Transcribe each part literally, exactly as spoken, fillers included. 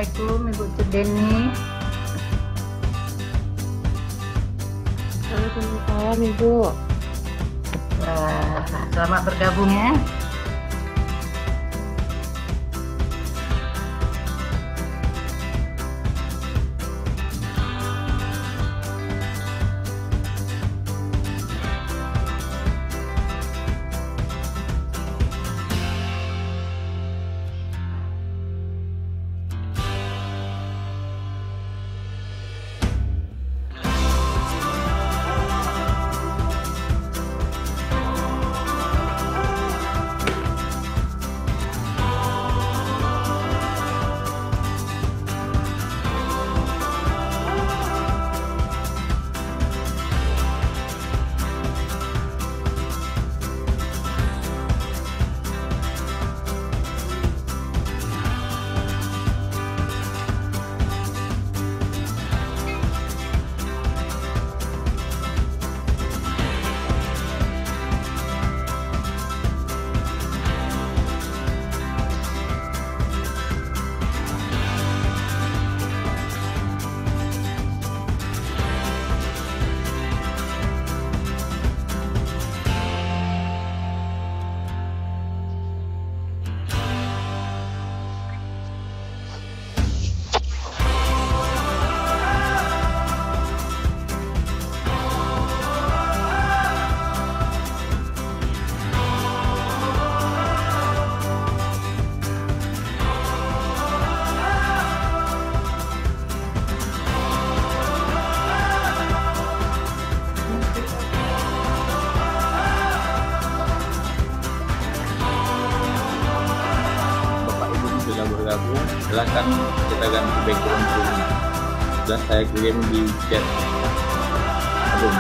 Assalamualaikum Ibu Cedeni. Waalaikumsalam Ibu. Nah, selamat bergabung ya. Silahkan kita ganti background dulu. Dan saya kirim di chat. Aduh.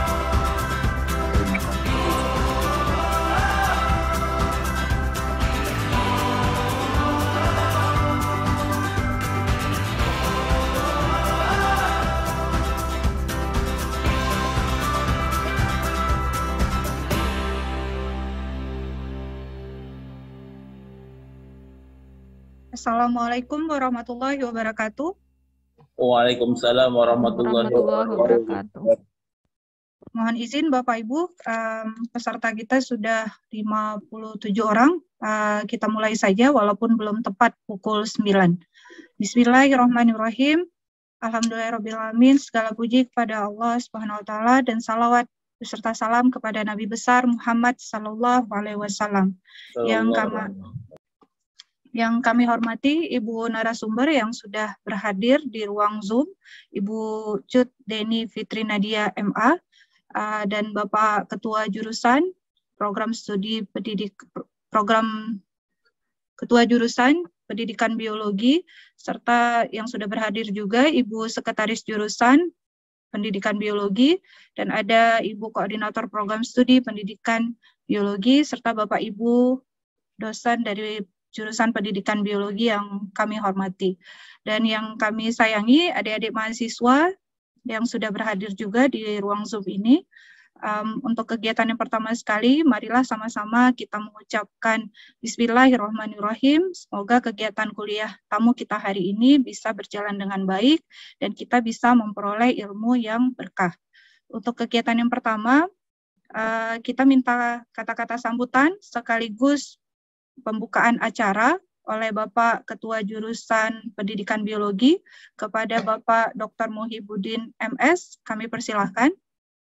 Assalamualaikum warahmatullahi wabarakatuh. Waalaikumsalam warahmatullahi wabarakatuh. Mohon izin Bapak Ibu, um, peserta kita sudah lima puluh tujuh orang. Uh, kita mulai saja walaupun belum tepat pukul sembilan. Bismillahirrahmanirrahim. Alhamdulillahirrahmanirrahim. Segala puji kepada Allah Subhanahu wa taala dan salawat beserta salam kepada Nabi besar Muhammad sallallahu alaihi wasallam. Yang kami Yang kami hormati Ibu narasumber yang sudah berhadir di ruang Zoom, Ibu Cedeni Fitri Nadia M A, uh, dan Bapak Ketua Jurusan Program Studi Pendidik Program Ketua Jurusan Pendidikan Biologi, serta yang sudah berhadir juga Ibu Sekretaris Jurusan Pendidikan Biologi, dan ada Ibu Koordinator Program Studi Pendidikan Biologi, serta Bapak Ibu dosen dari Jurusan Pendidikan Biologi yang kami hormati. Dan yang kami sayangi, adik-adik mahasiswa yang sudah berhadir juga di ruang Zoom ini. Um, untuk kegiatan yang pertama sekali, marilah sama-sama kita mengucapkan Bismillahirrahmanirrahim. Semoga kegiatan kuliah tamu kita hari ini bisa berjalan dengan baik dan kita bisa memperoleh ilmu yang berkah. Untuk kegiatan yang pertama, uh, kita minta kata-kata sambutan sekaligus pembukaan acara oleh Bapak Ketua Jurusan Pendidikan Biologi kepada Bapak Doktor Muhibbuddin M S. Kami persilahkan.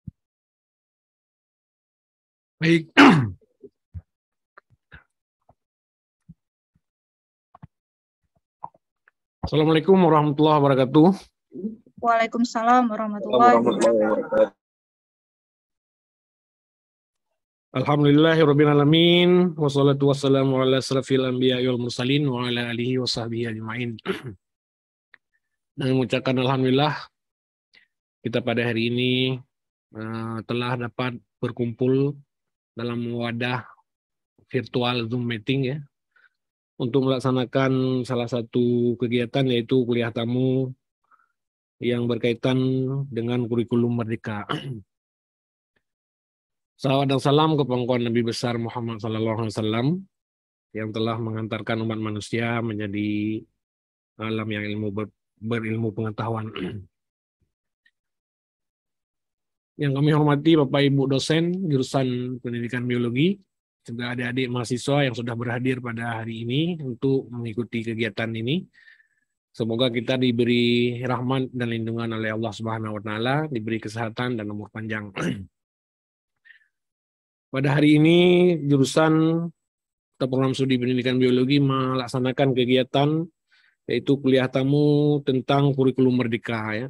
Baik. Assalamualaikum warahmatullahi wabarakatuh. Waalaikumsalam warahmatullahi wabarakatuh. Alhamdulillahirrabbilalamin. Wassalatu wassalamu ala asrafil anbiya'i wal mursalin wa ala alihi wa sahbihi ajma'in. Dan mengucapkan alhamdulillah kita pada hari ini uh, telah dapat berkumpul dalam wadah virtual Zoom meeting ya untuk melaksanakan salah satu kegiatan yaitu kuliah tamu yang berkaitan dengan kurikulum Merdeka. Salawat dan salam ke pangkuan Nabi besar Muhammad sallallahu alaihi wasallam yang telah mengantarkan umat manusia menjadi alam yang ilmu ber, berilmu pengetahuan. Yang kami hormati Bapak Ibu dosen jurusan Pendidikan Biologi, juga adik-adik mahasiswa yang sudah berhadir pada hari ini untuk mengikuti kegiatan ini. Semoga kita diberi rahmat dan lindungan oleh Allah Subhanahu wa taala, diberi kesehatan dan umur panjang. Pada hari ini jurusan atau program studi Pendidikan Biologi melaksanakan kegiatan yaitu kuliah tamu tentang kurikulum merdeka ya.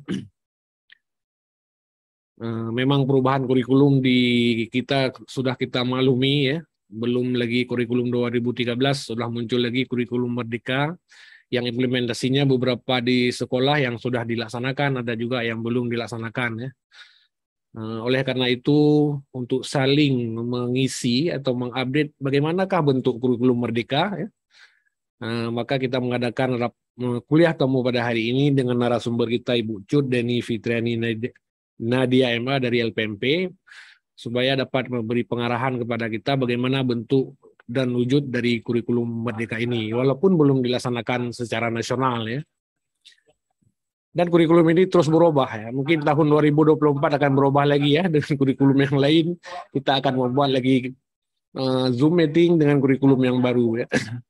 Memang perubahan kurikulum di kita sudah kita maklumi ya, belum lagi kurikulum dua ribu tiga belas sudah muncul lagi kurikulum merdeka yang implementasinya beberapa di sekolah yang sudah dilaksanakan, ada juga yang belum dilaksanakan ya. Oleh karena itu untuk saling mengisi atau mengupdate bagaimanakah bentuk kurikulum merdeka ya, maka kita mengadakan kuliah tamu pada hari ini dengan narasumber kita Ibu Cut Deni Fitriani Nadia M A dari L P M P, supaya dapat memberi pengarahan kepada kita bagaimana bentuk dan wujud dari kurikulum merdeka ini, walaupun belum dilaksanakan secara nasional ya. Dan kurikulum ini terus berubah ya. Mungkin tahun dua ribu dua puluh empat akan berubah lagi ya dengan kurikulum yang lain. Kita akan membuat lagi uh, Zoom meeting dengan kurikulum yang baru ya.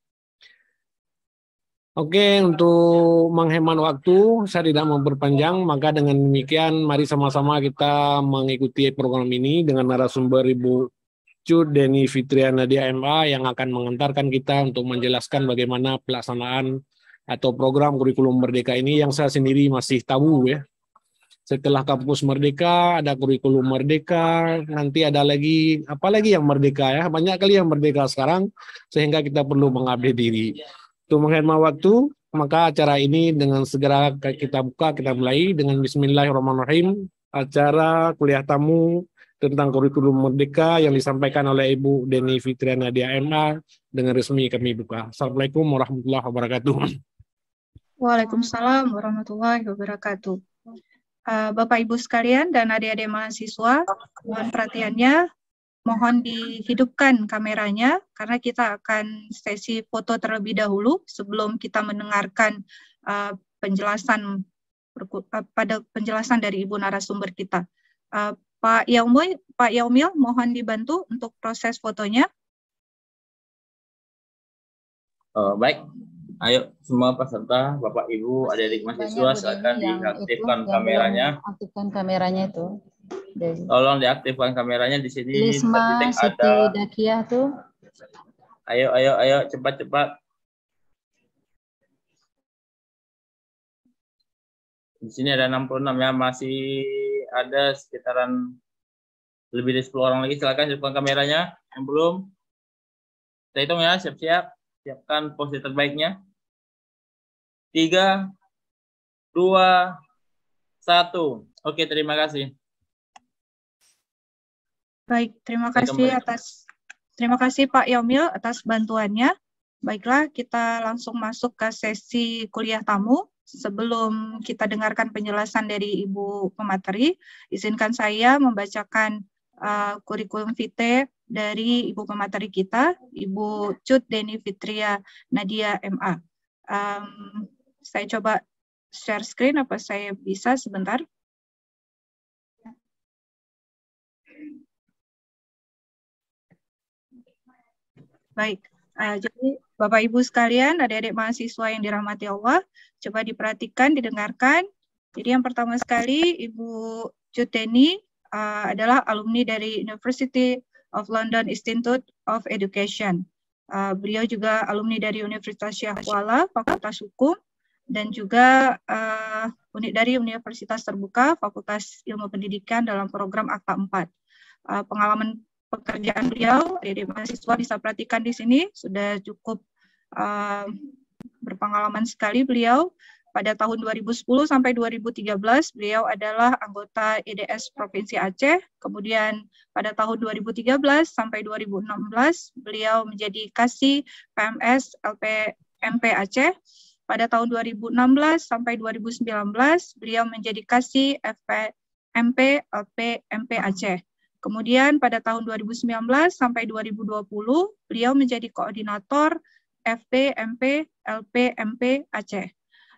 Oke, untuk menghemat waktu, saya tidak memperpanjang, maka dengan demikian mari sama-sama kita mengikuti program ini dengan narasumber Ibu Cut Deni Fitriana Nadia M A yang akan mengantarkan kita untuk menjelaskan bagaimana pelaksanaan atau program kurikulum merdeka ini yang saya sendiri masih tahu ya. Setelah kampus merdeka, ada kurikulum merdeka, nanti ada lagi, apalagi yang merdeka ya, banyak kali yang merdeka sekarang, sehingga kita perlu mengupdate diri. Untuk menghemat waktu, maka acara ini dengan segera kita buka, kita mulai dengan Bismillahirrahmanirrahim, acara kuliah tamu tentang kurikulum merdeka yang disampaikan oleh Ibu Deni Fitriana Nadia M A dengan resmi kami buka. Assalamualaikum warahmatullahi wabarakatuh. Waalaikumsalam warahmatullahi wabarakatuh. Uh, Bapak Ibu sekalian dan adik-adik mahasiswa, mohon perhatiannya. Mohon dihidupkan kameranya karena kita akan sesi foto terlebih dahulu sebelum kita mendengarkan uh, penjelasan uh, pada penjelasan dari Ibu narasumber kita. Uh, Pak Yaumil, Pak Yaumil, mohon dibantu untuk proses fotonya. Oh, baik, ayo semua peserta, Bapak Ibu, adik-adik mahasiswa, silakan diaktifkan kameranya. Aktifkan kameranya itu. Dari Tolong diaktifkan kameranya di sini. Lisma Siti ada... Dakiah tuh. Ayo, ayo, ayo, cepat, cepat. Di sini ada enam puluh enam ya, masih ada sekitaran lebih dari sepuluh orang lagi. Silakan hidupkan kameranya. Yang belum, kita hitung ya, siap-siap. Siapkan pose terbaiknya. Tiga, dua, satu. Oke, terima kasih. Baik, terima kasih atas terima kasih Pak Yaumil atas bantuannya. Baiklah, kita langsung masuk ke sesi kuliah tamu. Sebelum kita dengarkan penjelasan dari Ibu pemateri, izinkan saya membacakan uh, kurikulum vitae dari Ibu pemateri kita, Ibu Cut Deni Fitria Nadia M A. Um, saya coba share screen, apa saya bisa sebentar? Baik, uh, jadi Bapak Ibu sekalian, adik-adik mahasiswa yang dirahmati Allah, coba diperhatikan, didengarkan. Jadi yang pertama sekali, Ibu Cut Deni uh, adalah alumni dari University of London Institute of Education. Uh, beliau juga alumni dari Universitas Syekh Kuala, Fakultas Hukum, dan juga uh, dari Universitas Terbuka, Fakultas Ilmu Pendidikan dalam program Akta empat. Uh, pengalaman pekerjaan beliau, adik-adik mahasiswa bisa perhatikan di sini, sudah cukup uh, berpengalaman sekali beliau. Pada tahun dua ribu sepuluh sampai dua ribu tiga belas, beliau adalah anggota E D S Provinsi Aceh. Kemudian pada tahun dua ribu tiga belas sampai dua ribu enam belas, beliau menjadi Kasih P M S L P M P Aceh. Pada tahun dua ribu enam belas sampai dua ribu sembilan belas, beliau menjadi Kasih F P M P L P M P Aceh. Kemudian pada tahun dua ribu sembilan belas sampai dua ribu dua puluh, beliau menjadi koordinator F P M P L P M P Aceh.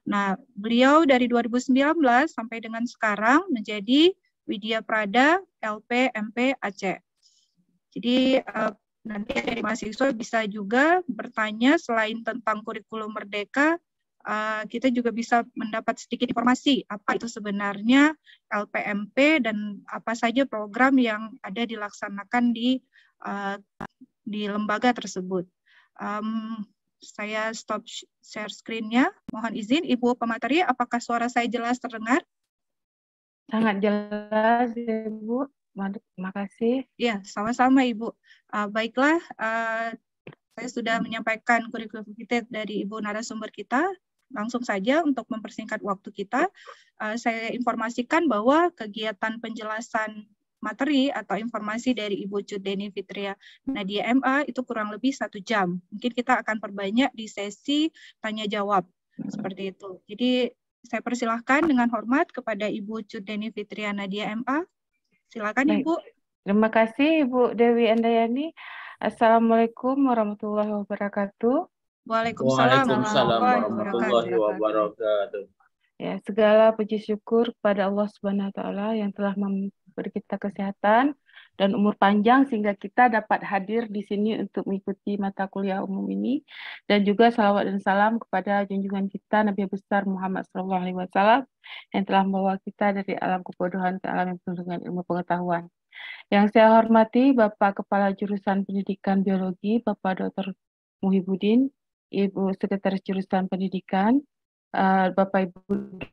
Nah, beliau dari dua ribu sembilan belas sampai dengan sekarang menjadi Widya Prada L P M P Aceh. Jadi uh, nanti dari mahasiswa bisa juga bertanya selain tentang kurikulum Merdeka, uh, kita juga bisa mendapat sedikit informasi apa itu sebenarnya L P M P dan apa saja program yang ada dilaksanakan di uh, di lembaga tersebut. Um, saya stop share screen-nya. Mohon izin, Ibu pemateri, apakah suara saya jelas terdengar? Sangat jelas, Ibu. Terima kasih. Ya, sama-sama, Ibu. Uh, baiklah, uh, saya sudah menyampaikan kurikulum kita dari Ibu narasumber kita. Langsung saja untuk mempersingkat waktu kita, uh, saya informasikan bahwa kegiatan penjelasan materi atau informasi dari Ibu Cudeni Fitria Nadia M A itu kurang lebih satu jam. Mungkin kita akan perbanyak di sesi tanya-jawab, seperti itu. Jadi saya persilahkan dengan hormat kepada Ibu Cudeni Fitria Nadia M A. Silakan. Baik. Ibu. Terima kasih Ibu Dewi Andayani. Assalamualaikum warahmatullahi wabarakatuh. Waalaikumsalam, Waalaikumsalam warahmatullahi wabarakatuh. Ya, segala puji syukur kepada Allah Subhanahu wa taala yang telah memberi kita kesehatan dan umur panjang sehingga kita dapat hadir di sini untuk mengikuti mata kuliah umum ini, dan juga salawat dan salam kepada junjungan kita Nabi besar Muhammad shallallahu alaihi wasallam yang telah membawa kita dari alam kebodohan ke alam yang penuh dengan ilmu pengetahuan. Yang saya hormati Bapak Kepala Jurusan Pendidikan Biologi, Bapak Doktor Muhibudin, Ibu Sekretaris Jurusan Pendidikan, Bapak Ibu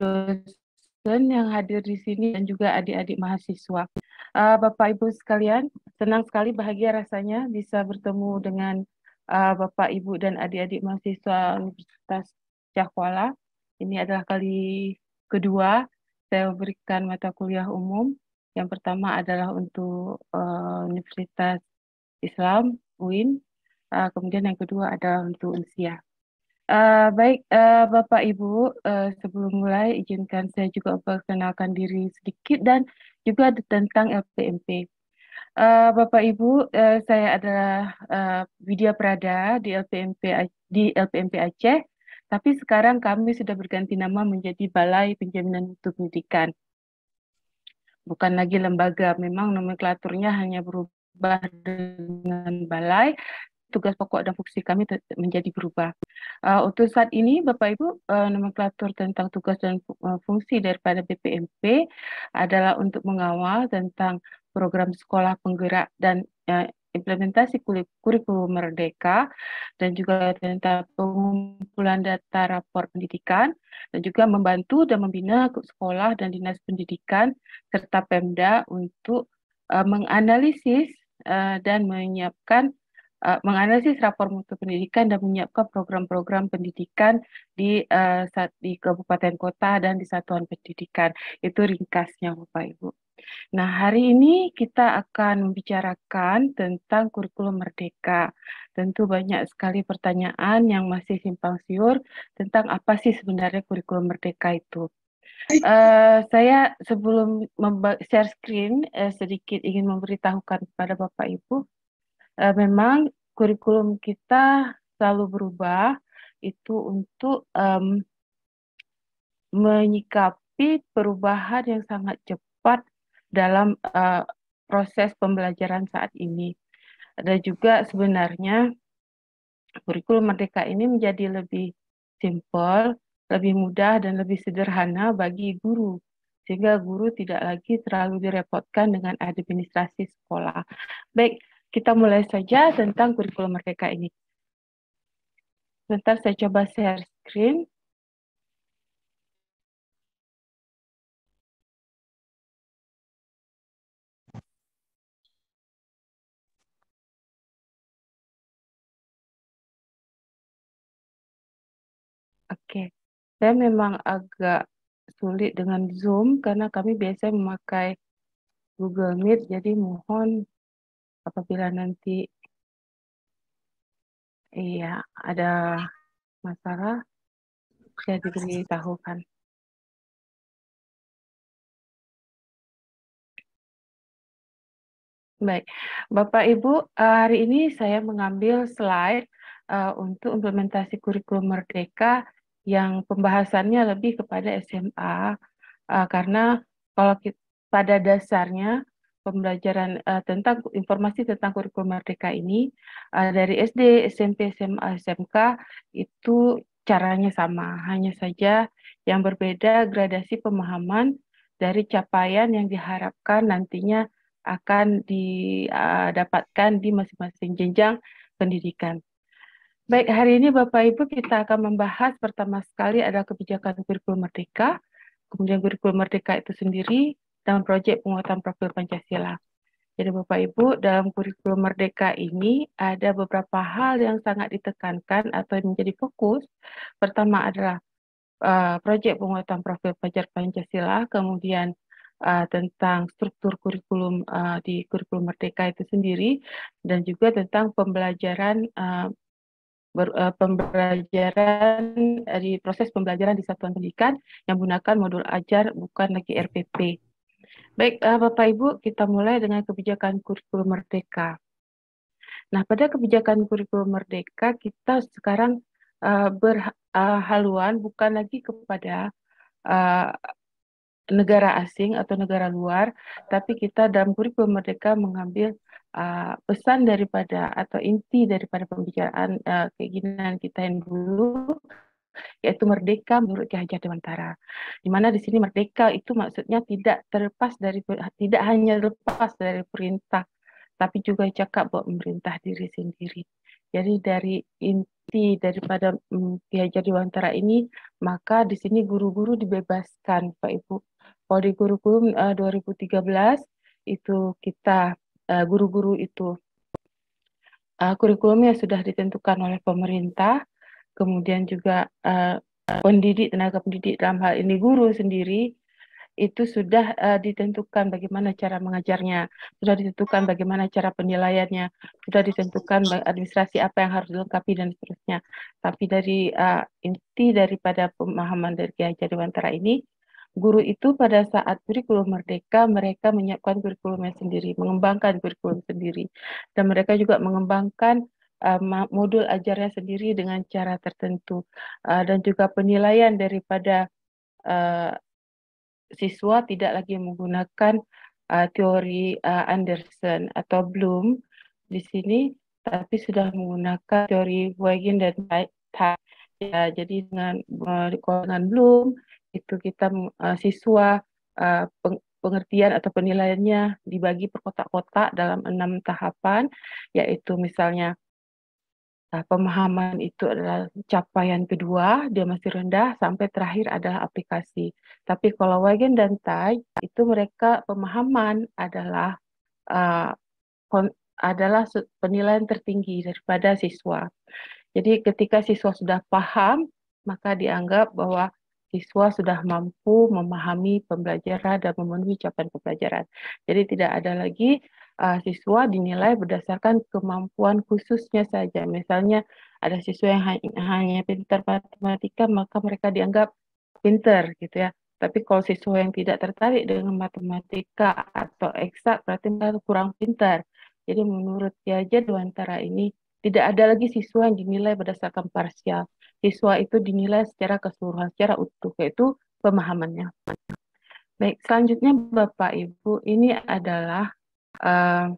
dosen yang hadir di sini, dan juga adik-adik mahasiswa. Bapak Ibu sekalian, senang sekali, bahagia rasanya bisa bertemu dengan Bapak Ibu dan adik-adik mahasiswa Universitas Cahkuala. Ini adalah kali kedua saya memberikan mata kuliah umum. Yang pertama adalah untuk Universitas Islam U I N, kemudian yang kedua adalah untuk Unsia. Uh, baik, uh, Bapak Ibu, uh, sebelum mulai izinkan saya juga memperkenalkan diri sedikit dan juga tentang L P M P. Uh, Bapak Ibu, uh, saya adalah uh, Widya Prada di L P M P di L P M P Aceh, tapi sekarang kami sudah berganti nama menjadi Balai Penjaminan Mutu Pendidikan. Bukan lagi lembaga, memang nomenklaturnya hanya berubah dengan balai. Tugas pokok dan fungsi kami menjadi berubah. Uh, untuk saat ini, Bapak Ibu, uh, nomenklatur tentang tugas dan uh, fungsi daripada B P M P adalah untuk mengawal tentang program sekolah penggerak dan uh, implementasi kurikulum Merdeka, dan juga tentang pengumpulan data rapor pendidikan, dan juga membantu dan membina sekolah dan dinas pendidikan serta Pemda untuk uh, menganalisis uh, dan menyiapkan Uh, menganalisis rapor mutu pendidikan dan menyiapkan program-program pendidikan di uh, di kabupaten kota dan di satuan pendidikan. Itu ringkasnya, Bapak Ibu. Nah, hari ini kita akan membicarakan tentang kurikulum Merdeka. Tentu banyak sekali pertanyaan yang masih simpang siur tentang apa sih sebenarnya kurikulum Merdeka itu. Uh, saya sebelum share screen uh, sedikit ingin memberitahukan kepada Bapak Ibu. Uh, memang kurikulum kita selalu berubah itu untuk um, menyikapi perubahan yang sangat cepat dalam uh, proses pembelajaran saat ini. Dan juga sebenarnya kurikulum Merdeka ini menjadi lebih simpel, lebih mudah, dan lebih sederhana bagi guru, sehingga guru tidak lagi terlalu direpotkan dengan administrasi sekolah. Baik, kita mulai saja tentang kurikulum Merdeka ini. Sebentar saya coba share screen. Oke, saya memang agak sulit dengan Zoom karena kami biasanya memakai Google Meet, jadi mohon apabila nanti iya ada masalah saya diberitahukan. Baik, Bapak Ibu, hari ini saya mengambil slide uh, untuk implementasi kurikulum Merdeka yang pembahasannya lebih kepada S M A, uh, karena kalau kita, pada dasarnya pembelajaran uh, tentang informasi tentang kurikulum merdeka ini uh, dari S D, S M P, S M A, S M K itu caranya sama, hanya saja yang berbeda gradasi pemahaman dari capaian yang diharapkan nantinya akan didapatkan di masing-masing jenjang pendidikan. Baik, hari ini Bapak Ibu kita akan membahas pertama sekali ada kebijakan kurikulum merdeka, kemudian kurikulum merdeka itu sendiri, dan proyek penguatan profil Pancasila. Jadi Bapak Ibu, dalam kurikulum merdeka ini ada beberapa hal yang sangat ditekankan atau menjadi fokus. Pertama adalah uh, proyek penguatan profil pelajar Pancasila, kemudian uh, tentang struktur kurikulum uh, di kurikulum merdeka itu sendiri, dan juga tentang pembelajaran uh, Ber, uh, pembelajaran uh, di proses pembelajaran di satuan pendidikan yang menggunakan modul ajar bukan lagi R P P. Baik, uh, Bapak Ibu, kita mulai dengan kebijakan kurikulum merdeka. Nah, pada kebijakan kurikulum merdeka kita sekarang uh, berhaluan uh, bukan lagi kepada uh, negara asing atau negara luar, tapi kita dalam kurikulum merdeka mengambil uh, pesan daripada atau inti daripada pembicaraan uh, keinginan kita yang dulu, yaitu merdeka menurut Ki Hajar Dewantara. Di mana di sini merdeka itu maksudnya tidak terlepas dari, tidak hanya lepas dari perintah, tapi juga cakap buat memerintah diri sendiri. Jadi dari inti daripada um, Ki Hajar Dewantara ini, maka di sini guru-guru dibebaskan, Pak Ibu. Kalau di kurikulum uh, dua ribu tiga belas itu kita uh, guru-guru itu uh, kurikulumnya sudah ditentukan oleh pemerintah, kemudian juga uh, pendidik, tenaga pendidik dalam hal ini guru sendiri, itu sudah uh, ditentukan bagaimana cara mengajarnya, sudah ditentukan bagaimana cara penilaiannya, sudah ditentukan administrasi apa yang harus dilengkapi dan seterusnya. Tapi dari uh, inti daripada pemahaman dari Ki Hajar Dewantara ini, guru itu pada saat kurikulum merdeka mereka menyiapkan kurikulumnya sendiri, mengembangkan kurikulum sendiri, dan mereka juga mengembangkan uh, modul ajarnya sendiri dengan cara tertentu, uh, dan juga penilaian daripada uh, siswa tidak lagi menggunakan uh, teori uh, Anderson atau Bloom di sini, tapi sudah menggunakan teori Huygens dan Tye. Ya, jadi dengan uh, dengan Bloom itu kita uh, siswa uh, peng, pengertian atau penilaiannya dibagi per kotak-kotak dalam enam tahapan, yaitu misalnya Nah, pemahaman itu adalah capaian kedua, dia masih rendah, sampai terakhir adalah aplikasi. Tapi kalau Huygens dan Tye, itu mereka pemahaman adalah uh, adalah penilaian tertinggi daripada siswa. Jadi ketika siswa sudah paham, maka dianggap bahwa siswa sudah mampu memahami pembelajaran dan memenuhi capaian pembelajaran. Jadi tidak ada lagi uh, siswa dinilai berdasarkan kemampuan khususnya saja. Misalnya ada siswa yang hanya, hanya pintar matematika, maka mereka dianggap pintar gitu ya. Tapi kalau siswa yang tidak tertarik dengan matematika atau eksak, berarti mereka kurang pintar. Jadi menurut Ki Hajar Dewantara ini tidak ada lagi siswa yang dinilai berdasarkan parsial. Siswa itu dinilai secara keseluruhan, secara utuh, yaitu pemahamannya. Baik, selanjutnya Bapak Ibu, ini adalah uh,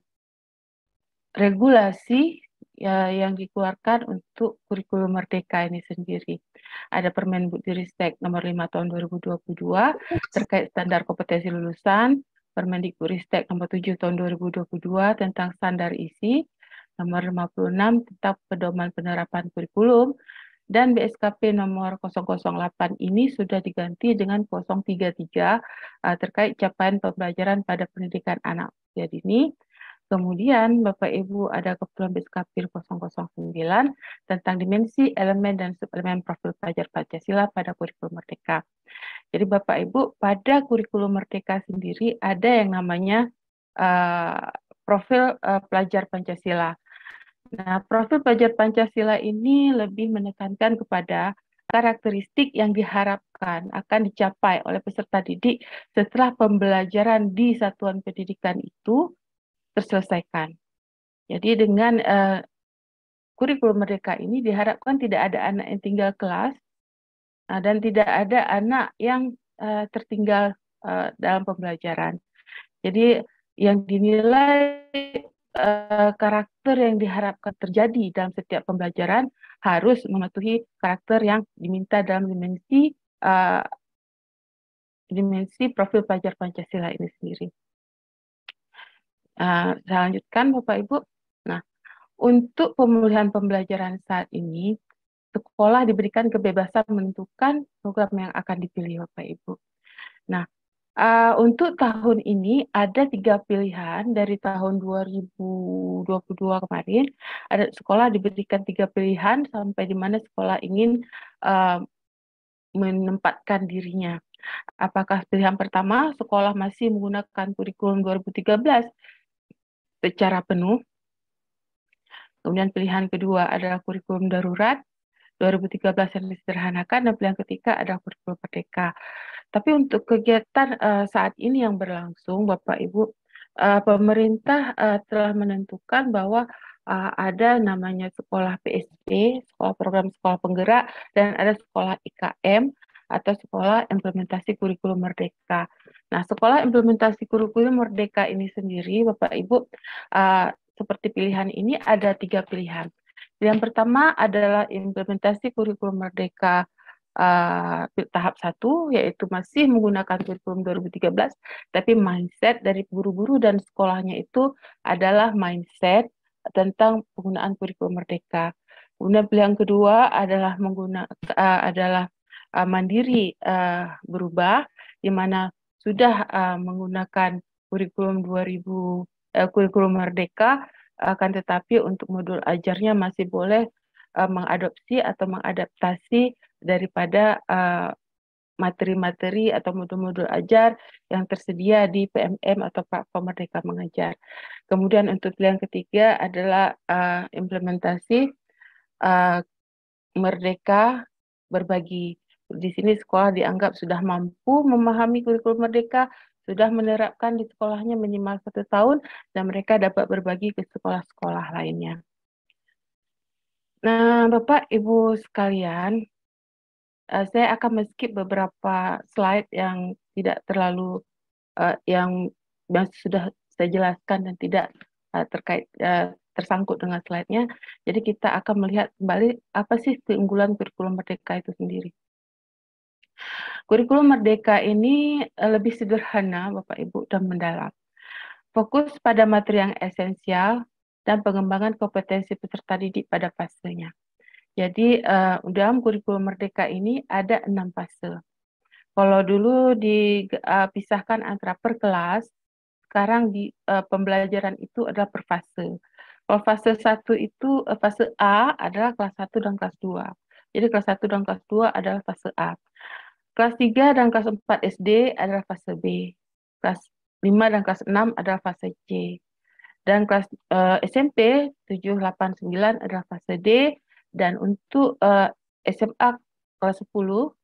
regulasi ya, yang dikeluarkan untuk kurikulum merdeka ini sendiri. Ada Permendikbudristek nomor lima tahun dua ribu dua puluh dua terkait standar kompetensi lulusan, Permendikbudristek nomor tujuh tahun dua ribu dua puluh dua tentang standar isi, nomor lima puluh enam tentang pedoman penerapan kurikulum, dan B S K P nomor nol nol delapan ini sudah diganti dengan nol tiga tiga uh, terkait capaian pembelajaran pada pendidikan anak usia dini. Kemudian Bapak Ibu ada keperluan B S K P nol nol sembilan tentang dimensi, elemen, dan suplemen profil pelajar Pancasila pada kurikulum merdeka. Jadi Bapak Ibu, pada kurikulum merdeka sendiri ada yang namanya uh, profil uh, pelajar Pancasila. Nah, profil pelajar Pancasila ini lebih menekankan kepada karakteristik yang diharapkan akan dicapai oleh peserta didik setelah pembelajaran di satuan pendidikan itu terselesaikan. Jadi dengan uh, kurikulum merdeka ini diharapkan tidak ada anak yang tinggal kelas, uh, dan tidak ada anak yang uh, tertinggal uh, dalam pembelajaran. Jadi yang dinilai uh, karakter yang diharapkan terjadi dalam setiap pembelajaran harus mematuhi karakter yang diminta dalam dimensi uh, dimensi profil pelajar Pancasila ini sendiri. Uh, saya lanjutkan Bapak Ibu. Nah, untuk pemulihan pembelajaran saat ini, sekolah diberikan kebebasan menentukan program yang akan dipilih Bapak Ibu. Nah, uh, untuk tahun ini ada tiga pilihan dari tahun dua ribu dua puluh dua kemarin. Ada sekolah diberikan tiga pilihan sampai di mana sekolah ingin uh, menempatkan dirinya. Apakah pilihan pertama, sekolah masih menggunakan kurikulum dua ribu tiga belas secara penuh. Kemudian pilihan kedua adalah kurikulum darurat dua ribu tiga belas yang disederhanakan, dan pilihan ketiga adalah kurikulum merdeka. Tapi untuk kegiatan uh, saat ini yang berlangsung, Bapak Ibu, uh, pemerintah uh, telah menentukan bahwa uh, ada namanya sekolah P S P, sekolah program sekolah penggerak, dan ada sekolah I K M atau sekolah implementasi kurikulum merdeka. Nah, sekolah implementasi kurikulum merdeka ini sendiri, Bapak Ibu, uh, seperti pilihan ini ada tiga pilihan. Yang pertama adalah implementasi kurikulum merdeka uh, tahap satu, yaitu masih menggunakan kurikulum dua ribu tiga belas, tapi mindset dari guru-guru dan sekolahnya itu adalah mindset tentang penggunaan kurikulum merdeka. Kemudian pilihan kedua adalah menggunakan uh, adalah uh, mandiri uh, berubah, di mana sudah uh, menggunakan kurikulum dua ribu uh, kurikulum merdeka, akan tetapi untuk modul ajarnya masih boleh uh, mengadopsi atau mengadaptasi daripada materi-materi uh, atau modul-modul ajar yang tersedia di P M M atau platform Merdeka Mengajar. Kemudian untuk pilihan ketiga adalah uh, implementasi uh, Merdeka Berbagi. Di sini sekolah dianggap sudah mampu memahami kurikulum merdeka, sudah menerapkan di sekolahnya minimal satu tahun, dan mereka dapat berbagi ke sekolah-sekolah lainnya. Nah, Bapak, Ibu sekalian, uh, saya akan men-skip beberapa slide yang tidak terlalu, uh, yang, yang sudah saya jelaskan dan tidak uh, terkait uh, tersangkut dengan slide-nya. Jadi kita akan melihat kembali apa sih keunggulan kurikulum merdeka itu sendiri. Kurikulum merdeka ini lebih sederhana, Bapak Ibu, dan mendalam. Fokus pada materi yang esensial dan pengembangan kompetensi peserta didik pada fasenya. Jadi uh, dalam kurikulum merdeka ini ada enam fase. Kalau dulu dipisahkan uh, antara per kelas, sekarang di uh, pembelajaran itu adalah per fase. Kalau fase satu itu, uh, fase A adalah kelas satu dan kelas dua. Jadi kelas satu dan kelas dua adalah fase A. Kelas tiga dan kelas empat S D adalah fase B. Kelas lima dan kelas enam adalah fase C. Dan kelas uh, S M P tujuh, delapan, sembilan adalah fase D. Dan untuk uh, S M A kelas sepuluh,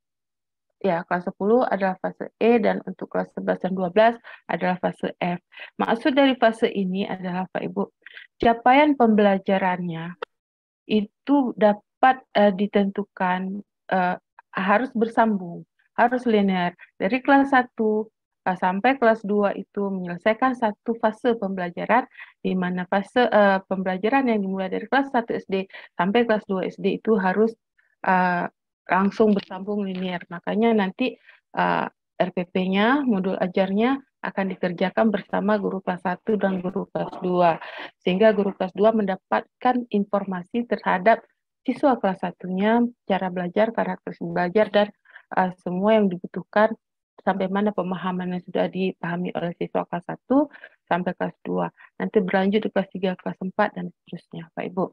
ya kelas sepuluh adalah fase E, dan untuk kelas sebelas dan dua belas adalah fase F. Maksud dari fase ini adalah, Pak Ibu, capaian pembelajarannya itu dapat uh, ditentukan uh, harus bersambung, harus linear. Dari kelas satu uh, sampai kelas dua itu menyelesaikan satu fase pembelajaran, di mana fase uh, pembelajaran yang dimulai dari kelas satu S D sampai kelas dua S D itu harus uh, langsung bersambung linear. Makanya nanti uh, R P P-nya, modul ajarnya akan dikerjakan bersama guru kelas satu dan guru kelas dua. Sehingga guru kelas dua mendapatkan informasi terhadap siswa kelas satunya, cara belajar, karakter belajar, dan uh, semua yang dibutuhkan sampai mana pemahaman yang sudah dipahami oleh siswa kelas satu sampai kelas dua. Nanti berlanjut di kelas tiga, kelas empat, dan seterusnya, Pak Ibu.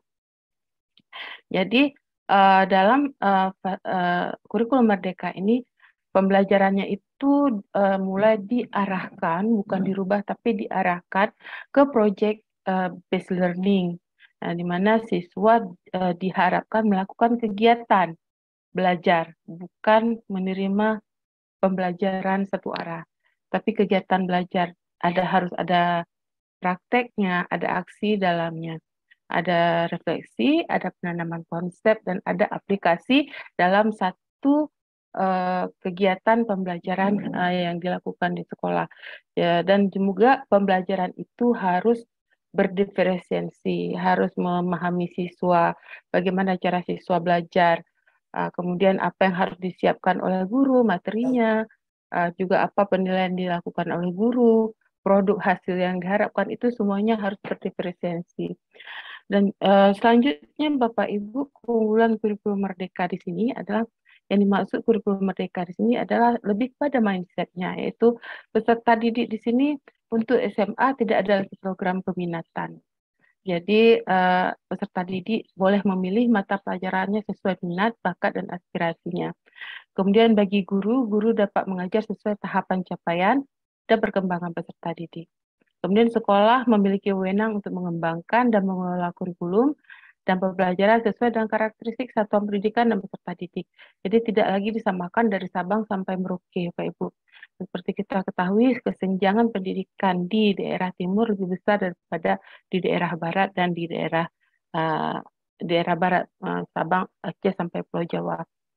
Jadi, uh, dalam uh, uh, kurikulum merdeka ini, pembelajarannya itu uh, mulai diarahkan, bukan dirubah, tapi diarahkan ke project uh, based learning. Nah, di mana siswa uh, diharapkan melakukan kegiatan belajar, bukan menerima pembelajaran satu arah, tapi kegiatan belajar. Ada harus ada prakteknya, ada aksi dalamnya, ada refleksi, ada penanaman konsep, dan ada aplikasi dalam satu itu uh, kegiatan pembelajaran uh, yang dilakukan di sekolah. Ya, dan juga pembelajaran itu harus berdiferensiasi, harus memahami siswa, bagaimana cara siswa belajar, uh, kemudian apa yang harus disiapkan oleh guru, materinya, uh, juga apa penilaian dilakukan oleh guru, produk hasil yang diharapkan itu semuanya harus berdiferensiasi. Dan uh, selanjutnya Bapak Ibu, keunggulan kurikulum merdeka di sini adalah yang dimaksud kurikulum merdeka di sini adalah lebih pada mindsetnya, yaitu peserta didik di sini untuk S M A tidak ada lagi program peminatan. Jadi uh, peserta didik boleh memilih mata pelajarannya sesuai minat, bakat, dan aspirasinya. Kemudian bagi guru, guru dapat mengajar sesuai tahapan capaian dan perkembangan peserta didik. Kemudian sekolah memiliki wewenang untuk mengembangkan dan mengelola kurikulum dan pembelajaran sesuai dengan karakteristik satuan pendidikan dan peserta didik. Jadi tidak lagi disamakan dari Sabang sampai Merauke, Pak Ibu. Seperti kita ketahui, kesenjangan pendidikan di daerah timur lebih besar daripada di daerah barat dan di daerah uh, daerah barat uh, Sabang, Aceh sampai Pulau Jawa.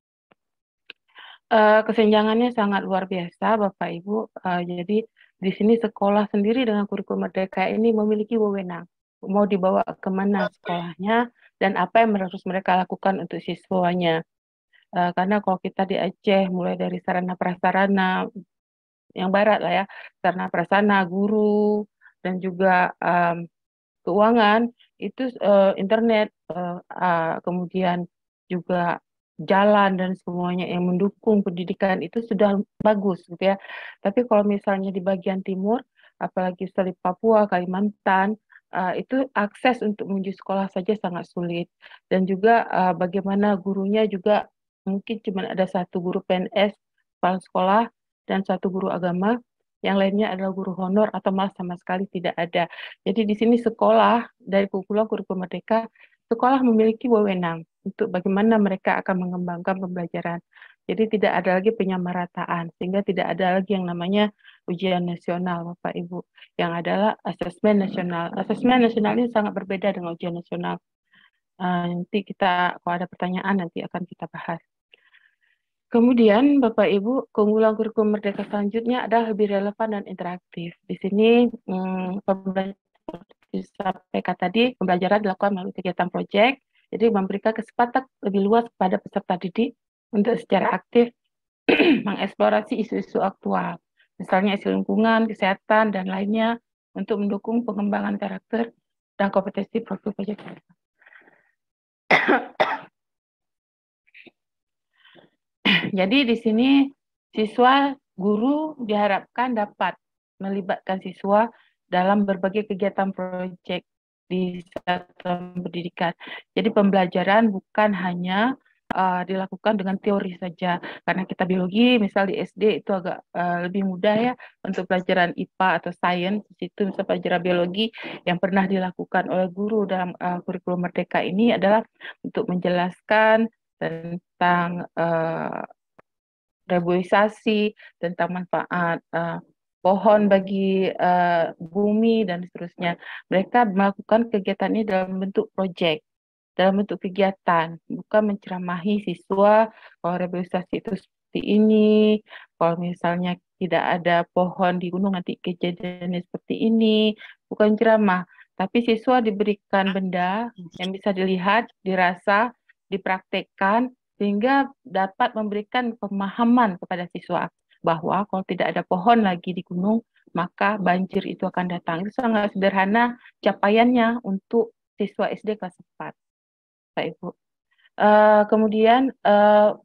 Uh, kesenjangannya sangat luar biasa, Bapak Ibu. Uh, jadi di sini sekolah sendiri dengan kurikulum merdeka ini memiliki wewenang. Mau dibawa kemana sekolahnya dan apa yang harus mereka lakukan untuk siswanya. Uh, karena kalau kita di Aceh, mulai dari sarana prasarana yang barat lah ya, sarana prasarana, guru, dan juga um, keuangan, itu uh, internet, uh, uh, kemudian juga jalan dan semuanya yang mendukung pendidikan itu sudah bagus gitu ya. Tapi kalau misalnya di bagian timur, apalagi seperti Papua, Kalimantan, uh, itu akses untuk menuju sekolah saja sangat sulit. Dan juga uh, bagaimana gurunya juga mungkin cuma ada satu guru P N S, kepala sekolah, dan satu guru agama, yang lainnya adalah guru honor atau malah sama sekali tidak ada. Jadi di sini sekolah dari kurikulum kurikulum merdeka, sekolah memiliki wewenang untuk bagaimana mereka akan mengembangkan pembelajaran. Jadi tidak ada lagi penyamarataan, sehingga tidak ada lagi yang namanya ujian nasional, Bapak Ibu, yang adalah asesmen nasional. Asesmen nasional ini sangat berbeda dengan ujian nasional. Uh, nanti kita, kalau ada pertanyaan, nanti akan kita bahas. Kemudian, Bapak Ibu, keunggulan kurikulum merdeka selanjutnya adalah lebih relevan dan interaktif. Di sini, hmm, sampaikan tadi, pembelajaran dilakukan melalui kegiatan proyek, jadi memberikan kesempatan lebih luas kepada peserta didik untuk secara aktif mengeksplorasi isu-isu aktual, misalnya isu lingkungan, kesehatan, dan lainnya, untuk mendukung pengembangan karakter dan kompetensi profil proyek. Jadi di sini siswa, guru diharapkan dapat melibatkan siswa dalam berbagai kegiatan proyek di satuan pendidikan. Jadi pembelajaran bukan hanya uh, dilakukan dengan teori saja. Karena kita biologi, misal di S D itu agak uh, lebih mudah ya untuk pelajaran I P A atau sains. Di situ misal pelajaran biologi yang pernah dilakukan oleh guru dalam uh, kurikulum merdeka ini adalah untuk menjelaskan tentang uh, reboisasi, tentang manfaat uh, pohon bagi uh, bumi, dan seterusnya. Mereka melakukan kegiatan ini dalam bentuk proyek, dalam bentuk kegiatan, bukan menceramahi siswa kalau reboisasi itu seperti ini, kalau misalnya tidak ada pohon di gunung nanti kejadiannya seperti ini, bukan ceramah. Tapi siswa diberikan benda yang bisa dilihat, dirasa, dipraktekkan, sehingga dapat memberikan pemahaman kepada siswa bahwa kalau tidak ada pohon lagi di gunung, maka banjir itu akan datang. Itu sangat sederhana capaiannya untuk siswa S D kelas empat, Pak Ibu. Uh, kemudian uh,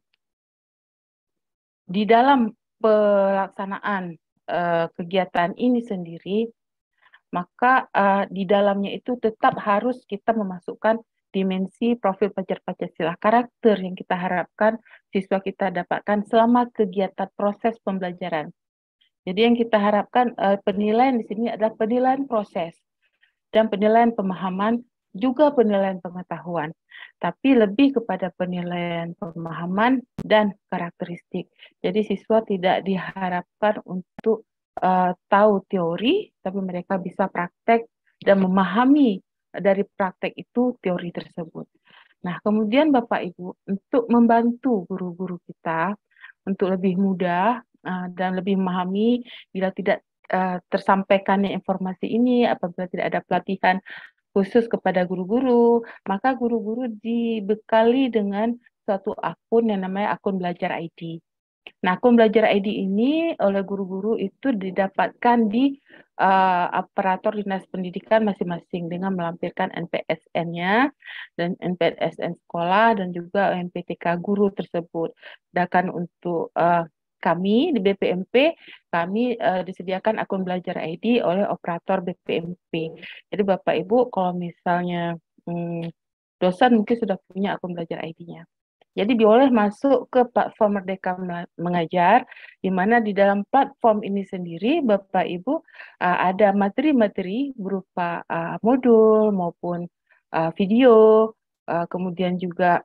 di dalam pelaksanaan uh, kegiatan ini sendiri, maka uh, di dalamnya itu tetap harus kita memasukkan dimensi profil pelajar Pancasila, karakter yang kita harapkan siswa kita dapatkan selama kegiatan proses pembelajaran. Jadi yang kita harapkan uh, penilaian di sini adalah penilaian proses dan penilaian pemahaman, juga penilaian pengetahuan. Tapi lebih kepada penilaian pemahaman dan karakteristik. Jadi siswa tidak diharapkan untuk uh, tahu teori, tapi mereka bisa praktek dan memahami dari praktek itu teori tersebut. Nah, kemudian Bapak Ibu, untuk membantu guru-guru kita untuk lebih mudah uh, dan lebih memahami bila tidak uh, tersampaikannya informasi ini, apabila tidak ada pelatihan khusus kepada guru-guru, maka guru-guru dibekali dengan suatu akun yang namanya akun belajar I D. Nah, akun belajar I D ini oleh guru-guru itu didapatkan di uh, aparatur dinas pendidikan masing-masing dengan melampirkan N P S N-nya dan N P S N sekolah dan juga N P T K guru tersebut. Sedangkan untuk uh, kami di B P M P, kami uh, disediakan akun belajar I D oleh operator B P M P. Jadi Bapak Ibu, kalau misalnya hmm, dosen mungkin sudah punya akun belajar I D-nya. Jadi boleh masuk ke platform Merdeka Mengajar, di mana di dalam platform ini sendiri Bapak Ibu uh, ada materi-materi berupa uh, modul maupun uh, video, uh, kemudian juga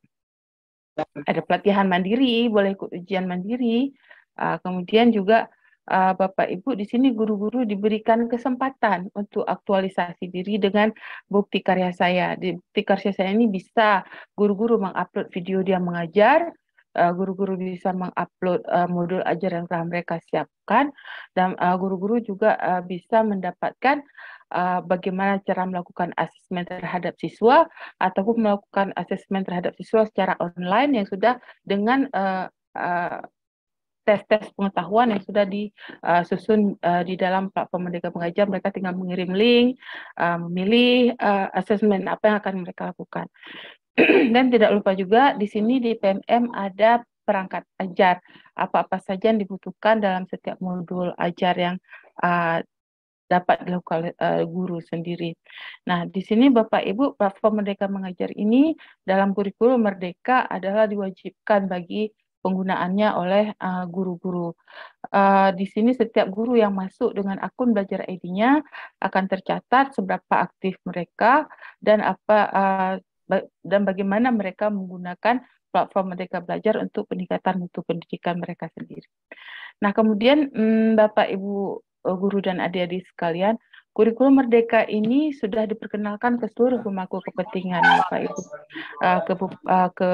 ada pelatihan mandiri, boleh ikut ujian mandiri, uh, kemudian juga uh, Bapak Ibu di sini guru-guru diberikan kesempatan untuk aktualisasi diri dengan bukti karya saya. Di bukti karya saya ini bisa guru-guru mengupload video dia mengajar, guru-guru uh, bisa mengupload uh, modul ajar yang telah mereka siapkan, dan guru-guru uh, juga uh, bisa mendapatkan uh, bagaimana cara melakukan asesmen terhadap siswa ataupun melakukan asesmen terhadap siswa secara online yang sudah dengan uh, uh, tes-tes pengetahuan yang sudah disusun uh, uh, di dalam platform Merdeka Mengajar. Mereka tinggal mengirim link, uh, memilih uh, asesmen apa yang akan mereka lakukan. Dan tidak lupa juga di sini di P M M ada perangkat ajar, apa-apa saja yang dibutuhkan dalam setiap modul ajar yang uh, dapat dilakukan uh, guru sendiri. Nah, di sini Bapak Ibu, platform Merdeka Mengajar ini dalam kurikulum Merdeka adalah diwajibkan bagi penggunaannya oleh guru-guru. Uh, uh, di sini setiap guru yang masuk dengan akun belajar I D-nya akan tercatat seberapa aktif mereka dan apa uh, dan bagaimana mereka menggunakan platform Merdeka Belajar untuk peningkatan mutu pendidikan mereka sendiri. Nah, kemudian hmm, Bapak Ibu guru dan adik-adik sekalian, kurikulum Merdeka ini sudah diperkenalkan ke seluruh pemangku kepentingan Bapak Ibu, uh, ke uh, ke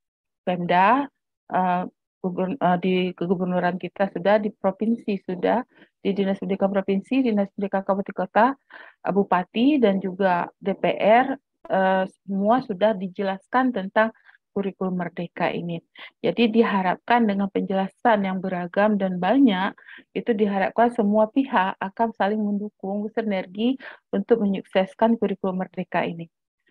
Pemda, uh, gubern, uh, di kegubernuran kita sudah, di provinsi sudah, di Dinas Pendidikan Provinsi, Dinas Pendidikan Kabupaten Kota, uh, Bupati dan juga D P R, uh, semua sudah dijelaskan tentang kurikulum Merdeka ini. Jadi diharapkan dengan penjelasan yang beragam dan banyak, itu diharapkan semua pihak akan saling mendukung sinergi untuk menyukseskan kurikulum Merdeka ini.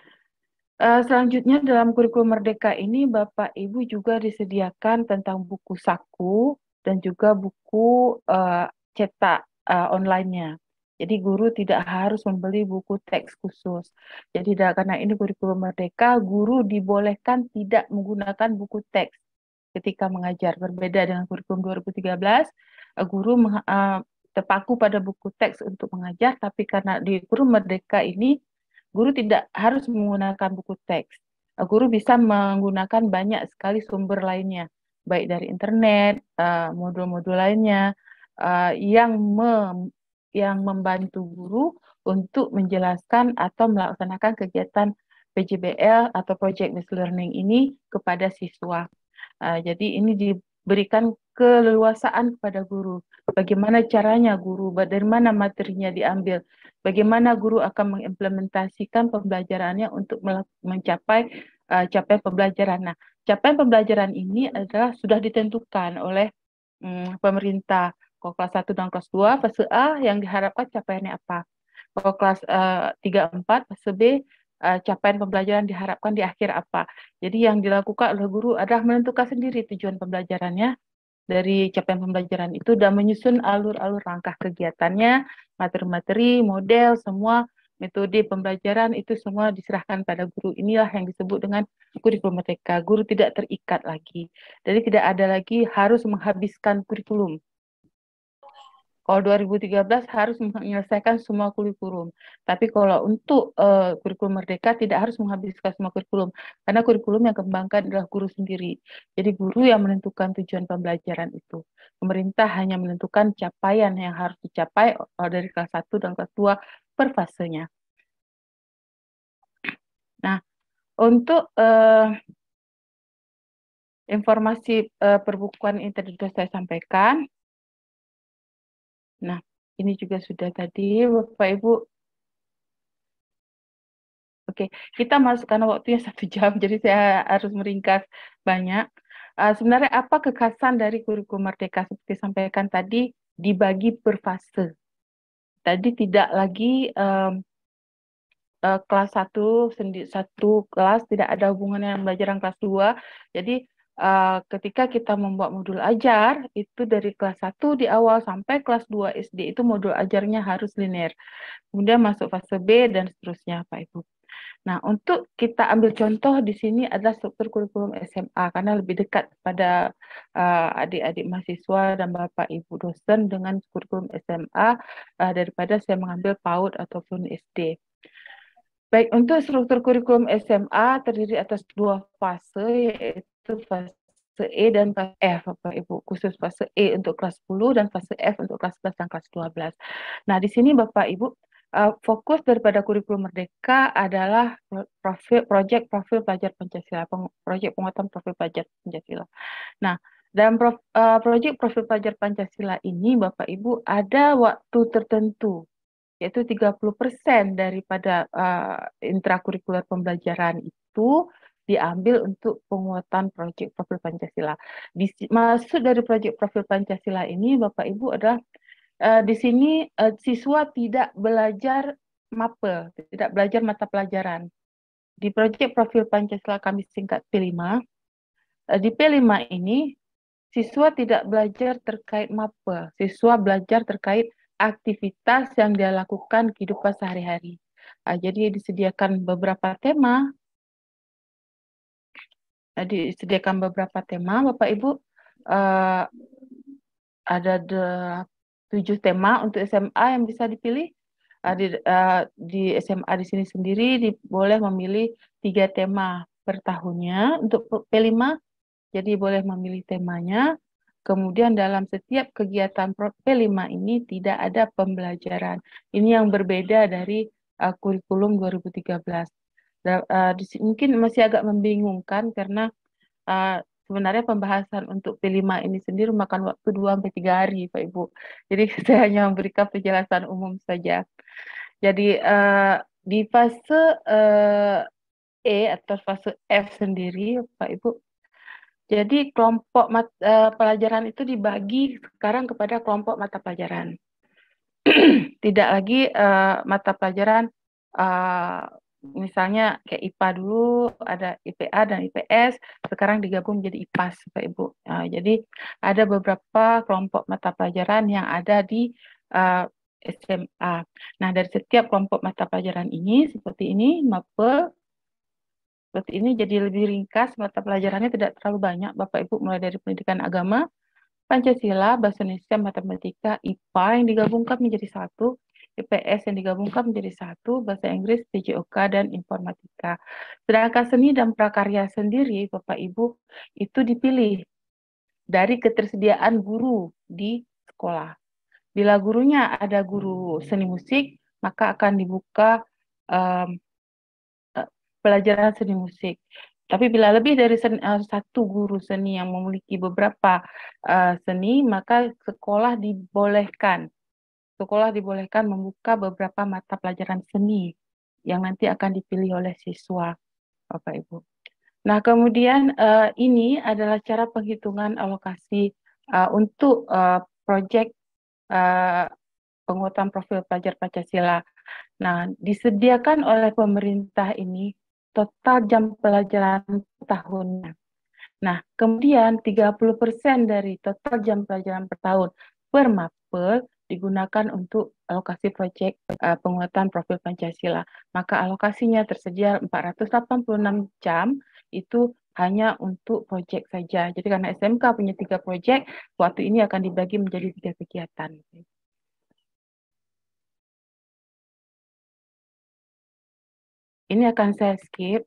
Uh, selanjutnya dalam kurikulum Merdeka ini Bapak Ibu juga disediakan tentang buku saku dan juga buku uh, cetak uh, online-nya. Jadi guru tidak harus membeli buku teks khusus. Jadi karena ini kurikulum Merdeka, guru dibolehkan tidak menggunakan buku teks ketika mengajar. Berbeda dengan kurikulum dua ribu tiga belas, guru uh, terpaku pada buku teks untuk mengajar, tapi karena di kurikulum Merdeka ini, guru tidak harus menggunakan buku teks. Guru bisa menggunakan banyak sekali sumber lainnya, baik dari internet, modul-modul uh, lainnya, uh, yang mem yang membantu guru untuk menjelaskan atau melaksanakan kegiatan P J B L atau Project Based Learning ini kepada siswa. Uh, jadi ini diberikan keleluasaan kepada guru. Bagaimana caranya guru, dari mana materinya diambil, bagaimana guru akan mengimplementasikan pembelajarannya untuk mencapai uh, capaian pembelajaran. Nah, capaian pembelajaran ini adalah sudah ditentukan oleh um, pemerintah. Kalau kelas satu dan kelas dua, fase A yang diharapkan capaiannya apa. Kalau kelas uh, tiga empat, fase B, uh, capaian pembelajaran diharapkan di akhir apa. Jadi yang dilakukan oleh guru adalah menentukan sendiri tujuan pembelajarannya dari capaian pembelajaran itu dan menyusun alur-alur langkah kegiatannya, materi-materi, model, semua metode pembelajaran itu semua diserahkan pada guru. Inilah yang disebut dengan kurikulum Merdeka. Guru tidak terikat lagi. Jadi tidak ada lagi harus menghabiskan kurikulum. Kalau dua ribu tiga belas harus menyelesaikan semua kurikulum. Tapi kalau untuk uh, kurikulum Merdeka tidak harus menghabiskan semua kurikulum. Karena kurikulum yang kembangkan adalah guru sendiri. Jadi guru yang menentukan tujuan pembelajaran itu. Pemerintah hanya menentukan capaian yang harus dicapai uh, dari kelas satu dan kelas dua per fasenya. Nah, untuk uh, informasi uh, perbukuan ini tadi sudah saya sampaikan. Nah, ini juga sudah tadi, Bapak Ibu. Oke, kita masuk karena waktunya satu jam, jadi saya harus meringkas banyak. Uh, sebenarnya apa kekhasan dari kurikulum Merdeka seperti sampaikan tadi, dibagi per fase. Tadi tidak lagi um, uh, kelas satu, satu kelas, tidak ada hubungannya dengan pelajaran kelas dua. Jadi uh, ketika kita membuat modul ajar, itu dari kelas satu di awal sampai kelas dua S D, itu modul ajarnya harus linear. Kemudian masuk fase B dan seterusnya, Pak Ibu. Nah, untuk kita ambil contoh di sini adalah struktur kurikulum S M A, karena lebih dekat pada adik-adik uh, mahasiswa dan Bapak Ibu dosen dengan kurikulum S M A uh, daripada saya mengambil PAUD ataupun S D. Baik, untuk struktur kurikulum S M A terdiri atas dua fase, yaitu fase E dan fase F, Bapak Ibu. Khusus fase E untuk kelas sepuluh dan fase F untuk kelas sebelas dan kelas dua belas. Nah, di sini Bapak Ibu, uh, fokus daripada kurikulum Merdeka adalah profil, proyek profil pelajar Pancasila, peng, proyek penguatan profil pelajar Pancasila. Nah, dalam prof, uh, proyek profil pelajar Pancasila ini, Bapak Ibu, ada waktu tertentu, yaitu tiga puluh persen daripada uh, intrakurikuler pembelajaran itu diambil untuk penguatan proyek profil Pancasila. Di, maksud dari proyek profil Pancasila ini, Bapak Ibu, adalah uh, di sini uh, siswa tidak belajar mapel, tidak belajar mata pelajaran. Di proyek profil Pancasila kami singkat P lima, uh, di P lima ini siswa tidak belajar terkait mapel, siswa belajar terkait aktivitas yang dia lakukan kehidupan sehari-hari. Uh, jadi disediakan beberapa tema, uh, disediakan beberapa tema, Bapak Ibu. Uh, ada de, tujuh tema untuk S M A yang bisa dipilih. Uh, di, uh, di S M A di sini sendiri di, boleh memilih tiga tema per tahunnya untuk P lima. Jadi boleh memilih temanya. Kemudian dalam setiap kegiatan P lima ini tidak ada pembelajaran. Ini yang berbeda dari uh, kurikulum dua ribu tiga belas. Da, uh, di, mungkin masih agak membingungkan karena uh, sebenarnya pembahasan untuk P lima ini sendiri makan waktu dua sampai tiga hari, Pak Ibu. Jadi saya hanya memberikan penjelasan umum saja. Jadi uh, di fase uh, E atau fase F sendiri, Pak Ibu, jadi kelompok mat, uh, pelajaran itu dibagi sekarang kepada kelompok mata pelajaran. Tidak lagi uh, mata pelajaran, uh, misalnya kayak I P A dulu, ada I P A dan I P S, sekarang digabung menjadi I P A S, Pak Ibu. Uh, jadi ada beberapa kelompok mata pelajaran yang ada di uh, S M A. Nah, dari setiap kelompok mata pelajaran ini, seperti ini, mapel, seperti ini, jadi lebih ringkas, mata pelajarannya tidak terlalu banyak, Bapak Ibu, mulai dari pendidikan agama, Pancasila, Bahasa Indonesia, Matematika, I P A yang digabungkan menjadi satu, I P S yang digabungkan menjadi satu, Bahasa Inggris, P J O K, dan Informatika. Sedangkan seni dan prakarya sendiri, Bapak Ibu, itu dipilih dari ketersediaan guru di sekolah. Bila gurunya ada guru seni musik, maka akan dibuka um, pelajaran seni musik. Tapi bila lebih dari seni, uh, satu guru seni yang memiliki beberapa uh, seni, maka sekolah dibolehkan, sekolah dibolehkan membuka beberapa mata pelajaran seni yang nanti akan dipilih oleh siswa, Bapak Ibu. Nah, kemudian uh, ini adalah cara penghitungan alokasi uh, untuk uh, proyek uh, penguatan profil pelajar Pancasila. Nah, disediakan oleh pemerintah ini total jam pelajaran tahunnya. Nah, kemudian tiga puluh persen dari total jam pelajaran per tahun per mapel digunakan untuk alokasi proyek uh, penguatan profil Pancasila. Maka alokasinya tersedia empat ratus delapan puluh enam jam, itu hanya untuk proyek saja. Jadi karena S M K punya tiga proyek, waktu ini akan dibagi menjadi tiga kegiatan. Ini akan saya skip.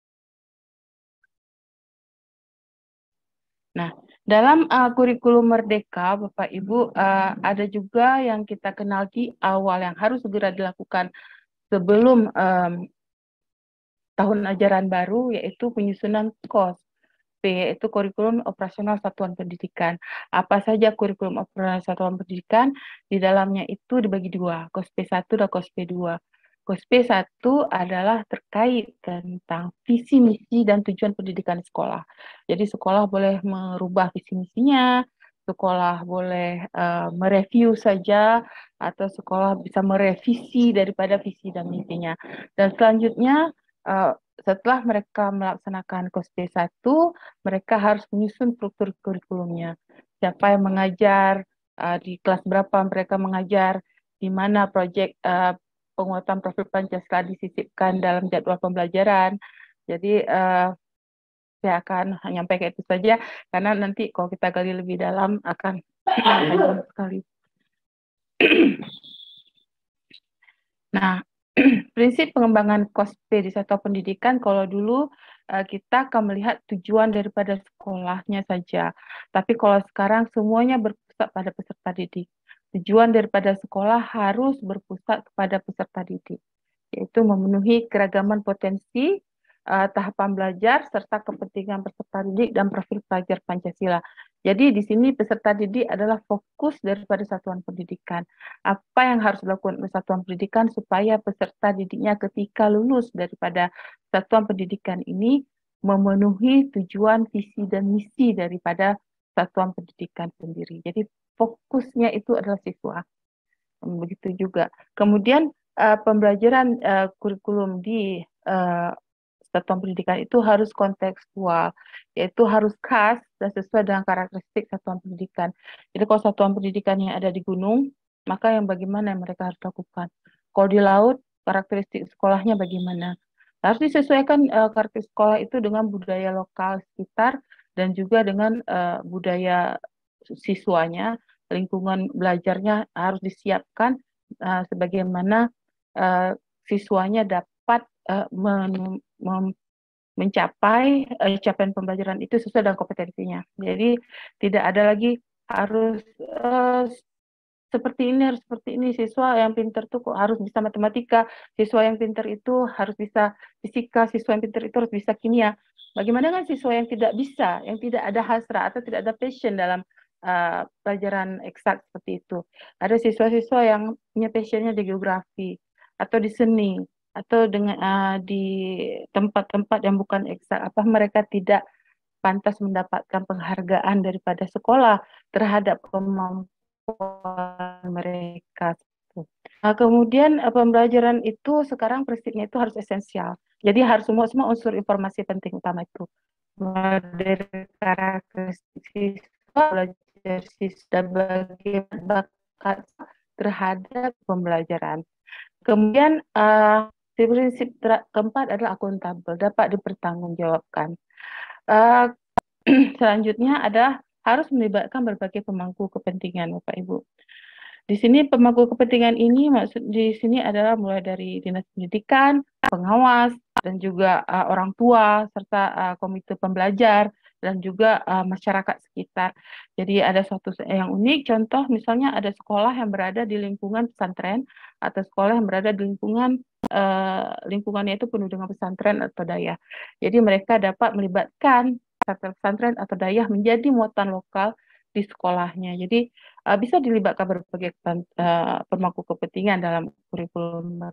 Nah, dalam uh, kurikulum Merdeka, Bapak Ibu, uh, ada juga yang kita kenal di awal yang harus segera dilakukan sebelum um, tahun ajaran baru, yaitu penyusunan K O S P, yaitu kurikulum operasional satuan pendidikan. Apa saja kurikulum operasional satuan pendidikan? Di dalamnya itu dibagi dua, K O S P satu dan K O S P dua. K O S P satu adalah terkait tentang visi, misi, dan tujuan pendidikan sekolah. Jadi sekolah boleh merubah visi misinya, sekolah boleh uh, mereview saja, atau sekolah bisa merevisi daripada visi dan misinya. Dan selanjutnya, uh, setelah mereka melaksanakan K O S P satu, mereka harus menyusun struktur kurikulumnya. Siapa yang mengajar, uh, di kelas berapa mereka mengajar, di mana proyek uh, penguatan profil Pancasila disisipkan dalam jadwal pembelajaran. Jadi uh, saya akan menyampaikan itu saja, karena nanti kalau kita gali lebih dalam akan panjang sekali. Nah, prinsip pengembangan K O S P di satuan pendidikan, kalau dulu uh, kita akan melihat tujuan daripada sekolahnya saja. Tapi kalau sekarang semuanya berpusat pada peserta didik. Tujuan daripada sekolah harus berpusat kepada peserta didik, yaitu memenuhi keragaman potensi, uh, tahapan belajar, serta kepentingan peserta didik dan profil pelajar Pancasila. Jadi di sini peserta didik adalah fokus daripada satuan pendidikan. Apa yang harus dilakukan oleh satuan pendidikan supaya peserta didiknya ketika lulus daripada satuan pendidikan ini memenuhi tujuan, visi, dan misi daripada satuan pendidikan sendiri. Jadi fokusnya itu adalah siswa. Begitu juga. Kemudian uh, pembelajaran uh, kurikulum di uh, satuan pendidikan itu harus kontekstual, yaitu harus khas dan sesuai dengan karakteristik satuan pendidikan. Jadi kalau satuan pendidikannya ada di gunung, maka yang bagaimana yang mereka harus lakukan. Kalau di laut, karakteristik sekolahnya bagaimana. Harus disesuaikan uh, karakteristik sekolah itu dengan budaya lokal sekitar dan juga dengan uh, budaya siswanya, lingkungan belajarnya harus disiapkan uh, sebagaimana uh, siswanya dapat uh, men mem mencapai uh, capaian pembelajaran itu sesuai dengan kompetensinya. Jadi tidak ada lagi harus uh, seperti ini, harus seperti ini. Siswa yang pintar itu kok harus bisa matematika, siswa yang pintar itu harus bisa fisika, siswa yang pintar itu harus bisa kimia. Bagaimana dengan siswa yang tidak bisa, yang tidak ada hasrat atau tidak ada passion dalam Uh, pelajaran eksak seperti itu. Ada siswa-siswa yang punya passionnya di geografi atau di seni atau dengan uh, di tempat-tempat yang bukan eksak. Apa mereka tidak pantas mendapatkan penghargaan daripada sekolah terhadap kemampuan mereka? Nah, kemudian uh, pembelajaran itu sekarang prinsipnya itu harus esensial. Jadi harus semua semua unsur informasi penting utama itu. Dari karakteristik siswa, belajar siswa bagi bakat terhadap pembelajaran. Kemudian uh, prinsip keempat adalah akuntabel, dapat dipertanggungjawabkan. Uh, selanjutnya adalah harus melibatkan berbagai pemangku kepentingan, Bapak Ibu. Di sini pemangku kepentingan ini maksud di sini adalah mulai dari dinas pendidikan, pengawas, dan juga uh, orang tua serta uh, komite pembelajar dan juga uh, masyarakat sekitar. Jadi ada suatu yang unik, contoh misalnya ada sekolah yang berada di lingkungan pesantren atau sekolah yang berada di lingkungan uh, lingkungannya itu penuh dengan pesantren atau dayah. Jadi mereka dapat melibatkan pesantren atau dayah menjadi muatan lokal di sekolahnya. Jadi uh, bisa dilibatkan berbagai uh, pemangku kepentingan dalam kurikulum.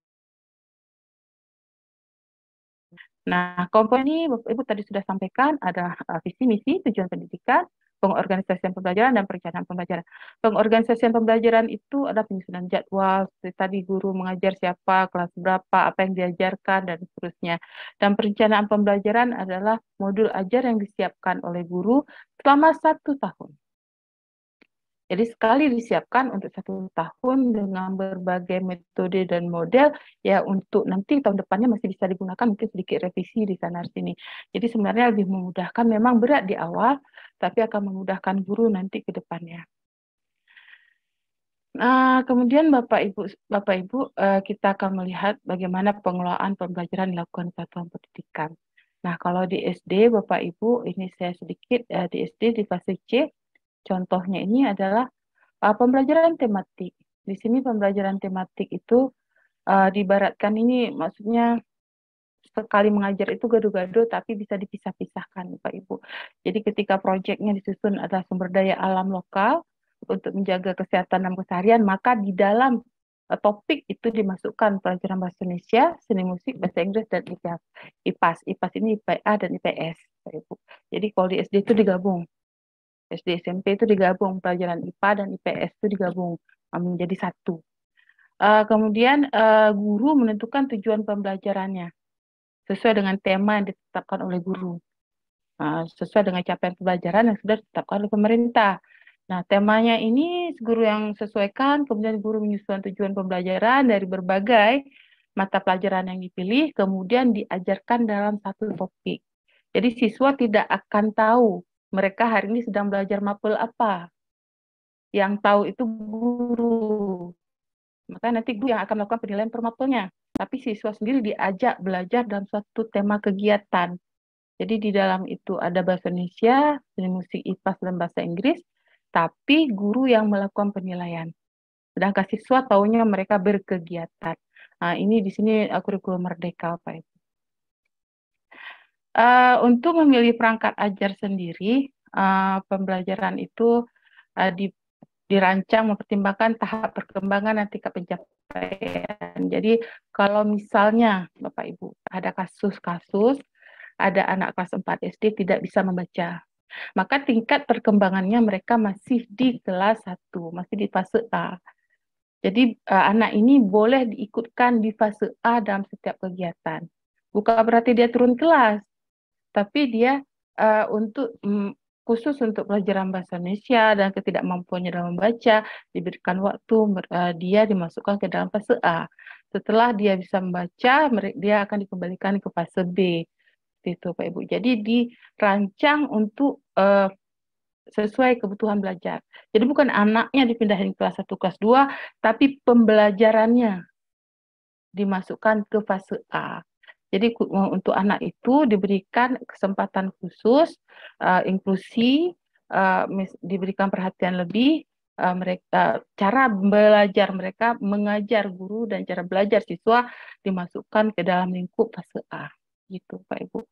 Nah, komponen ini Bapak Ibu tadi sudah sampaikan ada uh, visi, misi, tujuan pendidikan, pengorganisasian pembelajaran, dan perencanaan pembelajaran. Pengorganisasian pembelajaran itu ada penyusunan jadwal, seperti tadi guru mengajar siapa, kelas berapa, apa yang diajarkan, dan seterusnya. Dan perencanaan pembelajaran adalah modul ajar yang disiapkan oleh guru selama satu tahun. Jadi sekali disiapkan untuk satu tahun dengan berbagai metode dan model, ya untuk nanti tahun depannya masih bisa digunakan, mungkin sedikit revisi di sana sini. Jadi sebenarnya lebih memudahkan, memang berat di awal, tapi akan memudahkan guru nanti ke depannya. Nah, kemudian Bapak Ibu, Bapak Ibu kita akan melihat bagaimana pengelolaan pembelajaran dilakukan satuan pendidikan. Nah, kalau di S D Bapak Ibu, ini saya sedikit di S D di fase C. Contohnya ini adalah uh, pembelajaran tematik. Di sini pembelajaran tematik itu uh, diibaratkan ini maksudnya sekali mengajar itu gado-gado, tapi bisa dipisah-pisahkan, Bapak Ibu. Jadi ketika proyeknya disusun adalah sumber daya alam lokal untuk menjaga kesehatan dan keseharian, maka di dalam uh, topik itu dimasukkan pelajaran bahasa Indonesia, seni musik, bahasa Inggris, dan I P A S. I P A S, I P A S ini I P A dan I P S, Bapak Ibu. Jadi kalau di S D itu digabung. S D S M P itu digabung, pelajaran I P A dan I P S itu digabung menjadi satu. Uh, kemudian uh, guru menentukan tujuan pembelajarannya sesuai dengan tema yang ditetapkan oleh guru, uh, sesuai dengan capaian pembelajaran yang sudah ditetapkan oleh pemerintah. Nah, temanya ini guru yang sesuaikan, kemudian guru menyusun tujuan pembelajaran dari berbagai mata pelajaran yang dipilih, kemudian diajarkan dalam satu topik. Jadi siswa tidak akan tahu mereka hari ini sedang belajar mapel apa. Yang tahu itu guru. Maka nanti guru yang akan melakukan penilaian per mapelnya. Tapi siswa sendiri diajak belajar dalam suatu tema kegiatan. Jadi di dalam itu ada bahasa Indonesia, seni musik, I P A S, dan bahasa Inggris, tapi guru yang melakukan penilaian. Sedangkan siswa taunya mereka berkegiatan. Nah, ini di sini kurikulum merdeka, Pak Ibu. Uh, untuk memilih perangkat ajar sendiri, uh, pembelajaran itu uh, di dirancang mempertimbangkan tahap perkembangan dan tingkat pencapaian. Jadi kalau misalnya Bapak Ibu ada kasus-kasus ada anak kelas empat S D tidak bisa membaca, maka tingkat perkembangannya mereka masih di kelas satu, masih di fase A. Jadi uh, anak ini boleh diikutkan di fase A dalam setiap kegiatan. Bukan berarti dia turun kelas, tapi dia uh, untuk mm, khusus untuk pelajaran bahasa Indonesia dan ketidakmampuannya dalam membaca, diberikan waktu, uh, dia dimasukkan ke dalam fase A. Setelah dia bisa membaca, dia akan dikembalikan ke fase B. Itu, Pak Ibu. Jadi dirancang untuk uh, sesuai kebutuhan belajar. Jadi bukan anaknya dipindahin kelas satu, kelas dua, tapi pembelajarannya dimasukkan ke fase A. Jadi untuk anak itu diberikan kesempatan khusus, uh, inklusi, uh, diberikan perhatian lebih, uh, mereka, uh, cara belajar mereka, mengajar guru dan cara belajar siswa dimasukkan ke dalam lingkup fase A. Gitu, Pak Ibu.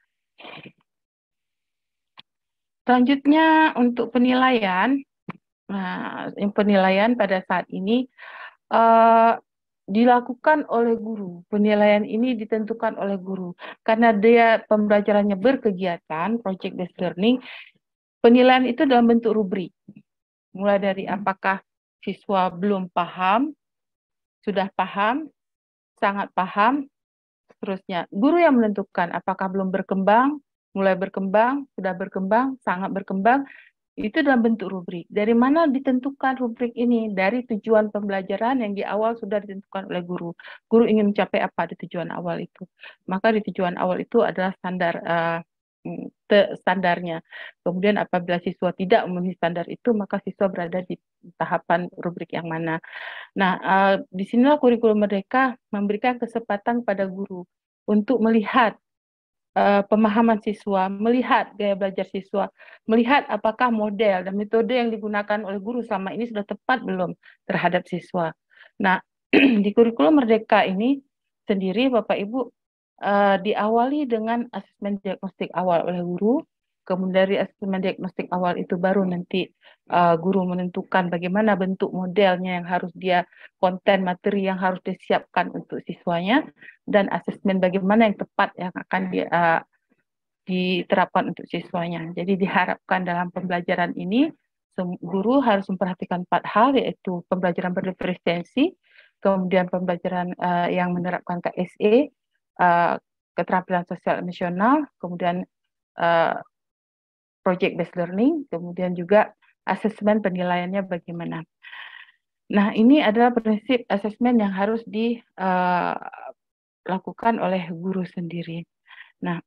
Selanjutnya untuk penilaian, nah, penilaian pada saat ini uh, dilakukan oleh guru. Penilaian ini ditentukan oleh guru. Karena dia pembelajarannya berkegiatan, project based learning, penilaian itu dalam bentuk rubrik. Mulai dari apakah siswa belum paham, sudah paham, sangat paham, seterusnya. Guru yang menentukan apakah belum berkembang, mulai berkembang, sudah berkembang, sangat berkembang, itu dalam bentuk rubrik. Dari mana ditentukan rubrik ini? Dari tujuan pembelajaran yang di awal sudah ditentukan oleh guru. Guru ingin mencapai apa di tujuan awal itu? Maka di tujuan awal itu adalah standar uh, standarnya. Kemudian apabila siswa tidak memenuhi standar itu, maka siswa berada di tahapan rubrik yang mana. Nah, uh, di sinilah kurikulum merdeka memberikan kesempatan pada guru untuk melihat Uh, pemahaman siswa, melihat gaya belajar siswa, melihat apakah model dan metode yang digunakan oleh guru selama ini sudah tepat belum terhadap siswa. Nah, di kurikulum merdeka ini sendiri Bapak Ibu uh, diawali dengan asesmen diagnostik awal oleh guru, kemudian dari asesmen diagnostik awal itu baru nanti uh, guru menentukan bagaimana bentuk modelnya yang harus dia, konten materi yang harus disiapkan untuk siswanya, dan asesmen bagaimana yang tepat yang akan di, uh, diterapkan untuk siswanya. Jadi diharapkan dalam pembelajaran ini guru harus memperhatikan empat hal, yaitu pembelajaran berreferensi, kemudian pembelajaran uh, yang menerapkan K S E, uh, keterampilan sosial emosional, kemudian uh, project based learning, kemudian juga asesmen penilaiannya bagaimana. Nah, ini adalah prinsip asesmen yang harus di uh, lakukan oleh guru sendiri. Nah,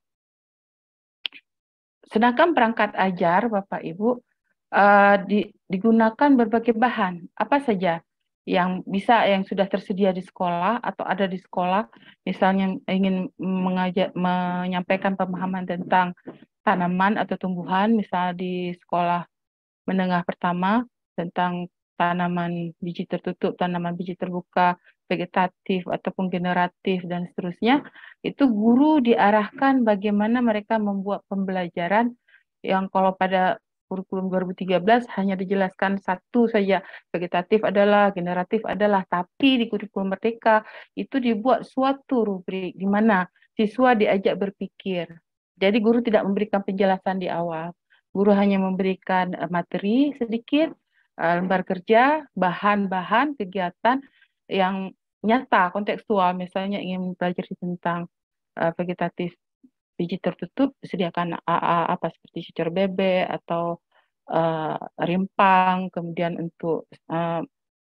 sedangkan perangkat ajar, Bapak Ibu, uh, di, digunakan berbagai bahan, apa saja yang bisa, yang sudah tersedia di sekolah atau ada di sekolah, misalnya ingin mengajar, menyampaikan pemahaman tentang tanaman atau tumbuhan, misalnya di sekolah menengah pertama, tentang tanaman biji tertutup, tanaman biji terbuka, vegetatif ataupun generatif dan seterusnya, itu guru diarahkan bagaimana mereka membuat pembelajaran yang kalau pada kurikulum dua ribu tiga belas hanya dijelaskan satu saja, vegetatif adalah, generatif adalah, tapi di kurikulum Merdeka itu dibuat suatu rubrik di mana siswa diajak berpikir. Jadi guru tidak memberikan penjelasan di awal. Guru hanya memberikan uh, materi sedikit, uh, lembar kerja, bahan-bahan kegiatan yang nyata, kontekstual. Misalnya ingin mempelajari tentang uh, vegetatif biji tertutup, sediakan A A apa seperti cucur bebek atau uh, rimpang, kemudian untuk uh,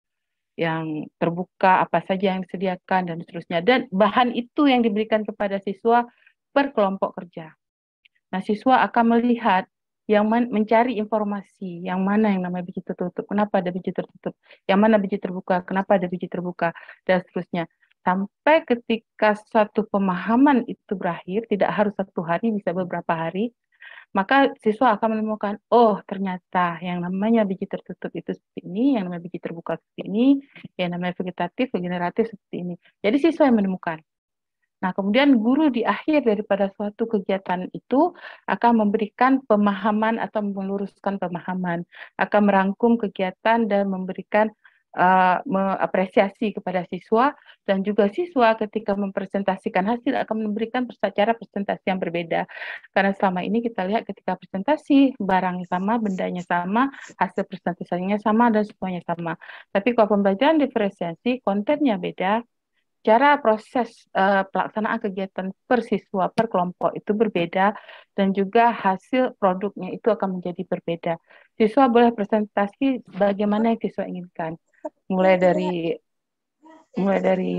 yang terbuka apa saja yang disediakan dan seterusnya. Dan bahan itu yang diberikan kepada siswa per kelompok kerja. Nah, siswa akan melihat yang mencari informasi, yang mana yang namanya biji tertutup, kenapa ada biji tertutup, yang mana biji terbuka, kenapa ada biji terbuka, dan seterusnya. Sampai ketika suatu pemahaman itu berakhir, tidak harus satu hari, bisa beberapa hari, maka siswa akan menemukan, oh ternyata yang namanya biji tertutup itu seperti ini, yang namanya biji terbuka seperti ini, yang namanya vegetatif, generatif seperti ini. Jadi siswa yang menemukan. Nah, kemudian guru di akhir daripada suatu kegiatan itu akan memberikan pemahaman atau meluruskan pemahaman, akan merangkum kegiatan dan memberikan uh, mengapresiasi kepada siswa, dan juga siswa ketika mempresentasikan hasil akan memberikan cara presentasi yang berbeda. Karena selama ini kita lihat ketika presentasi, barangnya sama, bendanya sama, hasil presentasinya sama, dan semuanya sama. Tapi kalau pembelajaran diferensiasi, kontennya beda, cara proses uh, pelaksanaan kegiatan per siswa, per kelompok itu berbeda, dan juga hasil produknya itu akan menjadi berbeda. Siswa boleh presentasi bagaimana yang siswa inginkan, mulai dari mulai dari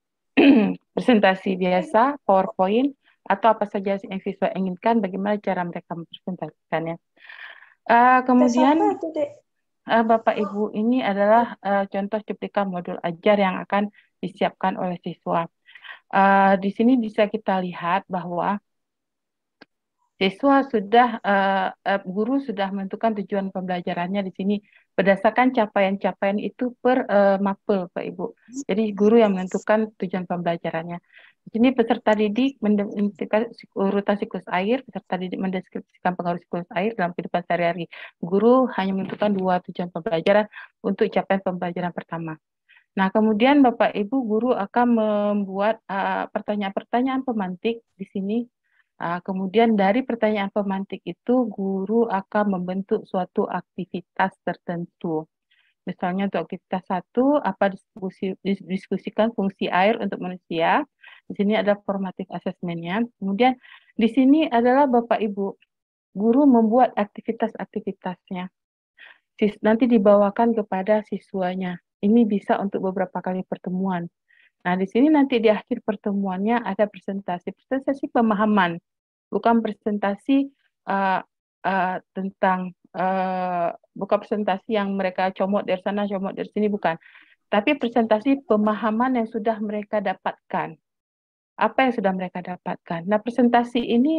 presentasi biasa, PowerPoint, atau apa saja yang siswa inginkan, bagaimana cara mereka mempresentasikannya. Uh, kemudian uh, Bapak Ibu, ini adalah uh, contoh cuplikan modul ajar yang akan disiapkan oleh siswa. Uh, di sini bisa kita lihat bahwa siswa sudah, uh, uh, guru sudah menentukan tujuan pembelajarannya di sini berdasarkan capaian-capaian itu per uh, mapel, Pak Ibu. Jadi guru yang menentukan tujuan pembelajarannya. Di sini peserta didik menentukan urutan siklus air, peserta didik mendeskripsikan pengaruh siklus air dalam kehidupan sehari-hari. Guru hanya menentukan dua tujuan pembelajaran untuk capaian pembelajaran pertama. Nah, kemudian Bapak Ibu guru akan membuat pertanyaan-pertanyaan uh, pemantik di sini. Uh, kemudian dari pertanyaan pemantik itu guru akan membentuk suatu aktivitas tertentu. Misalnya untuk aktivitas satu, apa diskusi, diskusikan fungsi air untuk manusia. Di sini ada formative assessment-nya. Kemudian di sini adalah Bapak Ibu guru membuat aktivitas-aktivitasnya. Nanti dibawakan kepada siswanya. Ini bisa untuk beberapa kali pertemuan. Nah, di sini nanti di akhir pertemuannya ada presentasi. Presentasi pemahaman, bukan presentasi uh, uh, tentang, uh, bukan presentasi yang mereka comot dari sana, comot dari sini, bukan. Tapi presentasi pemahaman yang sudah mereka dapatkan. Apa yang sudah mereka dapatkan. Nah, presentasi ini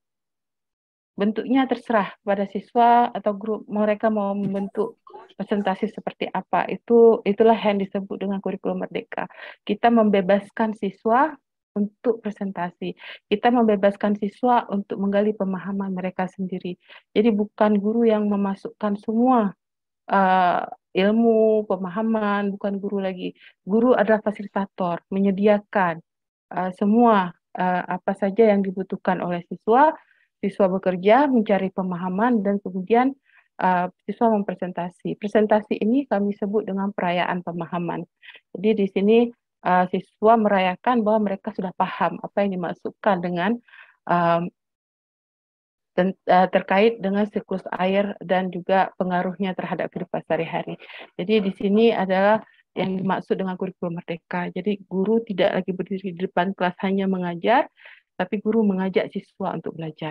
bentuknya terserah pada siswa atau grup, mereka mau membentuk presentasi seperti apa. Itu itulah yang disebut dengan kurikulum Merdeka. Kita membebaskan siswa untuk presentasi. Kita membebaskan siswa untuk menggali pemahaman mereka sendiri. Jadi bukan guru yang memasukkan semua uh, ilmu, pemahaman, bukan guru lagi. Guru adalah fasilitator, menyediakan uh, semua uh, apa saja yang dibutuhkan oleh siswa. Siswa bekerja, mencari pemahaman, dan kemudian uh, siswa mempresentasi. Presentasi ini kami sebut dengan perayaan pemahaman. Jadi di sini uh, siswa merayakan bahwa mereka sudah paham apa yang dimaksudkan dengan um, ten, uh, terkait dengan siklus air dan juga pengaruhnya terhadap kehidupan sehari-hari. Jadi di sini adalah yang dimaksud dengan kurikulum Merdeka. Jadi guru tidak lagi berdiri di depan kelas hanya mengajar, tapi guru mengajak siswa untuk belajar.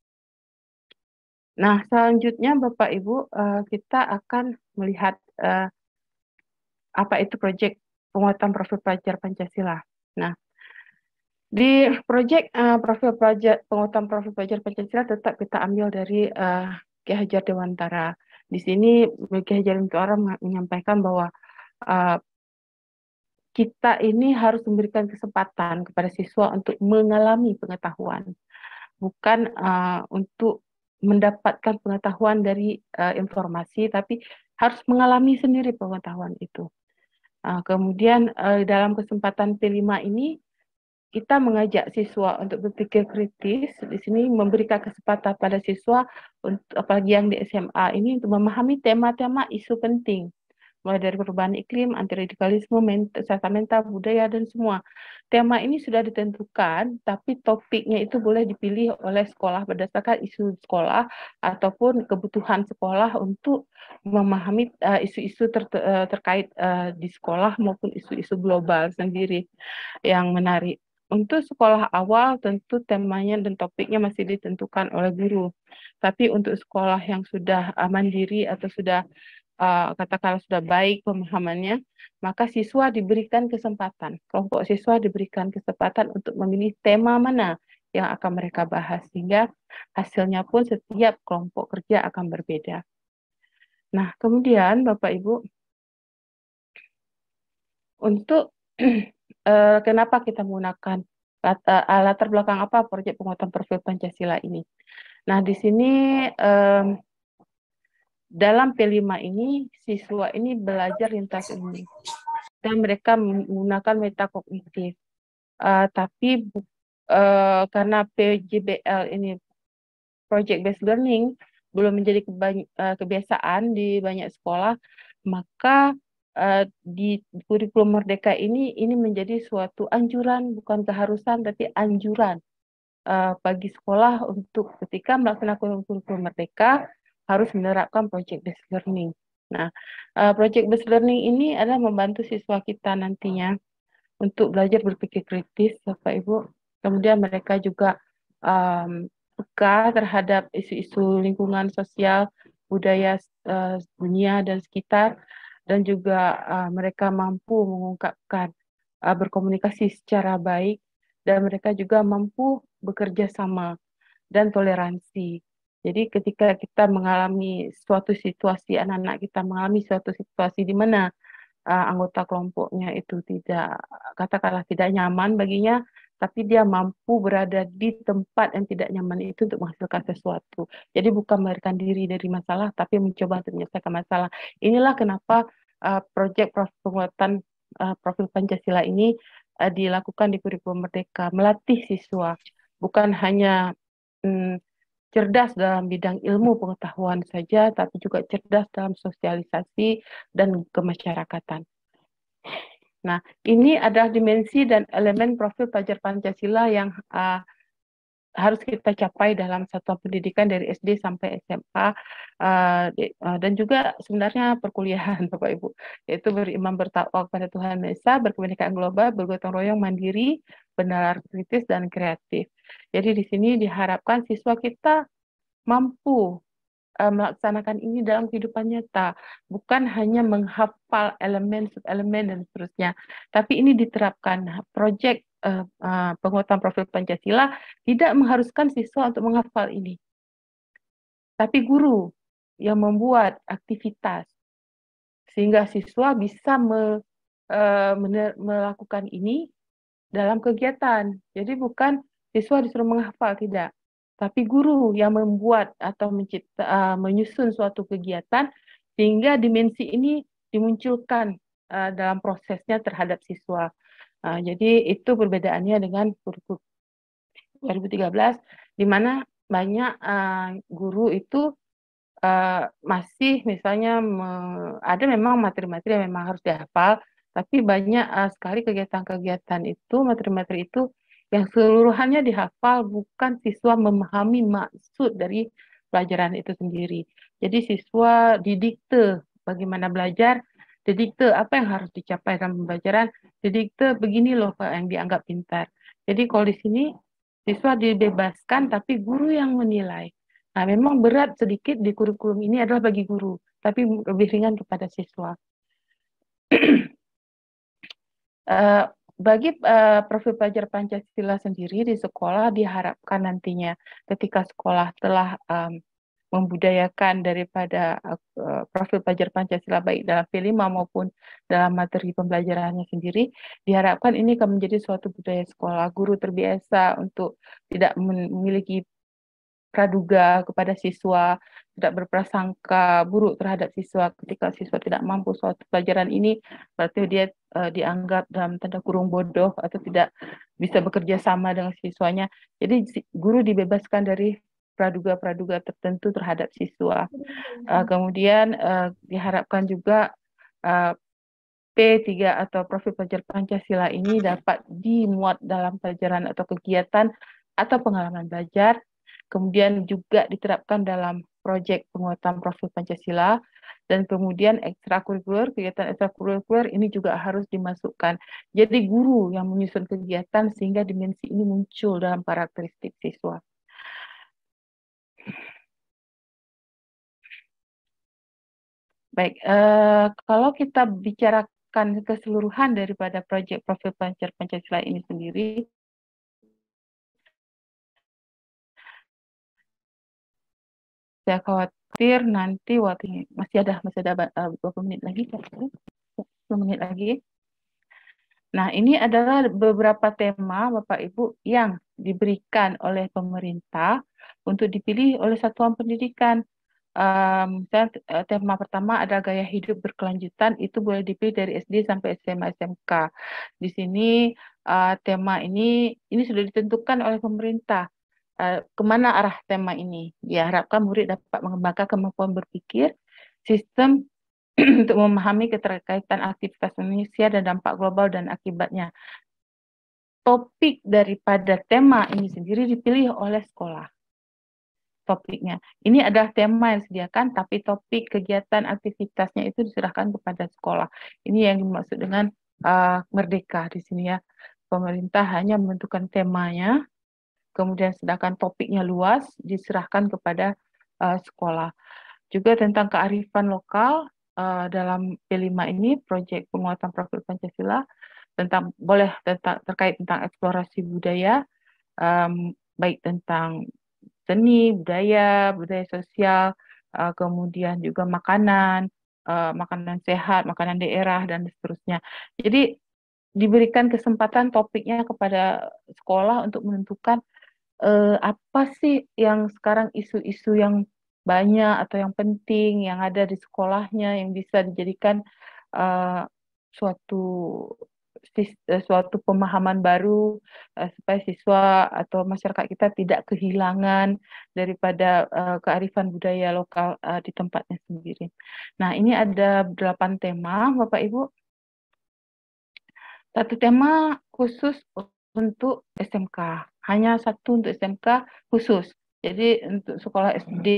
Nah, selanjutnya Bapak Ibu, uh, kita akan melihat uh, apa itu proyek penguatan profil pelajar Pancasila. Nah, di proyek uh, profil pelajar penguatan profil pelajar Pancasila tetap kita ambil dari uh, Ki Hajar Dewantara. Di sini Ki Hajar Dewantara menyampaikan bahwa uh, kita ini harus memberikan kesempatan kepada siswa untuk mengalami pengetahuan, bukan uh, untuk mendapatkan pengetahuan dari uh, informasi, tapi harus mengalami sendiri pengetahuan itu. Uh, kemudian uh, dalam kesempatan P lima ini, kita mengajak siswa untuk berpikir kritis. Di sini memberikan kesempatan pada siswa, untuk apalagi yang di S M A ini, untuk memahami tema-tema isu penting, mulai dari perubahan iklim, anti-radikalisme, kesehatan mental, budaya, dan semua. Tema ini sudah ditentukan, tapi topiknya itu boleh dipilih oleh sekolah berdasarkan isu sekolah ataupun kebutuhan sekolah untuk memahami isu-isu uh, ter uh, terkait uh, di sekolah maupun isu-isu global sendiri yang menarik. Untuk sekolah awal tentu temanya dan topiknya masih ditentukan oleh guru. Tapi untuk sekolah yang sudah uh, mandiri atau sudah Uh, katakanlah sudah baik pemahamannya, maka siswa diberikan kesempatan, kelompok siswa diberikan kesempatan untuk memilih tema mana yang akan mereka bahas, sehingga hasilnya pun setiap kelompok kerja akan berbeda. Nah, kemudian Bapak Ibu, untuk uh, kenapa kita menggunakan uh, latar belakang apa proyek penguatan profil Pancasila ini? Nah, di sini um, dalam P lima ini, siswa ini belajar lintas ilmu dan mereka menggunakan metakognitif. Uh, tapi uh, karena P J B L ini, Project Based Learning, belum menjadi uh, kebiasaan di banyak sekolah, maka uh, di kurikulum Merdeka ini, ini menjadi suatu anjuran, bukan keharusan, tapi anjuran uh, bagi sekolah untuk ketika melaksanakan kurikulum Merdeka, harus menerapkan project based learning. Nah, uh, project based learning ini adalah membantu siswa kita nantinya untuk belajar berpikir kritis, Bapak Ibu. Kemudian mereka juga um, peka terhadap isu-isu lingkungan sosial, budaya uh, dunia dan sekitar, dan juga uh, mereka mampu mengungkapkan, uh, berkomunikasi secara baik, dan mereka juga mampu bekerja sama dan toleransi. Jadi ketika kita mengalami suatu situasi, anak-anak kita mengalami suatu situasi di mana uh, anggota kelompoknya itu tidak, katakanlah tidak nyaman baginya, tapi dia mampu berada di tempat yang tidak nyaman itu untuk menghasilkan sesuatu. Jadi bukan melarikan diri dari masalah, tapi mencoba untuk menyelesaikan masalah. Inilah kenapa uh, proyek penguatan uh, profil Pancasila ini uh, dilakukan di kurikulum Merdeka, melatih siswa, bukan hanya hmm, cerdas dalam bidang ilmu pengetahuan saja, tapi juga cerdas dalam sosialisasi dan kemasyarakatan. Nah, ini adalah dimensi dan elemen profil pelajar Pancasila yang uh, harus kita capai dalam satuan pendidikan dari S D sampai S M A, uh, uh, dan juga sebenarnya perkuliahan, Bapak Ibu, yaitu beriman bertakwa kepada Tuhan Maha Esa, berkebinekaan global, bergotong royong, mandiri, benar, kritis, dan kreatif. Jadi di sini diharapkan siswa kita mampu uh, melaksanakan ini dalam kehidupan nyata, bukan hanya menghafal elemen, subelemen, dan seterusnya, tapi ini diterapkan. Proyek uh, uh, penguatan profil Pancasila tidak mengharuskan siswa untuk menghafal ini, tapi guru yang membuat aktivitas sehingga siswa bisa me, uh, melakukan ini dalam kegiatan. Jadi bukan siswa disuruh menghafal, tidak, tapi guru yang membuat atau mencipta, uh, menyusun suatu kegiatan sehingga dimensi ini dimunculkan uh, dalam prosesnya terhadap siswa. Uh, jadi itu perbedaannya dengan kurikulum dua ribu tiga belas, di mana banyak uh, guru itu uh, masih misalnya me, ada memang materi-materi yang memang harus dihafal, tapi banyak uh, sekali kegiatan-kegiatan itu, materi-materi itu yang seluruhannya dihafal, bukan siswa memahami maksud dari pelajaran itu sendiri. Jadi siswa didikte bagaimana belajar, didikte apa yang harus dicapai dalam pembelajaran, didikte begini loh yang dianggap pintar. Jadi kalau di sini siswa dibebaskan, tapi guru yang menilai. Nah, memang berat sedikit di kurikulum ini adalah bagi guru, tapi lebih ringan kepada siswa. uh, Bagi uh, profil pelajar Pancasila sendiri di sekolah diharapkan nantinya ketika sekolah telah um, membudayakan daripada uh, profil pelajar Pancasila baik dalam P lima maupun dalam materi pembelajarannya sendiri. Diharapkan ini akan menjadi suatu budaya sekolah. Guru terbiasa untuk tidak memiliki praduga kepada siswa, tidak berprasangka buruk terhadap siswa ketika siswa tidak mampu suatu pelajaran ini, berarti dia uh, dianggap dalam tanda kurung bodoh atau tidak bisa bekerja sama dengan siswanya. Jadi guru dibebaskan dari praduga-praduga tertentu terhadap siswa. Uh, kemudian uh, diharapkan juga uh, P tiga atau profil pelajar Pancasila ini dapat dimuat dalam pelajaran atau kegiatan atau pengalaman belajar, kemudian juga diterapkan dalam proyek penguatan profil Pancasila, dan kemudian ekstrakurikuler, kegiatan ekstrakurikuler ini juga harus dimasukkan. Jadi guru yang menyusun kegiatan sehingga dimensi ini muncul dalam karakteristik siswa. Baik, eh, kalau kita bicarakan keseluruhan daripada proyek profil pelajar Pancasila ini sendiri, saya khawatir nanti waktu masih ada masih ada beberapa menit lagi, sepuluh menit lagi. Nah, ini adalah beberapa tema Bapak Ibu yang diberikan oleh pemerintah untuk dipilih oleh satuan pendidikan. Um, tema pertama ada gaya hidup berkelanjutan, itu boleh dipilih dari S D sampai S M A S M K. Di sini uh, tema ini ini sudah ditentukan oleh pemerintah. Uh, kemana arah tema ini? Diharapkan murid dapat mengembangkan kemampuan berpikir, sistem untuk memahami keterkaitan aktivitas manusia dan dampak global dan akibatnya. Topik daripada tema ini sendiri dipilih oleh sekolah. Topiknya. Ini adalah tema yang disediakan, tapi topik kegiatan aktivitasnya itu diserahkan kepada sekolah. Ini yang dimaksud dengan uh, merdeka di sini ya. Pemerintah hanya menentukan temanya, kemudian sedangkan topiknya luas diserahkan kepada uh, sekolah. Juga tentang kearifan lokal uh, dalam P lima ini, proyek penguatan profil Pancasila, tentang boleh tentang terkait tentang eksplorasi budaya, um, baik tentang seni, budaya, budaya sosial, uh, kemudian juga makanan, uh, makanan sehat, makanan daerah, dan seterusnya. Jadi diberikan kesempatan topiknya kepada sekolah untuk menentukan uh, apa sih yang sekarang isu-isu yang banyak atau yang penting yang ada di sekolahnya yang bisa dijadikan uh, suatu suatu pemahaman baru uh, supaya siswa atau masyarakat kita tidak kehilangan daripada uh, kearifan budaya lokal uh, di tempatnya sendiri. Nah, ini ada delapan tema, Bapak Ibu. Satu tema khusus untuk S M K, hanya satu untuk S M K khusus. Jadi untuk sekolah S D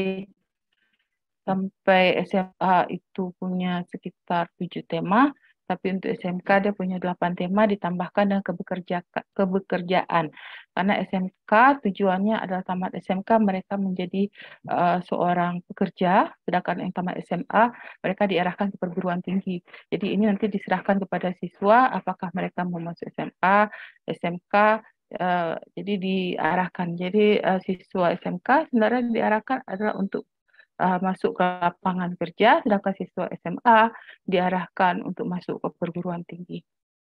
sampai S M A itu punya sekitar tujuh tema, tapi untuk S M K dia punya delapan tema ditambahkan dengan kebekerja kebekerjaan. Karena S M K tujuannya adalah tamat S M K mereka menjadi uh, seorang pekerja, sedangkan yang tamat S M A mereka diarahkan ke perguruan tinggi. Jadi ini nanti diserahkan kepada siswa apakah mereka mau masuk S M A, S M K, uh, jadi diarahkan. Jadi uh, siswa S M K sebenarnya diarahkan adalah untuk Uh, masuk ke lapangan kerja, sedangkan siswa S M A diarahkan untuk masuk ke perguruan tinggi.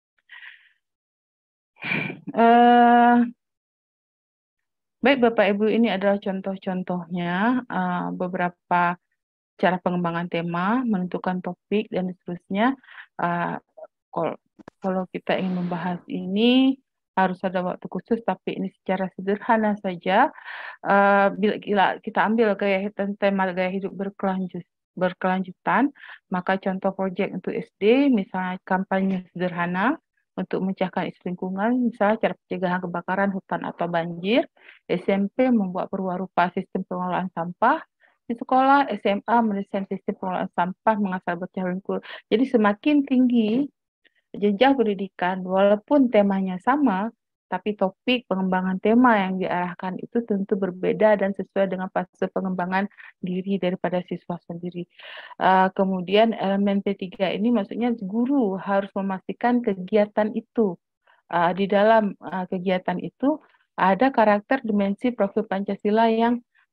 Uh, baik Bapak Ibu, ini adalah contoh-contohnya uh, beberapa cara pengembangan tema, menentukan topik, dan seterusnya. Uh, kalau, kalau kita ingin membahas ini, harus ada waktu khusus, tapi ini secara sederhana saja. Uh, bila kita ambil gaya tema gaya hidup berkelanjut, berkelanjutan, maka contoh proyek untuk S D, misalnya kampanye sederhana untuk memecahkan isu lingkungan, misalnya cara pencegahan kebakaran hutan atau banjir. S M P membuat perwarupa sistem pengelolaan sampah. Di sekolah, S M A mendesain sistem pengelolaan sampah mengasal bercampur. Jadi semakin tinggi jenjang pendidikan, walaupun temanya sama, tapi topik pengembangan tema yang diarahkan itu tentu berbeda dan sesuai dengan fase pengembangan diri daripada siswa sendiri. Uh, kemudian elemen P tiga ini maksudnya guru harus memastikan kegiatan itu. Uh, di dalam uh, kegiatan itu ada karakter dimensi profil Pancasila yang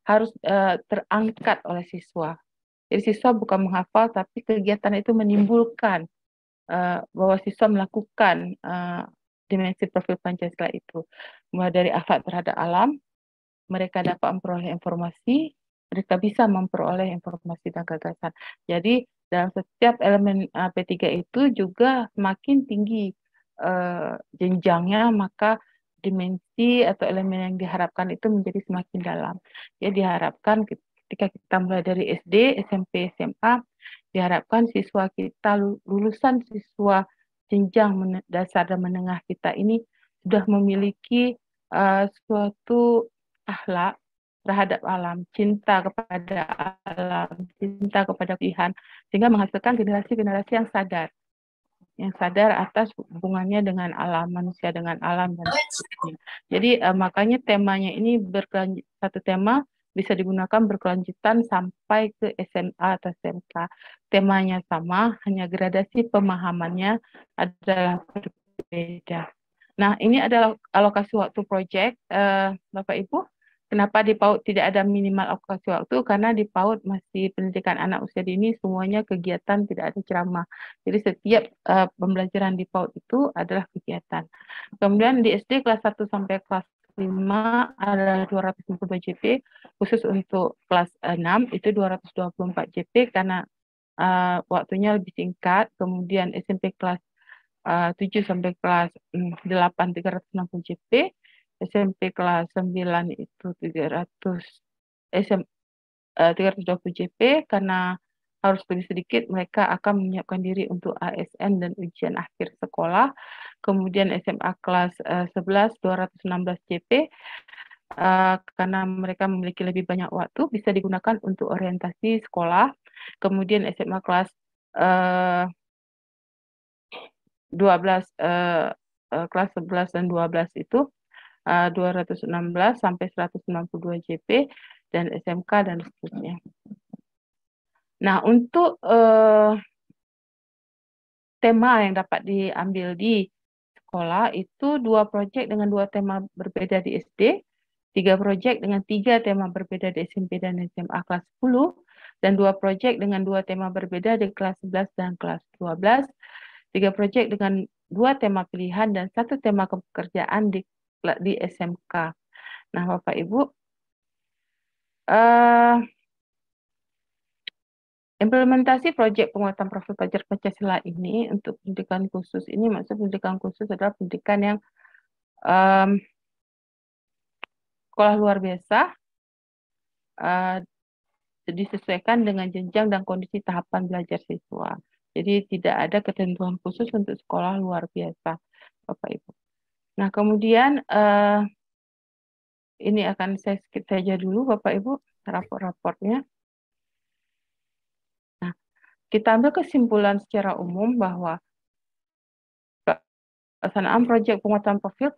harus uh, terangkat oleh siswa. Jadi siswa bukan menghafal, tapi kegiatan itu menimbulkan uh, bahwa siswa melakukan uh, dimensi profil Pancasila itu. Mulai dari akhlak terhadap alam, mereka dapat memperoleh informasi, mereka bisa memperoleh informasi dan gagasan. Jadi dalam setiap elemen uh, P tiga itu juga semakin tinggi uh, jenjangnya, maka dimensi atau elemen yang diharapkan itu menjadi semakin dalam. Ya, diharapkan ketika kita mulai dari S D, S M P, S M A, diharapkan siswa kita, lulusan siswa jenjang dasar dan menengah kita ini sudah memiliki uh, suatu akhlak terhadap alam, cinta kepada alam, cinta kepada Tuhan, sehingga menghasilkan generasi-generasi yang sadar, yang sadar atas hubungannya dengan alam, manusia dengan alam dan sebagainya. Jadi uh, makanya temanya ini berkelanjut, satu tema bisa digunakan berkelanjutan sampai ke S M A atau S M K. Temanya sama, hanya gradasi pemahamannya adalah berbeda. Nah, ini adalah alokasi waktu proyek, uh, Bapak Ibu. Kenapa di PAUD tidak ada minimal alokasi waktu? Karena di PAUD masih pendidikan anak usia dini, semuanya kegiatan, tidak ada ceramah. Jadi setiap uh, pembelajaran di PAUD itu adalah kegiatan. Kemudian di S D kelas satu sampai kelas lima ada dua ratus lima puluh dua J P, khusus untuk kelas enam itu dua ratus dua puluh empat J P karena uh, waktunya lebih singkat. Kemudian S M P kelas uh, tujuh sampai kelas um, delapan tiga ratus enam puluh J P, S M P kelas sembilan itu tiga ratus S M, uh, tiga ratus dua puluh J P karena harus lebih sedikit, mereka akan menyiapkan diri untuk A S N dan ujian akhir sekolah. Kemudian S M A kelas uh, sebelas dua ratus enam belas J P uh, karena mereka memiliki lebih banyak waktu, bisa digunakan untuk orientasi sekolah. Kemudian S M A kelas uh, dua belas uh, uh, kelas sebelas dan dua belas itu uh, dua ratus enam belas sampai seratus sembilan puluh dua J P, dan S M K dan seterusnya. Nah, untuk uh, tema yang dapat diambil di sekolah itu dua proyek dengan dua tema berbeda di S D, tiga proyek dengan tiga tema berbeda di S M P dan S M A kelas sepuluh, dan dua proyek dengan dua tema berbeda di kelas sebelas dan kelas dua belas, tiga proyek dengan dua tema pilihan dan satu tema pekerjaan di di S M K. Nah, Bapak Ibu, uh, implementasi proyek penguatan profil pelajar Pancasila ini untuk pendidikan khusus ini, maksud pendidikan khusus adalah pendidikan yang um, sekolah luar biasa, uh, disesuaikan dengan jenjang dan kondisi tahapan belajar siswa. Jadi tidak ada ketentuan khusus untuk sekolah luar biasa, Bapak Ibu. Nah, kemudian uh, ini akan saya skip saja dulu, Bapak Ibu, rapor-raportnya. Kita ambil kesimpulan secara umum bahwa pelaksanaan proyek penguatan profil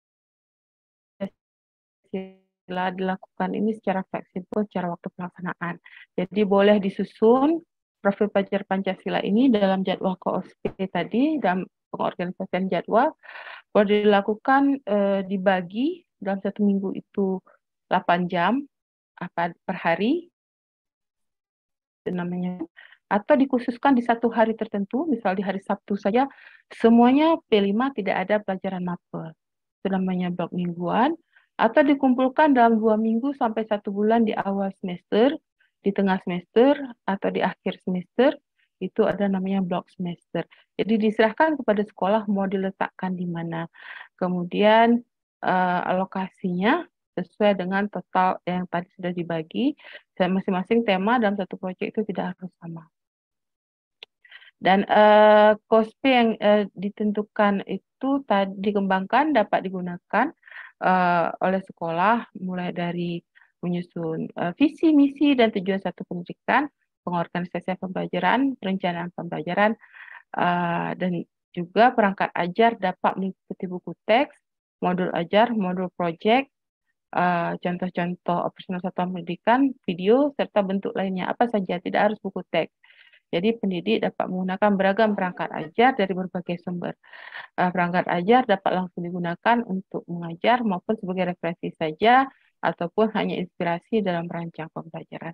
Pancasila dilakukan ini secara fleksibel secara waktu pelaksanaan. Jadi boleh disusun profil pelajar Pancasila ini dalam jadwal K O S P tadi, dalam pengorganisasian jadwal, boleh dilakukan eh, dibagi dalam satu minggu itu delapan jam apa per hari, itu namanya, atau dikhususkan di satu hari tertentu, misal di hari Sabtu saja, semuanya P lima tidak ada pelajaran mapel. Itu namanya blok mingguan, atau dikumpulkan dalam dua minggu sampai satu bulan di awal semester, di tengah semester, atau di akhir semester, itu ada namanya blok semester. Jadi diserahkan kepada sekolah mau diletakkan di mana. Kemudian uh, alokasinya sesuai dengan total yang tadi sudah dibagi, masing-masing tema dalam satu proyek itu tidak harus sama. Dan uh, K O S P yang uh, ditentukan itu tadi dikembangkan dapat digunakan uh, oleh sekolah mulai dari menyusun uh, visi, misi, dan tujuan satu pendidikan, pengorganisasian pembelajaran, perencanaan pembelajaran, uh, dan juga perangkat ajar dapat mengikuti buku teks, modul ajar, modul proyek, uh, contoh-contoh operasional satuan pendidikan, video, serta bentuk lainnya, apa saja, tidak harus buku teks. Jadi pendidik dapat menggunakan beragam perangkat ajar dari berbagai sumber. Uh, perangkat ajar dapat langsung digunakan untuk mengajar maupun sebagai referensi saja ataupun hanya inspirasi dalam merancang pembelajaran.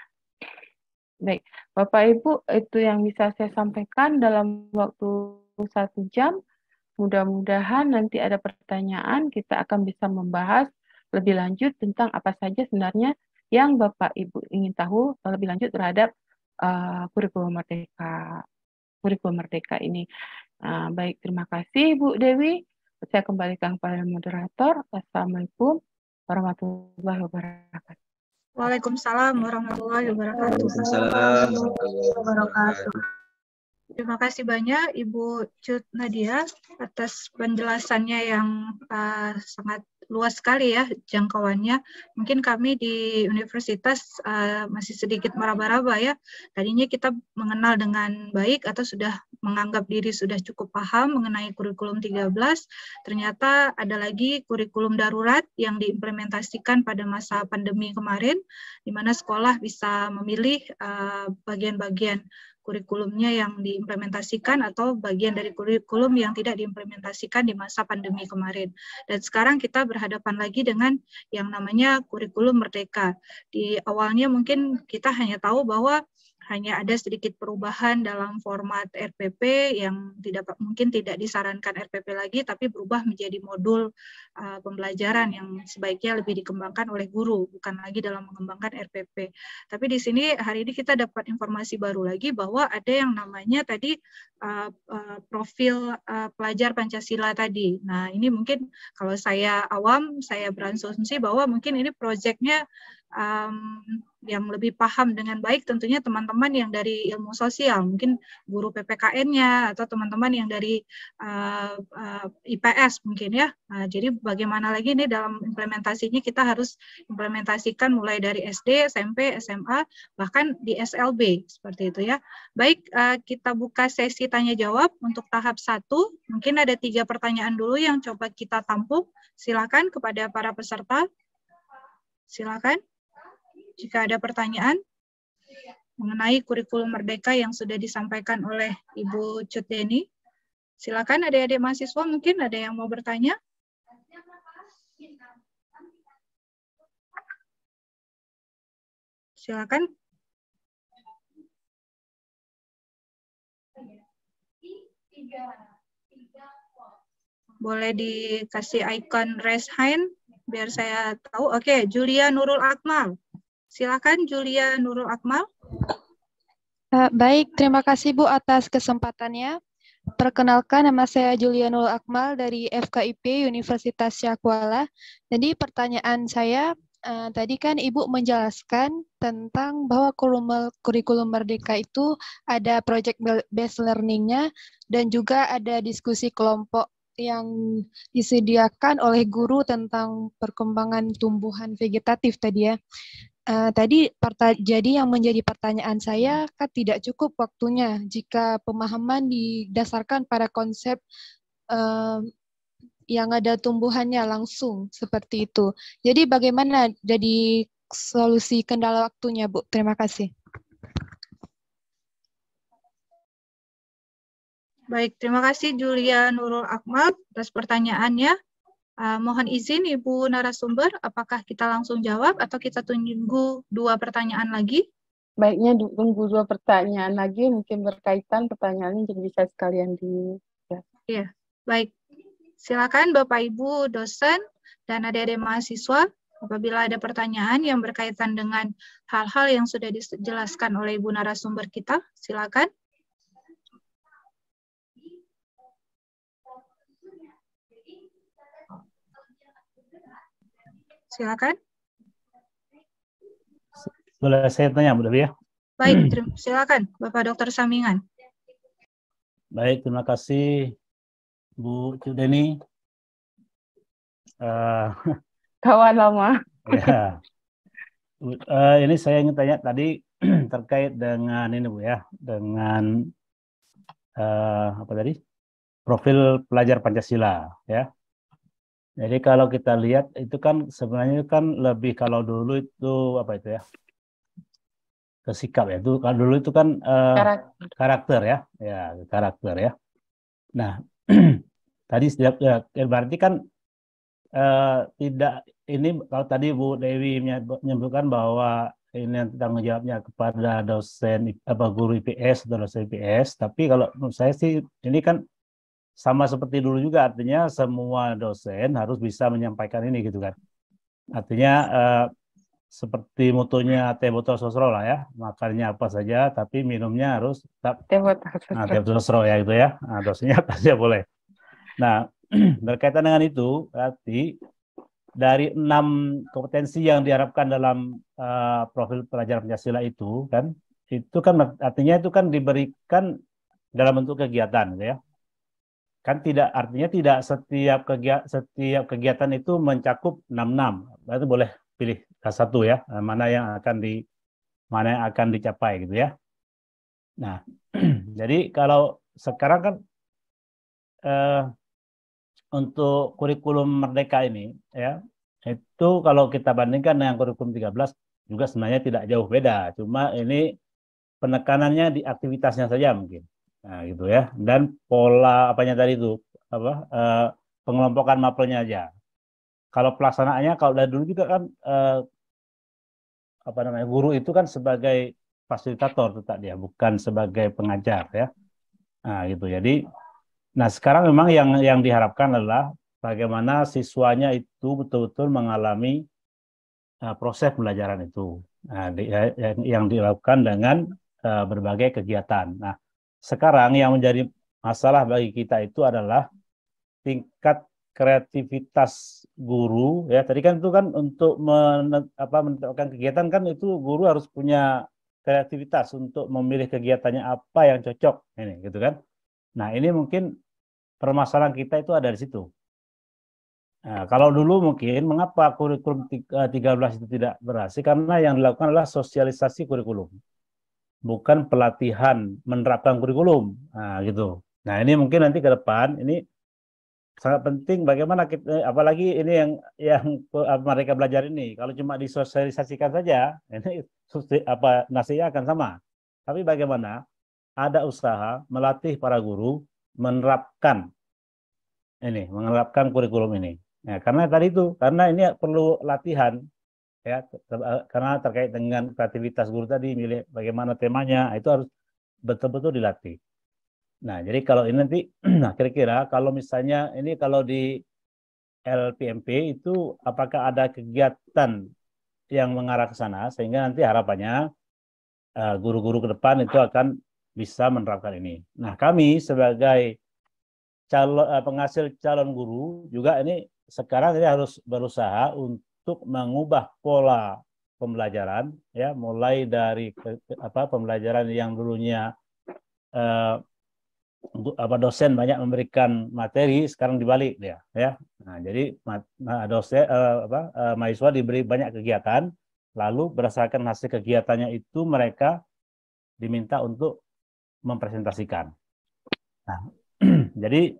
Baik, Bapak Ibu, itu yang bisa saya sampaikan dalam waktu satu jam. Mudah-mudahan nanti ada pertanyaan, kita akan bisa membahas lebih lanjut tentang apa saja sebenarnya yang Bapak Ibu ingin tahu lebih lanjut terhadap uh, kurikulum merdeka, kurikulum merdeka ini. Uh, baik, terima kasih Bu Dewi. Saya kembalikan kepada moderator. Assalamualaikum warahmatullahi wabarakatuh. Waalaikumsalam warahmatullahi wabarakatuh. Waalaikumsalam warahmatullahi wabarakatuh. Terima kasih banyak Ibu Cut Nadia atas penjelasannya yang uh, sangat luas sekali ya jangkauannya. Mungkin kami di universitas uh, masih sedikit meraba-raba ya. Tadinya kita mengenal dengan baik atau sudah menganggap diri sudah cukup paham mengenai kurikulum tiga belas. Ternyata ada lagi kurikulum darurat yang diimplementasikan pada masa pandemi kemarin, di mana sekolah bisa memilih uh, bagian-bagian kurikulumnya yang diimplementasikan atau bagian dari kurikulum yang tidak diimplementasikan di masa pandemi kemarin. Dan sekarang kita berhadapan lagi dengan yang namanya kurikulum merdeka. Di awalnya mungkin kita hanya tahu bahwa hanya ada sedikit perubahan dalam format R P P yang tidak mungkin tidak disarankan R P P lagi, tapi berubah menjadi modul uh, pembelajaran yang sebaiknya lebih dikembangkan oleh guru, bukan lagi dalam mengembangkan R P P. Tapi di sini hari ini kita dapat informasi baru lagi bahwa ada yang namanya tadi uh, uh, profil uh, pelajar Pancasila tadi. Nah ini mungkin kalau saya awam, saya berasumsi bahwa mungkin ini proyeknya Um, yang lebih paham dengan baik tentunya teman-teman yang dari ilmu sosial, mungkin guru P P K N-nya atau teman-teman yang dari uh, uh, I P S mungkin ya. Nah, jadi bagaimana lagi nih dalam implementasinya kita harus implementasikan mulai dari S D, S M P, S M A, bahkan di S L B seperti itu ya. Baik, uh, kita buka sesi tanya jawab untuk tahap satu. Mungkin ada tiga pertanyaan dulu yang coba kita tampung. Silakan kepada para peserta. Silakan. Jika ada pertanyaan mengenai kurikulum merdeka yang sudah disampaikan oleh Ibu Cut Deni, silakan adik-adik mahasiswa mungkin ada yang mau bertanya. Silakan. Boleh dikasih icon raise hand biar saya tahu. Oke, Julia Nurul Akmal. Silakan Julia Nurul Akmal. Uh, baik, terima kasih Bu atas kesempatannya. Perkenalkan, nama saya Julia Nurul Akmal dari F K I P Universitas Syakuala. Jadi pertanyaan saya, uh, tadi kan Ibu menjelaskan tentang bahwa kurikulum merdeka itu ada project based learning-nya dan juga ada diskusi kelompok yang disediakan oleh guru tentang perkembangan tumbuhan vegetatif tadi ya. Uh, tadi jadi yang menjadi pertanyaan saya kan tidak cukup waktunya jika pemahaman didasarkan pada konsep uh, yang ada tumbuhannya langsung seperti itu. Jadi bagaimana jadi solusi kendala waktunya, Bu? Terima kasih. Baik, terima kasih Julia Nurul Akmal atas pertanyaannya. Uh, mohon izin Ibu narasumber, apakah kita langsung jawab atau kita tunggu dua pertanyaan lagi? Baiknya tunggu dua pertanyaan lagi, mungkin berkaitan pertanyaannya jadi bisa sekalian di. Ya. Iya, baik. Silakan Bapak Ibu dosen dan adik-adik mahasiswa, apabila ada pertanyaan yang berkaitan dengan hal-hal yang sudah dijelaskan oleh Ibu narasumber kita, silakan. Silakan. Boleh saya tanya, Bu Dewi ya? Baik, silakan Bapak Dokter Samingan. Baik, terima kasih Bu Cut Deni. Uh, Kawan lama. Ya. Uh, ini saya ingin tanya tadi terkait dengan ini Bu ya, dengan uh, apa tadi? Profil pelajar Pancasila ya. Jadi kalau kita lihat itu kan sebenarnya kan lebih kalau dulu itu apa itu ya ke sikap ya itu kalau dulu itu kan uh, karakter. karakter ya ya karakter ya. Nah tadi setiap ya, berarti kan uh, tidak ini kalau tadi Bu Dewi menyebutkan bahwa ini tanggung jawabnya kepada dosen apa guru I P S atau dosen I P S, tapi kalau menurut saya sih ini kan sama seperti dulu juga, artinya semua dosen harus bisa menyampaikan ini gitu kan. Artinya eh, seperti mutunya teh botol sosro lah ya, makannya apa saja tapi minumnya harus tetap Teh botol nah, teh botol sosro ya gitu ya. Nah, dosennya apa saja boleh. Nah, berkaitan dengan itu berarti dari enam kompetensi yang diharapkan dalam uh, profil pelajar Pancasila itu kan, itu kan artinya itu kan diberikan dalam bentuk kegiatan, gitu ya. Kan tidak artinya tidak setiap kegiatan setiap kegiatan itu mencakup enam enam. Berarti boleh pilih salah satu ya, mana yang akan di mana yang akan dicapai gitu ya. Nah, jadi kalau sekarang kan uh, untuk kurikulum Merdeka ini ya, itu kalau kita bandingkan dengan kurikulum tiga belas juga sebenarnya tidak jauh beda, cuma ini penekanannya di aktivitasnya saja mungkin. Nah, gitu ya. Dan pola apanya tadi itu apa eh, pengelompokan mapelnya aja. Kalau pelaksanaannya kalau dari dulu juga kan eh, apa namanya guru itu kan sebagai fasilitator tetap dia, bukan sebagai pengajar ya. Nah, gitu. Jadi nah, sekarang memang yang yang diharapkan adalah bagaimana siswanya itu betul-betul mengalami uh, proses pembelajaran itu. Nah, di, yang, yang dilakukan dengan uh, berbagai kegiatan. Nah, sekarang yang menjadi masalah bagi kita itu adalah tingkat kreativitas guru. Ya, tadi kan itu kan untuk men, apa, menentukan kegiatan kan itu guru harus punya kreativitas untuk memilih kegiatannya apa yang cocok ini, gitu kan? Nah, ini mungkin permasalahan kita itu ada di situ. Nah, kalau dulu mungkin mengapa kurikulum tiga belas itu tidak berhasil? Karena yang dilakukan adalah sosialisasi kurikulum, bukan pelatihan menerapkan kurikulum. Nah, gitu. Nah, ini mungkin nanti ke depan ini sangat penting bagaimana kita, apalagi ini yang yang mereka belajar ini. Kalau cuma disosialisasikan saja, ini apa nasibnya akan sama. Tapi bagaimana ada usaha melatih para guru menerapkan ini, menerapkan kurikulum ini. Ya, karena tadi itu, karena ini perlu latihan, ya, karena terkait dengan kreativitas guru tadi, milih bagaimana temanya, itu harus betul-betul dilatih. Nah, jadi kalau ini nanti, nah kira-kira kalau misalnya ini kalau di L P M P itu apakah ada kegiatan yang mengarah ke sana, sehingga nanti harapannya guru-guru uh, ke depan itu akan bisa menerapkan ini. Nah, kami sebagai calon uh, penghasil calon guru juga ini sekarang ini harus berusaha untuk mengubah pola pembelajaran, ya, mulai dari ke, apa pembelajaran yang dulunya uh, apa dosen banyak memberikan materi, sekarang dibalik dia, ya. Nah, jadi dosen uh, apa uh, mahasiswa diberi banyak kegiatan, lalu berdasarkan hasil kegiatannya itu mereka diminta untuk mempresentasikan. Nah, jadi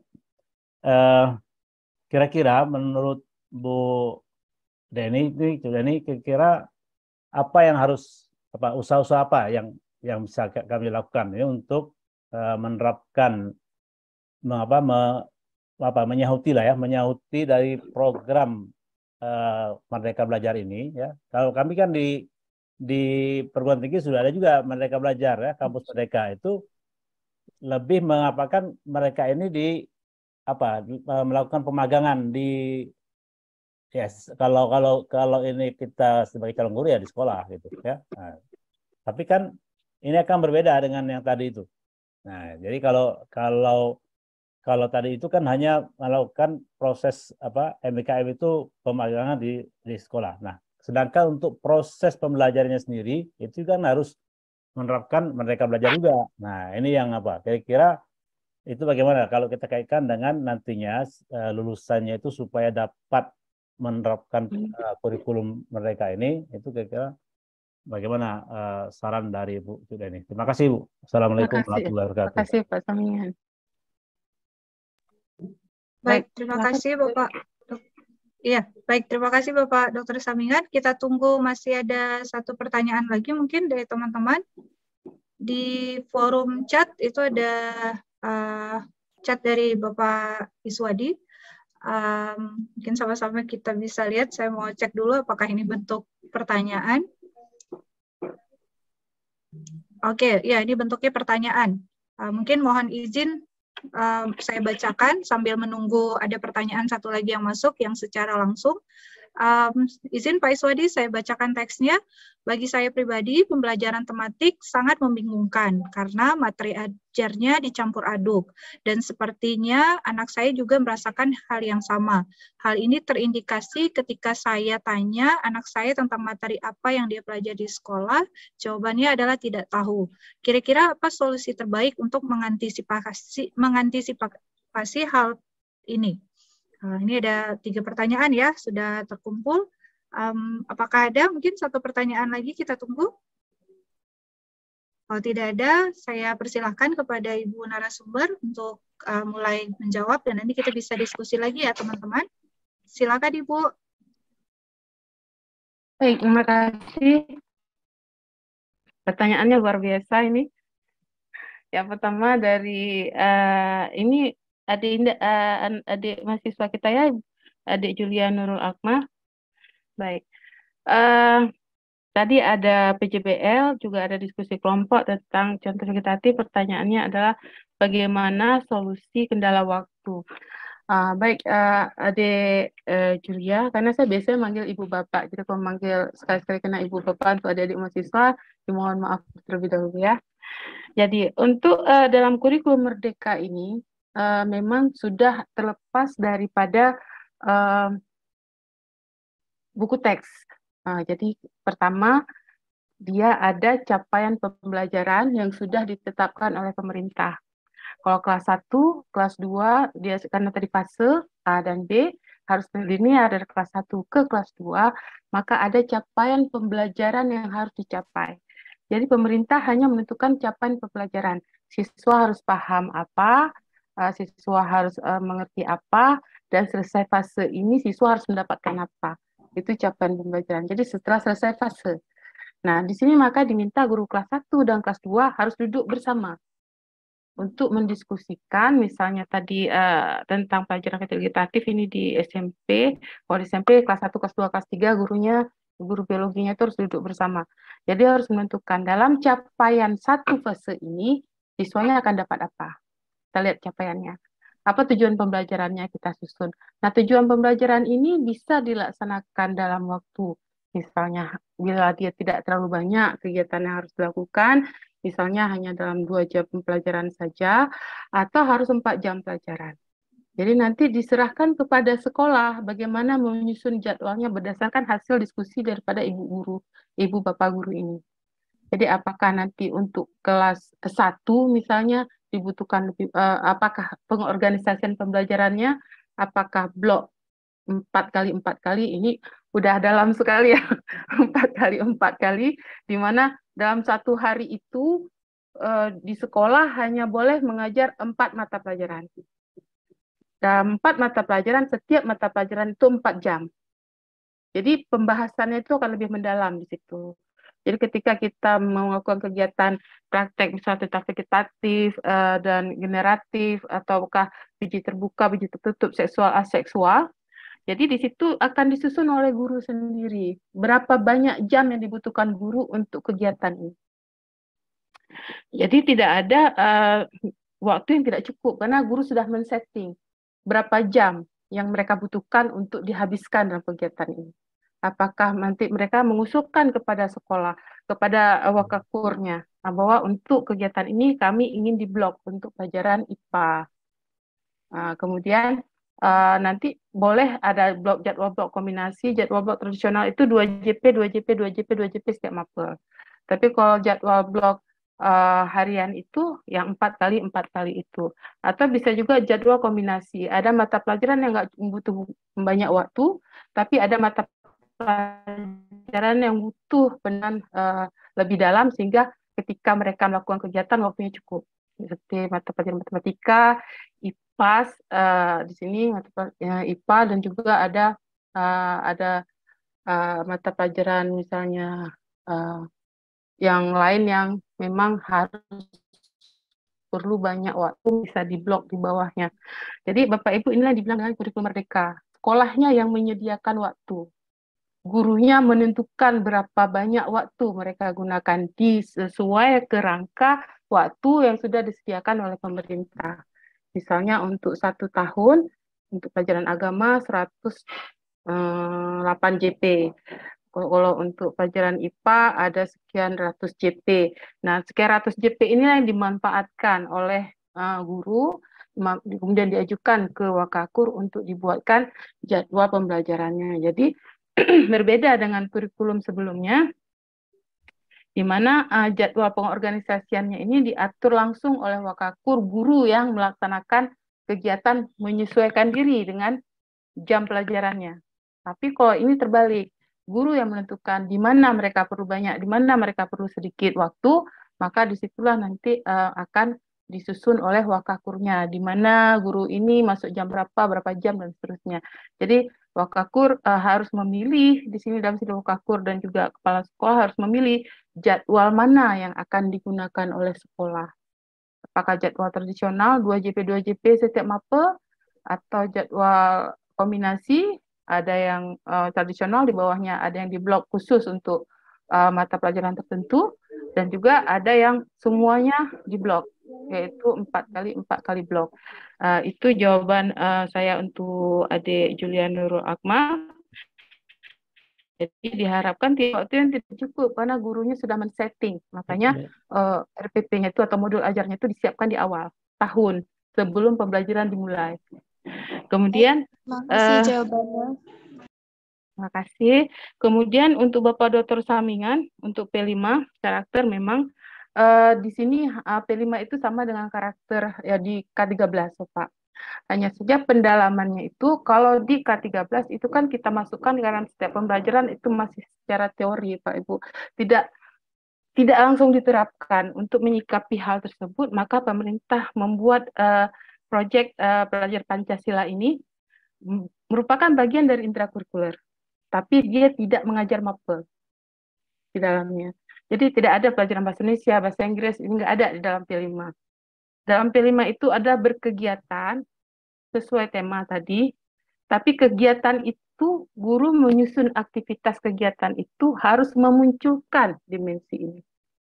uh, kira-kira menurut Bu Deni ini, Deni kira-kira apa yang harus apa usaha-usaha apa yang yang bisa kami lakukan ya untuk uh, menerapkan mengapa me, apa menyahuti lah ya menyahuti dari program uh, Merdeka Belajar ini ya. Kalau kami kan di di perguruan tinggi sudah ada juga Merdeka Belajar ya, kampus Merdeka itu lebih mengapakan mereka ini di apa melakukan pemagangan di yes kalau kalau kalau ini kita sebagai calon guru ya di sekolah gitu ya. Nah, tapi kan ini akan berbeda dengan yang tadi itu. Nah, jadi kalau kalau kalau tadi itu kan hanya melakukan proses apa M B K M itu pemagangan di di sekolah. Nah, sedangkan untuk proses pembelajarannya sendiri itu kan harus menerapkan Merdeka Belajar juga. Nah, ini yang apa? Kira-kira itu bagaimana kalau kita kaitkan dengan nantinya uh, lulusannya itu supaya dapat menerapkan uh, kurikulum mereka ini, itu kira-kira bagaimana uh, saran dari Bu Deni? Terima kasih Bu. Assalamualaikum warahmatullahi wabarakatuh. Terima kasih Pak Samingan. Baik, terima kasih Bapak. Iya, baik, terima kasih Bapak Dokter Samingan. Kita tunggu masih ada satu pertanyaan lagi mungkin dari teman-teman. Di forum chat itu ada uh, chat dari Bapak Iswadi. Um, mungkin sama-sama kita bisa lihat, saya mau cek dulu apakah ini bentuk pertanyaan. Oke, ya ini bentuknya pertanyaan. Uh, mungkin mohon izin um, saya bacakan sambil menunggu ada pertanyaan satu lagi yang masuk yang secara langsung. Um, izin Pak Iswadi, saya bacakan teksnya. Bagi saya pribadi, pembelajaran tematik sangat membingungkan karena materi ajarnya dicampur aduk. Dan sepertinya anak saya juga merasakan hal yang sama. Hal ini terindikasi ketika saya tanya anak saya tentang materi apa yang dia pelajari di sekolah, jawabannya adalah tidak tahu. Kira-kira apa solusi terbaik untuk mengantisipasi, mengantisipasi hal ini? Nah, ini ada tiga pertanyaan ya, sudah terkumpul. Um, apakah ada mungkin satu pertanyaan lagi kita tunggu? Kalau tidak ada, saya persilahkan kepada Ibu narasumber untuk uh, mulai menjawab dan nanti kita bisa diskusi lagi ya teman-teman. Silakan Ibu. Baik, terima kasih. Pertanyaannya luar biasa ini. Yang pertama dari uh, ini adik uh, adik mahasiswa kita ya, adik Julia Nurul Akmal. Baik. Uh, tadi ada P J B L, juga ada diskusi kelompok tentang contoh vegetatif. Pertanyaannya adalah bagaimana solusi kendala waktu. Uh, baik, uh, adik uh, Julia, karena saya biasanya manggil ibu bapak, jadi kalau manggil sekali-sekali kena ibu bapak untuk adik-adik mahasiswa, dimohon maaf terlebih dahulu ya. Jadi untuk uh, dalam kurikulum Merdeka ini uh, memang sudah terlepas daripada uh, buku teks. Uh, jadi pertama, dia ada capaian pembelajaran yang sudah ditetapkan oleh pemerintah. Kalau kelas satu, kelas dua, dia karena tadi fase A dan B, harus linear dari kelas satu ke kelas dua, maka ada capaian pembelajaran yang harus dicapai. Jadi pemerintah hanya menentukan capaian pembelajaran. Siswa harus paham apa, uh, siswa harus uh, mengerti apa, dan selesai fase ini siswa harus mendapatkan apa. Itu capaian pembelajaran. Jadi setelah selesai fase. Nah, di sini maka diminta guru kelas satu dan kelas dua harus duduk bersama untuk mendiskusikan misalnya tadi uh, tentang pelajaran vegetatif ini di S M P. Kalau di S M P kelas satu, kelas dua, kelas tiga gurunya, guru biologinya itu harus duduk bersama. Jadi harus menentukan dalam capaian satu fase ini siswanya akan dapat apa. Kita lihat capaiannya. Apa tujuan pembelajarannya kita susun. Nah, tujuan pembelajaran ini bisa dilaksanakan dalam waktu. Misalnya, bila dia tidak terlalu banyak kegiatan yang harus dilakukan, misalnya hanya dalam dua jam pelajaran saja, atau harus empat jam pelajaran. Jadi nanti diserahkan kepada sekolah bagaimana menyusun jadwalnya berdasarkan hasil diskusi daripada ibu guru, ibu bapak guru ini. Jadi apakah nanti untuk kelas satu misalnya dibutuhkan lebih, uh, apakah pengorganisasian pembelajarannya, apakah blok empat kali empat kali ini udah dalam sekali ya, empat kali empat kali, di mana dalam satu hari itu uh, di sekolah hanya boleh mengajar empat mata pelajaran. Dalam empat mata pelajaran, setiap mata pelajaran itu empat jam. Jadi pembahasannya itu akan lebih mendalam di situ. Jadi ketika kita melakukan kegiatan praktek misalnya tentang vegetatif uh, dan generatif, ataukah biji terbuka, biji tertutup, seksual, aseksual, jadi di situ akan disusun oleh guru sendiri. Berapa banyak jam yang dibutuhkan guru untuk kegiatan ini. Jadi tidak ada uh, waktu yang tidak cukup, karena guru sudah men-setting berapa jam yang mereka butuhkan untuk dihabiskan dalam kegiatan ini. Apakah nanti mereka mengusulkan kepada sekolah, kepada wakakurnya, bahwa untuk kegiatan ini kami ingin diblok untuk pelajaran I P A. Nah, kemudian uh, nanti boleh ada blok jadwal blok kombinasi, jadwal blok tradisional itu dua J P, dua J P, dua J P, dua J P setiap mapel. Tapi kalau jadwal blok uh, harian itu yang empat kali empat kali itu. Atau bisa juga jadwal kombinasi. Ada mata pelajaran yang nggak butuh banyak waktu, tapi ada mata pelajaran yang butuh penan uh, lebih dalam sehingga ketika mereka melakukan kegiatan waktunya cukup. Seperti mata pelajaran matematika, I P A S uh, di sini mata pelajaran I P A dan juga ada uh, ada uh, mata pelajaran misalnya uh, yang lain yang memang harus perlu banyak waktu, bisa diblok di bawahnya. Jadi Bapak Ibu, inilah dibilang dengan kurikulum merdeka. Sekolahnya yang menyediakan waktu. Gurunya menentukan berapa banyak waktu mereka gunakan sesuai kerangka waktu yang sudah disediakan oleh pemerintah. Misalnya untuk satu tahun, untuk pelajaran agama seratus delapan J P. Kalau untuk pelajaran I P A ada sekian ratus J P. Nah, sekian ratus J P ini yang dimanfaatkan oleh uh, guru, kemudian diajukan ke Wakakur untuk dibuatkan jadwal pembelajarannya. Jadi berbeda dengan kurikulum sebelumnya, di mana uh, jadwal pengorganisasiannya ini diatur langsung oleh Wakakur, guru yang melaksanakan kegiatan menyesuaikan diri dengan jam pelajarannya. Tapi kalau ini terbalik, guru yang menentukan di mana mereka perlu banyak, di mana mereka perlu sedikit waktu, maka disitulah nanti uh, akan disusun oleh Wakakurnya, di mana guru ini masuk jam berapa, berapa jam, dan seterusnya. Jadi Wakakur uh, harus memilih, di sini dalam sini Wakakur dan juga kepala sekolah harus memilih jadwal mana yang akan digunakan oleh sekolah. Apakah jadwal tradisional, dua J P dua J P setiap mapel, atau jadwal kombinasi, ada yang uh, tradisional, di bawahnya ada yang diblok khusus untuk uh, mata pelajaran tertentu, dan juga ada yang semuanya diblok, yaitu empat kali empat kali blok. Uh, itu jawaban uh, saya untuk adik Julia Nurul Akmal. Jadi diharapkan waktu yang tidak cukup karena gurunya sudah men-setting, makanya uh, R P P-nya itu atau modul ajarnya itu disiapkan di awal tahun sebelum pembelajaran dimulai. Kemudian, Makasih uh, jawabannya. terima kasih. Kemudian untuk Bapak Doktor Samingan, untuk P lima, karakter memang uh, di sini uh, P lima itu sama dengan karakter ya di K tiga belas, Pak. Hanya saja pendalamannya itu, kalau di K tiga belas itu kan kita masukkan dalam setiap pembelajaran itu masih secara teori, Pak Ibu. Tidak tidak langsung diterapkan. Untuk menyikapi hal tersebut, maka pemerintah membuat uh, proyek uh, pelajar Pancasila ini merupakan bagian dari intrakurikuler, tapi dia tidak mengajar mapel di dalamnya. Jadi tidak ada pelajaran bahasa Indonesia, bahasa Inggris, ini nggak ada di dalam P lima. Dalam P lima itu ada berkegiatan sesuai tema tadi, tapi kegiatan itu guru menyusun aktivitas kegiatan itu harus memunculkan dimensi ini.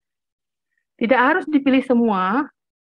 Tidak harus dipilih semua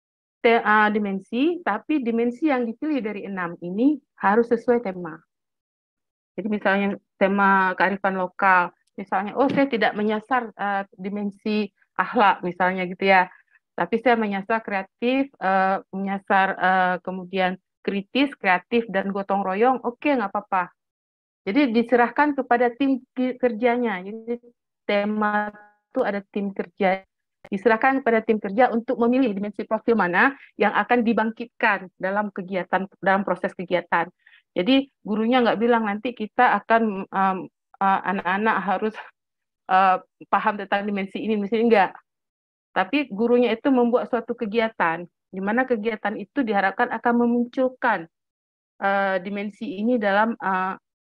uh, dimensi, tapi dimensi yang dipilih dari enam ini harus sesuai tema. Jadi misalnya tema kearifan lokal, misalnya, oh saya tidak menyasar uh, dimensi akhlak misalnya gitu ya, tapi saya menyasar kreatif, uh, menyasar uh, kemudian kritis, kreatif, dan gotong royong, oke okay, nggak apa-apa. Jadi diserahkan kepada tim kerjanya. Jadi tema itu ada tim kerja. Diserahkan kepada tim kerja untuk memilih dimensi profil mana yang akan dibangkitkan dalam kegiatan, dalam proses kegiatan. Jadi gurunya nggak bilang nanti kita akan um, uh, anak-anak harus uh, paham tentang dimensi ini, dimensi ini enggak. Tapi gurunya itu membuat suatu kegiatan, di mana kegiatan itu diharapkan akan memunculkan uh, dimensi ini dalam uh,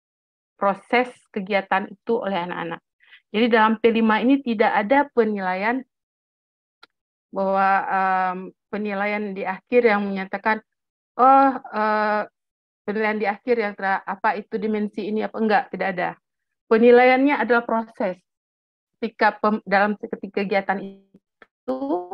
proses kegiatan itu oleh anak-anak. Jadi dalam P lima ini tidak ada penilaian bahwa um, penilaian di akhir yang menyatakan, oh uh, penilaian di akhir yang ter, apa itu dimensi ini apa enggak, tidak ada. Penilaiannya adalah proses. Ketika pem, dalam ketika kegiatan itu,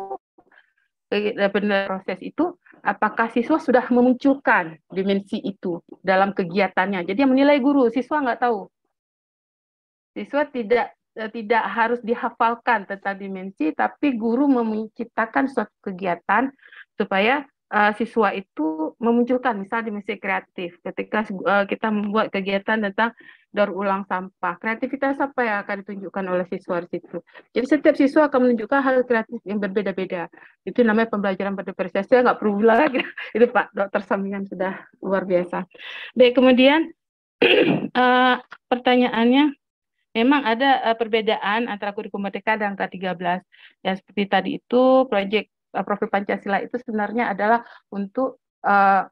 proses itu, apakah siswa sudah memunculkan dimensi itu dalam kegiatannya. Jadi yang menilai guru, siswa nggak tahu. Siswa tidak tidak harus dihafalkan tentang dimensi, tapi guru menciptakan suatu kegiatan supaya uh, siswa itu memunculkan, misalnya dimensi kreatif. Ketika uh, kita membuat kegiatan tentang daur ulang sampah, kreativitas apa yang akan ditunjukkan oleh siswa di situ. Jadi setiap siswa akan menunjukkan hal kreatif yang berbeda-beda. Itu namanya pembelajaran berdifferensiasi. Saya nggak perlu bilang lagi. Itu Pak Dokter Samingan sudah luar biasa. Baik, kemudian uh, pertanyaannya, memang ada uh, perbedaan antara kurikulum merdeka dan K tiga belas. Ya seperti tadi itu, proyek uh, profil Pancasila itu sebenarnya adalah untuk uh,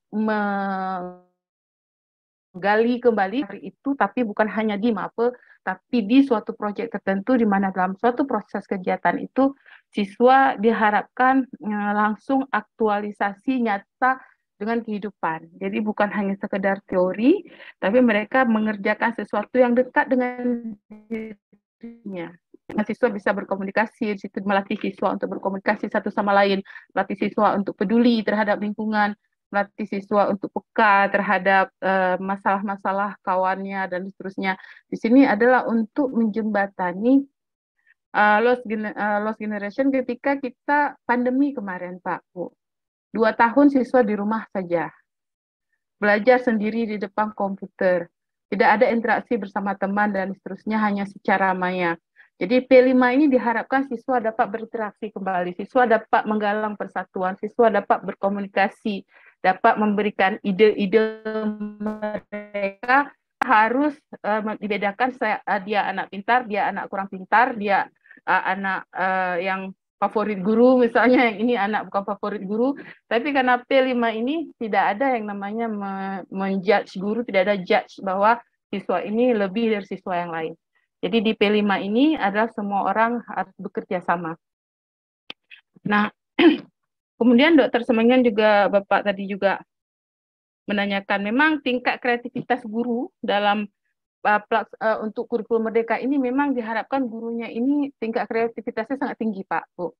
menggali kembali hari itu, tapi bukan hanya di mapel, tapi di suatu proyek tertentu, di mana dalam suatu proses kegiatan itu siswa diharapkan uh, langsung aktualisasi nyata dengan kehidupan. Jadi bukan hanya sekedar teori, tapi mereka mengerjakan sesuatu yang dekat dengan dirinya. Siswa bisa berkomunikasi, di situ melatih siswa untuk berkomunikasi satu sama lain, melatih siswa untuk peduli terhadap lingkungan, melatih siswa untuk peka terhadap masalah-masalah uh, kawannya dan seterusnya. Di sini adalah untuk menjembatani uh, lost, uh, lost generation ketika kita pandemi kemarin, Pak, Bu. Dua tahun siswa di rumah saja, belajar sendiri di depan komputer, tidak ada interaksi bersama teman dan seterusnya, hanya secara maya. Jadi P lima ini diharapkan siswa dapat berinteraksi kembali, siswa dapat menggalang persatuan, siswa dapat berkomunikasi, dapat memberikan ide-ide mereka. Harus uh, dibedakan, saya, uh, dia anak pintar, dia anak kurang pintar, dia uh, anak uh, yang favorit guru misalnya, yang ini anak bukan favorit guru. Tapi karena P lima ini tidak ada yang namanya menjudge guru, tidak ada judge bahwa siswa ini lebih dari siswa yang lain. Jadi di P lima ini adalah semua orang harus bekerja sama. Nah, kemudian Dokter Semengen juga, Bapak tadi juga menanyakan, memang tingkat kreativitas guru dalam uh, uh, untuk kurikulum Merdeka ini memang diharapkan gurunya ini tingkat kreativitasnya sangat tinggi, Pak, Bu.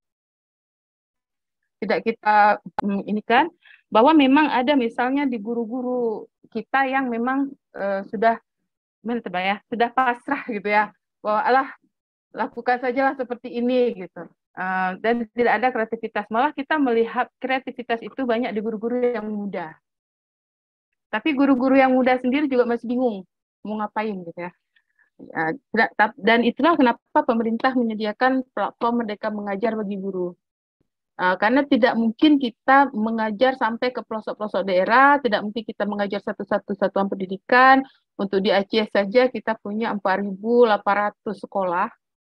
Tidak kita um, ini kan, bahwa memang ada misalnya di guru-guru kita yang memang uh, sudah ya, sudah pasrah gitu ya, bahwa alah lakukan sajalah seperti ini gitu, uh, dan tidak ada kreativitas. Malah kita melihat kreativitas itu banyak di guru-guru yang muda. Tapi guru-guru yang muda sendiri juga masih bingung mau ngapain gitu ya. Uh, dan itulah kenapa pemerintah menyediakan platform Merdeka Mengajar bagi guru. Uh, karena tidak mungkin kita mengajar sampai ke pelosok-pelosok daerah, tidak mungkin kita mengajar satu-satu satuan pendidikan. Untuk di Aceh saja kita punya empat ribu delapan ratus sekolah,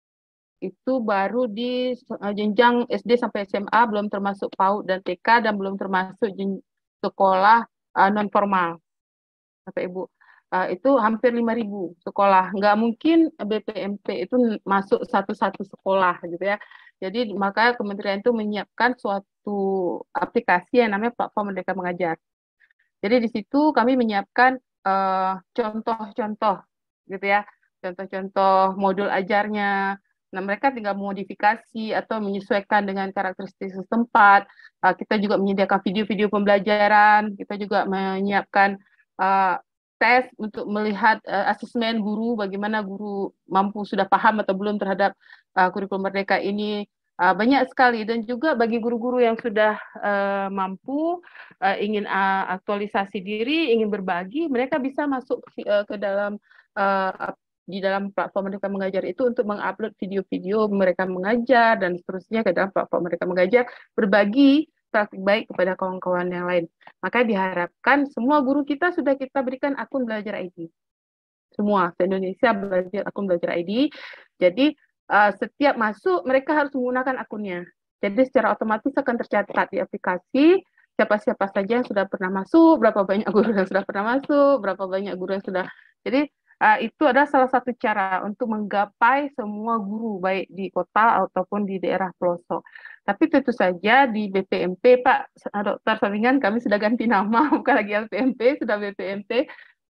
itu baru di uh, jenjang S D sampai S M A, belum termasuk PAUD dan T K, dan belum termasuk sekolah uh, non-formal. Bapak Ibu, uh, itu hampir lima ribu sekolah. Nggak mungkin B P M P itu masuk satu-satu sekolah gitu ya. Jadi maka kementerian itu menyiapkan suatu aplikasi yang namanya Platform Merdeka Mengajar. Jadi di situ kami menyiapkan contoh-contoh uh, gitu ya, contoh-contoh modul ajarnya. Nah, mereka tinggal modifikasi atau menyesuaikan dengan karakteristik setempat. Uh, kita juga menyediakan video-video pembelajaran, kita juga menyiapkan uh, tes untuk melihat uh, asesmen guru, bagaimana guru mampu sudah paham atau belum terhadap uh, kurikulum Merdeka ini. Uh, banyak sekali, dan juga bagi guru-guru yang sudah uh, mampu, uh, ingin uh, aktualisasi diri, ingin berbagi, mereka bisa masuk uh, ke dalam uh, di dalam platform Merdeka Mengajar itu untuk mengupload video-video mereka mengajar dan seterusnya ke dalam platform Merdeka Mengajar, berbagi praktik baik kepada kawan-kawan yang lain. Maka diharapkan semua guru kita sudah kita berikan akun Belajar I D. Semua se-Indonesia belajar akun Belajar I D. Jadi Uh, setiap masuk mereka harus menggunakan akunnya. Jadi secara otomatis akan tercatat di aplikasi siapa-siapa saja yang sudah pernah masuk, berapa banyak guru yang sudah pernah masuk, berapa banyak guru yang sudah. Jadi uh, itu adalah salah satu cara untuk menggapai semua guru baik di kota ataupun di daerah pelosok. Tapi tentu saja di B P M P, Pak Dokter Semengen, kami sudah ganti nama, bukan lagi L P M P, sudah B P M P.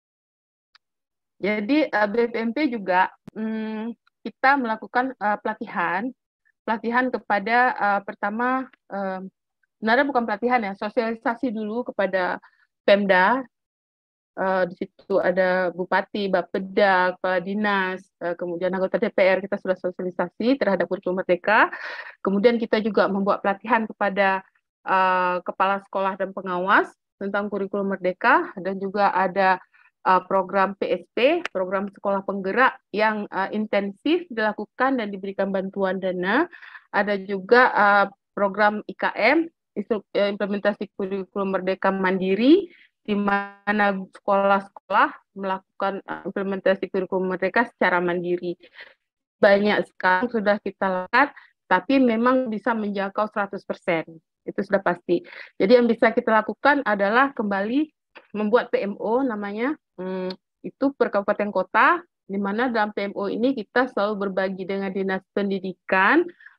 Jadi uh, B P M P juga hmm, kita melakukan uh, pelatihan, pelatihan kepada uh, pertama, uh, sebenarnya bukan pelatihan ya, sosialisasi dulu kepada Pemda. Uh, di situ ada Bupati, Bapeda, Kepala Dinas, uh, kemudian anggota D P R, kita sudah sosialisasi terhadap kurikulum Merdeka. Kemudian kita juga membuat pelatihan kepada uh, kepala sekolah dan pengawas tentang kurikulum Merdeka, dan juga ada Uh, program P S P, program sekolah penggerak yang uh, intensif dilakukan dan diberikan bantuan dana. Ada juga uh, program I K M, implementasi kurikulum Merdeka Mandiri, di mana sekolah-sekolah melakukan uh, implementasi kurikulum Merdeka secara mandiri. Banyak sekali sudah kita lakukan, tapi memang bisa menjangkau seratus persen. Itu sudah pasti. Jadi yang bisa kita lakukan adalah kembali membuat P M O namanya, hmm, itu per kabupaten kota, di mana dalam P M O ini kita selalu berbagi dengan dinas pendidikan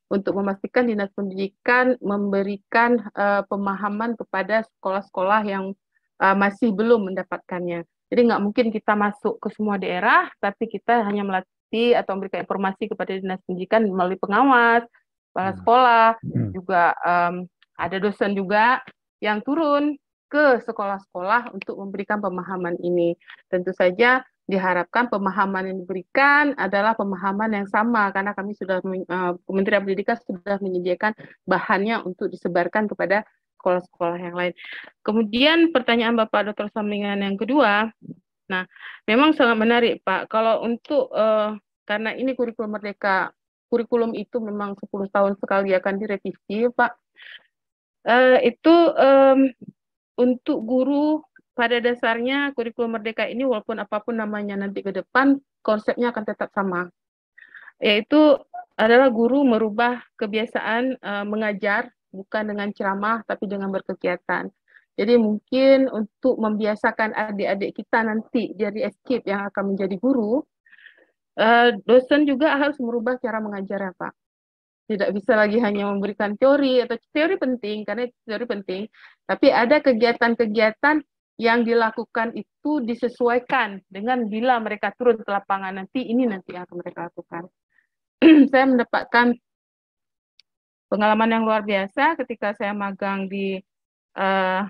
untuk memastikan Dinas Pendidikan memberikan uh, pemahaman kepada sekolah-sekolah yang uh, masih belum mendapatkannya. Jadi nggak mungkin kita masuk ke semua daerah, tapi kita hanya melatih atau memberikan informasi kepada Dinas Pendidikan melalui pengawas, kepala sekolah, juga um, ada dosen juga yang turun ke sekolah-sekolah untuk memberikan pemahaman ini. Tentu saja diharapkan pemahaman yang diberikan adalah pemahaman yang sama, karena kami sudah, uh, Kementerian Pendidikan sudah menyediakan bahannya untuk disebarkan kepada sekolah-sekolah yang lain. Kemudian pertanyaan Bapak Doktor Sampingan yang kedua, nah memang sangat menarik Pak, kalau untuk, uh, karena ini kurikulum Merdeka, kurikulum itu memang sepuluh tahun sekali akan direvisi Pak, uh, itu um, untuk guru pada dasarnya kurikulum Merdeka ini walaupun apapun namanya nanti ke depan, konsepnya akan tetap sama. Yaitu adalah guru merubah kebiasaan uh, mengajar, bukan dengan ceramah, tapi dengan berkegiatan. Jadi mungkin untuk membiasakan adik-adik kita nanti jadi escape yang akan menjadi guru, uh, dosen juga harus merubah cara mengajar ya Pak. Tidak bisa lagi hanya memberikan teori, atau teori penting, karena teori penting, tapi ada kegiatan-kegiatan yang dilakukan itu disesuaikan dengan bila mereka turun ke lapangan nanti, ini nanti yang akan mereka lakukan. Saya mendapatkan pengalaman yang luar biasa ketika saya magang di uh,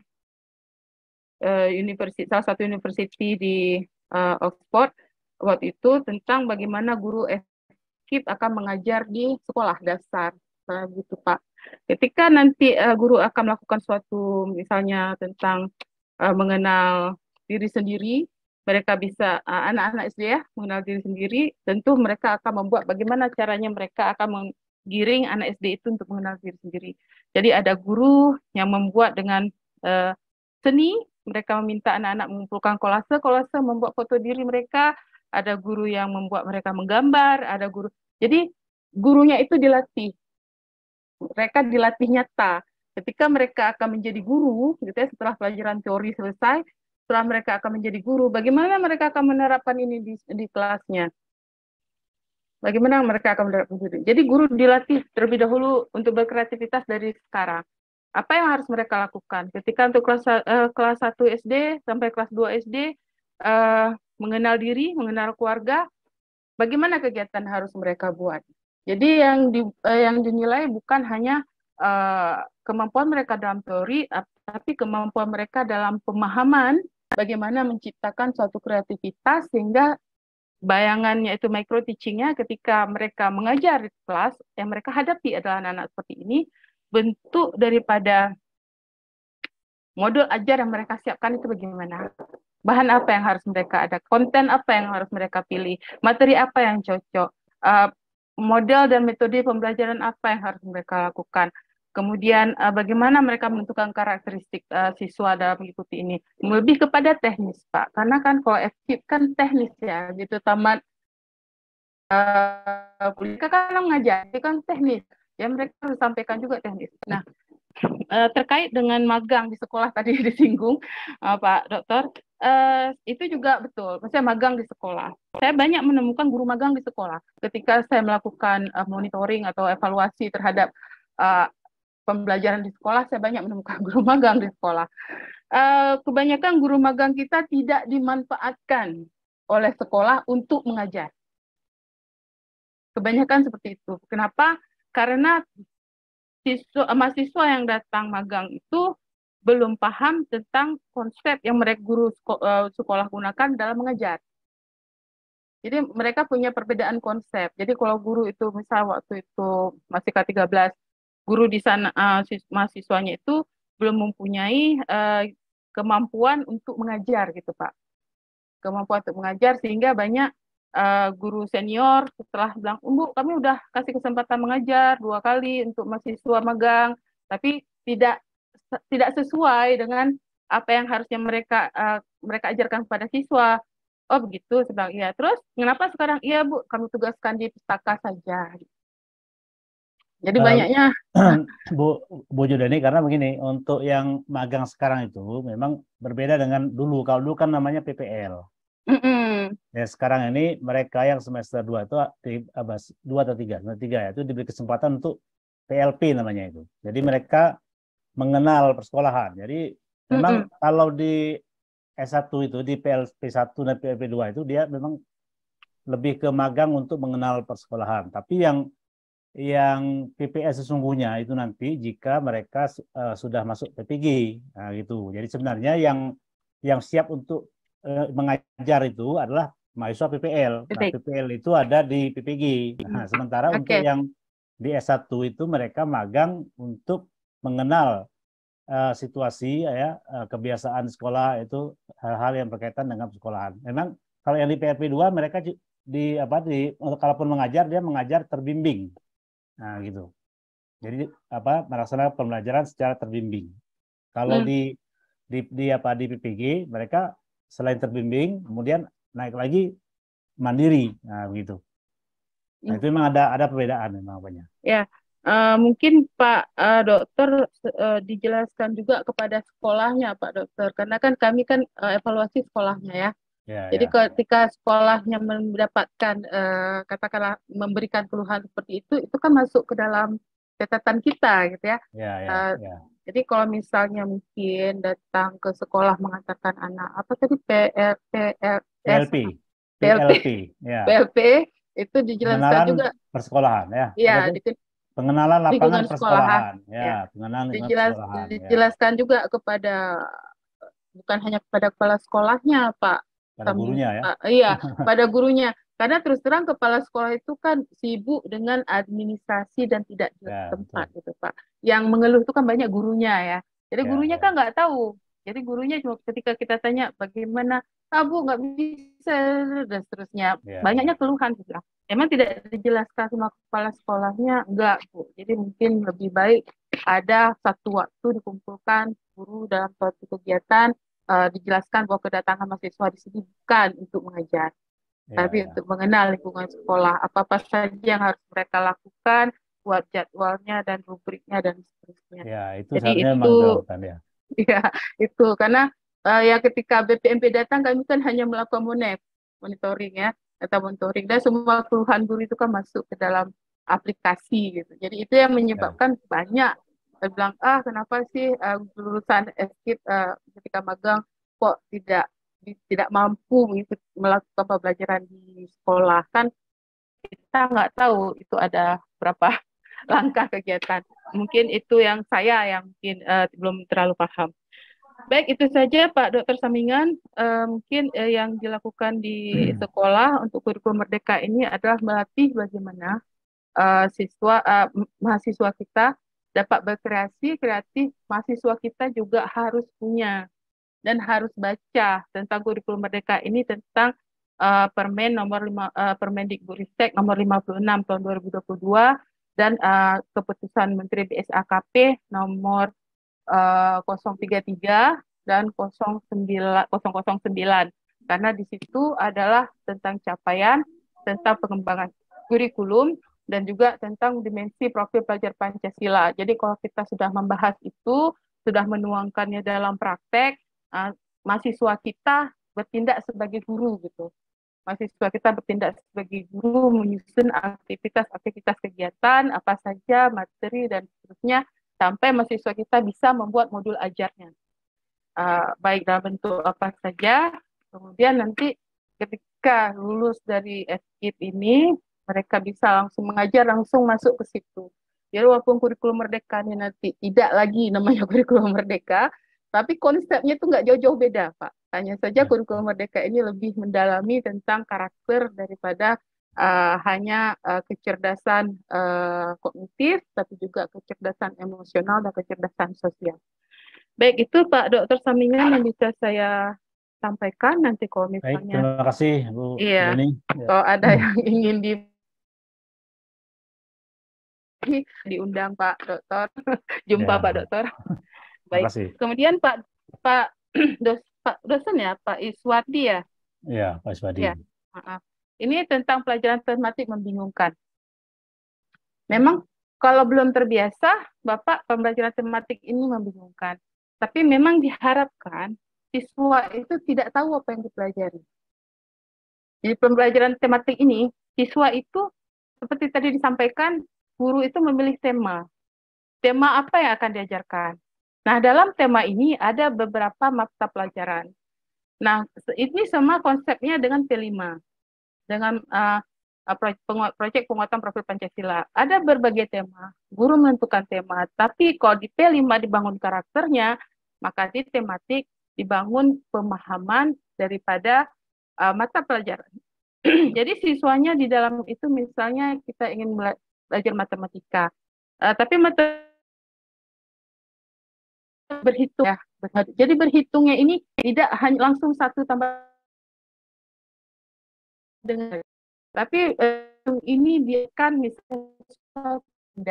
uh, universitas, salah satu universitas di uh, Oxford, waktu itu tentang bagaimana guru akan mengajar di sekolah dasar, gitu Pak. Ketika nanti uh, guru akan melakukan suatu, misalnya tentang uh, mengenal diri sendiri, mereka bisa anak-anak uh, S D ya mengenal diri sendiri, tentu mereka akan membuat bagaimana caranya mereka akan menggiring anak S D itu untuk mengenal diri sendiri. Jadi ada guru yang membuat dengan uh, seni, mereka meminta anak-anak mengumpulkan kolase, kolase membuat foto diri mereka. Ada guru yang membuat mereka menggambar, ada guru. Jadi gurunya itu dilatih. Mereka dilatih nyata. Ketika mereka akan menjadi guru, gitu ya, setelah pelajaran teori selesai, setelah mereka akan menjadi guru, bagaimana mereka akan menerapkan ini di, di kelasnya? Bagaimana mereka akan menerapkan ini? Jadi guru dilatih terlebih dahulu untuk berkreativitas dari sekarang. Apa yang harus mereka lakukan? Ketika untuk kelas, uh, kelas satu S D sampai kelas dua S D, uh, mengenal diri, mengenal keluarga, bagaimana kegiatan harus mereka buat. Jadi yang di, eh, yang dinilai bukan hanya uh, kemampuan mereka dalam teori, tapi kemampuan mereka dalam pemahaman bagaimana menciptakan suatu kreativitas sehingga bayangannya itu micro teachingnya ketika mereka mengajar di kelas, yang mereka hadapi adalah anak-anak seperti ini, bentuk daripada modul ajar yang mereka siapkan itu bagaimana. Bahan apa yang harus mereka ada, konten apa yang harus mereka pilih, materi apa yang cocok, uh, model dan metode pembelajaran apa yang harus mereka lakukan. Kemudian uh, bagaimana mereka menentukan karakteristik uh, siswa dalam mengikuti ini. Lebih kepada teknis, Pak. Karena kan kalau F K I P kan teknis ya, gitu tamat uh, kuliah kan mengajar, itu kan teknis. Ya mereka harus sampaikan juga teknis. Nah, uh, terkait dengan magang di sekolah tadi disinggung, uh, Pak Dokter, Uh, itu juga betul, saya magang di sekolah. Saya banyak menemukan guru magang di sekolah. Ketika saya melakukan uh, monitoring atau evaluasi terhadap uh, pembelajaran di sekolah, saya banyak menemukan guru magang di sekolah. Uh, kebanyakan guru magang kita tidak dimanfaatkan oleh sekolah untuk mengajar. Kebanyakan seperti itu. Kenapa? Karena siswa, mahasiswa yang datang magang itu belum paham tentang konsep yang mereka guru sekolah gunakan dalam mengajar. Jadi mereka punya perbedaan konsep. Jadi kalau guru itu misal waktu itu masih K tiga belas, guru di sana uh, mahasiswanya itu belum mempunyai uh, kemampuan untuk mengajar gitu Pak. Kemampuan untuk mengajar sehingga banyak uh, guru senior setelah bilang, "Bu, kami udah kasih kesempatan mengajar dua kali untuk mahasiswa magang, tapi tidak tidak sesuai dengan apa yang harusnya mereka uh, mereka ajarkan kepada siswa." Oh begitu, sedang iya. Terus kenapa sekarang iya Bu, kami tugaskan di pustaka saja. Jadi uh, banyaknya Bu Bu Judani, karena begini, untuk yang magang sekarang itu memang berbeda dengan dulu. Kalau dulu kan namanya P P L. Mm-mm. Ya, sekarang ini mereka yang semester dua itu di abas dua atau tiga, semester tiga ya, itu diberi kesempatan untuk P L P namanya itu. Jadi mereka mengenal persekolahan. Jadi memang Mm-mm. kalau di S satu itu di P L P satu dan P L P dua itu dia memang lebih ke magang untuk mengenal persekolahan. Tapi yang yang P P S sesungguhnya itu nanti jika mereka uh, sudah masuk P P G, nah, gitu. Jadi sebenarnya yang yang siap untuk uh, mengajar itu adalah mahasiswa P P L. Nah, P P L itu ada di P P G. Nah, sementara Oke. untuk yang di S satu itu mereka magang untuk mengenal uh, situasi ya uh, kebiasaan sekolah itu hal-hal yang berkaitan dengan sekolahan. Memang kalau yang di P L P dua mereka di apa di kalaupun mengajar dia mengajar terbimbing. Nah, gitu. Jadi apa melaksanakan pembelajaran secara terbimbing. Kalau Hmm. di di di apa di P P G mereka selain terbimbing kemudian naik lagi mandiri. Nah, begitu. Nah, itu memang ada ada perbedaan memang banyak. Ya, uh, mungkin Pak uh, Dokter uh, dijelaskan juga kepada sekolahnya, Pak Dokter, karena kan kami kan uh, evaluasi sekolahnya ya. Ya, Jadi ya. ketika sekolahnya mendapatkan uh, katakanlah memberikan keluhan seperti itu, itu kan masuk ke dalam catatan kita, gitu ya. Ya, ya, Uh, ya. Jadi kalau misalnya mungkin datang ke sekolah mengantarkan anak apa tadi P L P L P L P, P L P, ya. P L P itu dijelaskan Pengenalan juga. persekolahan ya. Iya, Apa di, pengenalan lapangan lingkungan persekolahan, sekolahan. ya, Ya. pengenalan lingkungan Dijelas, persekolahan. dijelaskan Ya. juga kepada bukan hanya kepada kepala sekolahnya, Pak. Pada gurunya ya. Pak, iya, pada gurunya. Karena terus terang kepala sekolah itu kan sibuk dengan administrasi dan tidak di Ya, tempat, betul. gitu Pak. Yang mengeluh itu kan banyak gurunya ya. Jadi Ya, gurunya ya. kan nggak tahu. Jadi gurunya cuma ketika kita tanya bagaimana, ah Bu nggak bisa dan seterusnya. Ya, Banyaknya ya. keluhan gitu. Emang tidak dijelaskan sama kepala sekolahnya, enggak Bu. Jadi mungkin lebih baik ada satu waktu dikumpulkan guru dalam suatu kegiatan, uh, dijelaskan bahwa kedatangan mahasiswa di sini bukan untuk mengajar, Ya, tapi ya. untuk mengenal lingkungan sekolah, apa-apa saja yang harus mereka lakukan, buat jadwalnya dan rubriknya dan seterusnya. Ya, itu Jadi seharusnya itu, dilakukan ya. ya itu karena uh, ya ketika B P M P datang kami kan hanya melakukan monef, monitoring ya, data monitoring dan semua keluhan guru itu kan masuk ke dalam aplikasi gitu. Jadi itu yang menyebabkan ya. Banyak saya bilang ah kenapa sih uh, lulusan S K I P uh, ketika magang kok tidak tidak mampu melakukan pembelajaran di sekolah, kan kita nggak tahu itu ada berapa langkah kegiatan. Mungkin itu yang saya yang mungkin uh, belum terlalu paham. Baik, itu saja Pak Dokter Samingan. Uh, mungkin uh, yang dilakukan di sekolah untuk kurikulum Merdeka ini adalah melatih bagaimana uh, siswa uh, mahasiswa kita dapat berkreasi, kreatif. Mahasiswa kita juga harus punya dan harus baca tentang kurikulum Merdeka ini, tentang uh, Permen nomor lima, uh, Permendikbudristek nomor lima puluh enam tahun dua ribu dua puluh dua dan uh, keputusan Menteri B S A K P nomor uh, nol tiga tiga dan nol nol sembilan, karena di situ adalah tentang capaian, tentang pengembangan kurikulum, dan juga tentang dimensi profil pelajar Pancasila. Jadi kalau kita sudah membahas itu, sudah menuangkannya dalam praktek, uh, mahasiswa kita bertindak sebagai guru gitu. Mahasiswa kita bertindak sebagai guru, menyusun aktivitas-aktivitas kegiatan, apa saja, materi, dan seterusnya, sampai mahasiswa kita bisa membuat modul ajarnya. Uh, baik dalam bentuk apa saja, kemudian nanti ketika lulus dari S K I P ini, mereka bisa langsung mengajar, langsung masuk ke situ. Jadi walaupun kurikulum Merdeka ini nanti tidak lagi namanya kurikulum Merdeka, tapi konsepnya itu nggak jauh-jauh beda, Pak. Hanya saja kurikulum Merdeka ini lebih mendalami tentang karakter daripada uh, hanya uh, kecerdasan uh, kognitif, tapi juga kecerdasan emosional dan kecerdasan sosial. Baik, itu Pak Dokter Samingan yang bisa saya sampaikan. Nanti kalau misalnya... Baik, terima kasih Bu Iya, Deni. kalau ada yang ingin di diundang Pak Dokter, jumpa ya. Pak Dokter. Baik. Kemudian Pak Pak dos, Pak dosen ya, Pak Iswadi ya. Iya, Pak Iswadi. Ya. Maaf. Ini tentang pelajaran tematik membingungkan. Memang kalau belum terbiasa, Bapak, pembelajaran tematik ini membingungkan. Tapi memang diharapkan siswa itu tidak tahu apa yang dipelajari. Jadi pembelajaran tematik ini, siswa itu seperti tadi disampaikan, guru itu memilih tema. Tema apa yang akan diajarkan? Nah, dalam tema ini ada beberapa mata pelajaran. Nah, ini semua konsepnya dengan P lima, dengan uh, proyek penguatan profil Pancasila. Ada berbagai tema, guru menentukan tema, tapi kalau di P lima dibangun karakternya, maka di tematik dibangun pemahaman daripada uh, mata pelajaran. Jadi siswanya di dalam itu misalnya kita ingin belajar matematika, uh, tapi matematika berhitung ya. Jadi berhitungnya ini tidak hanya langsung satu tambah dengan, tapi eh, ini dia kan misalnya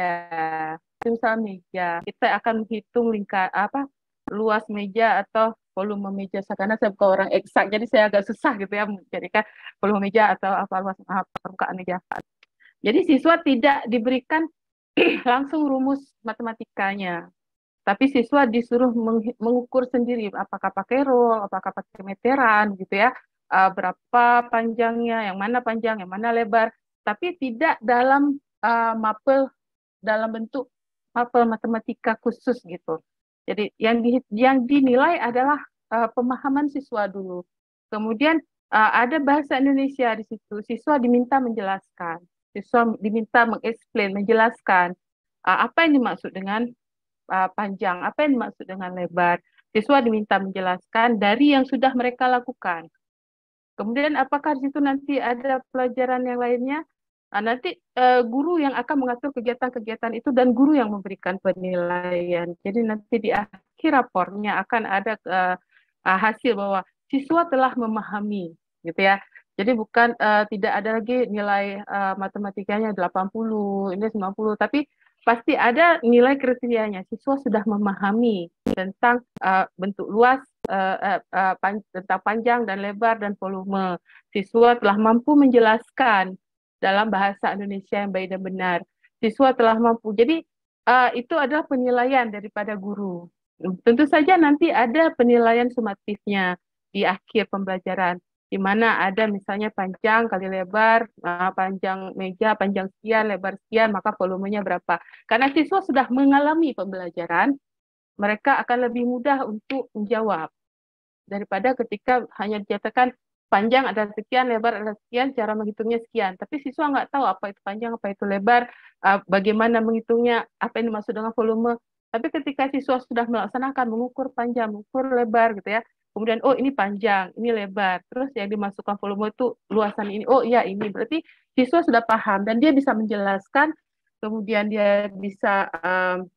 misal meja, kita akan menghitung lingkar apa luas meja atau volume meja. Karena saya bukan orang eksak, jadi saya agak susah gitu ya menjadikan volume meja atau apa luas apa, permukaan meja. Jadi siswa tidak diberikan langsung rumus matematikanya, tapi siswa disuruh mengukur sendiri apakah pakai roll, apakah pakai meteran gitu ya, uh, berapa panjangnya, yang mana panjang, yang mana lebar, tapi tidak dalam uh, mapel, dalam bentuk mapel matematika khusus gitu. Jadi yang di, yang dinilai adalah uh, pemahaman siswa dulu. Kemudian uh, ada bahasa Indonesia di situ, siswa diminta menjelaskan, siswa diminta mengeksplain, menjelaskan uh, apa yang dimaksud dengan uh, panjang, apa yang dimaksud dengan lebar. Siswa diminta menjelaskan dari yang sudah mereka lakukan. Kemudian apakah di situ nanti ada pelajaran yang lainnya? Nah, nanti uh, guru yang akan mengatur kegiatan-kegiatan itu dan guru yang memberikan penilaian. Jadi nanti di akhir raportnya akan ada uh, uh, hasil bahwa siswa telah memahami, gitu ya. Jadi bukan uh, tidak ada lagi nilai uh, matematikanya delapan puluh, ini sembilan puluh, tapi pasti ada nilai kriterianya. Siswa sudah memahami tentang uh, bentuk luas, uh, uh, uh, pan tentang panjang dan lebar dan volume. Siswa telah mampu menjelaskan dalam bahasa Indonesia yang baik dan benar. Siswa telah mampu. Jadi uh, itu adalah penilaian daripada guru. Tentu saja nanti ada penilaian sumatifnya di akhir pembelajaran, di mana ada misalnya panjang kali lebar, uh, panjang meja, panjang sekian, lebar sekian, maka volumenya berapa. Karena siswa sudah mengalami pembelajaran, mereka akan lebih mudah untuk menjawab daripada ketika hanya dinyatakan panjang ada sekian, lebar ada sekian, cara menghitungnya sekian. Tapi siswa nggak tahu apa itu panjang, apa itu lebar, uh, bagaimana menghitungnya, apa yang dimaksud dengan volume. Tapi ketika siswa sudah melaksanakan mengukur panjang, mengukur lebar gitu ya, kemudian oh ini panjang, ini lebar, terus yang dimasukkan volume itu luasan ini, oh iya ini, berarti siswa sudah paham dan dia bisa menjelaskan, kemudian dia bisa um,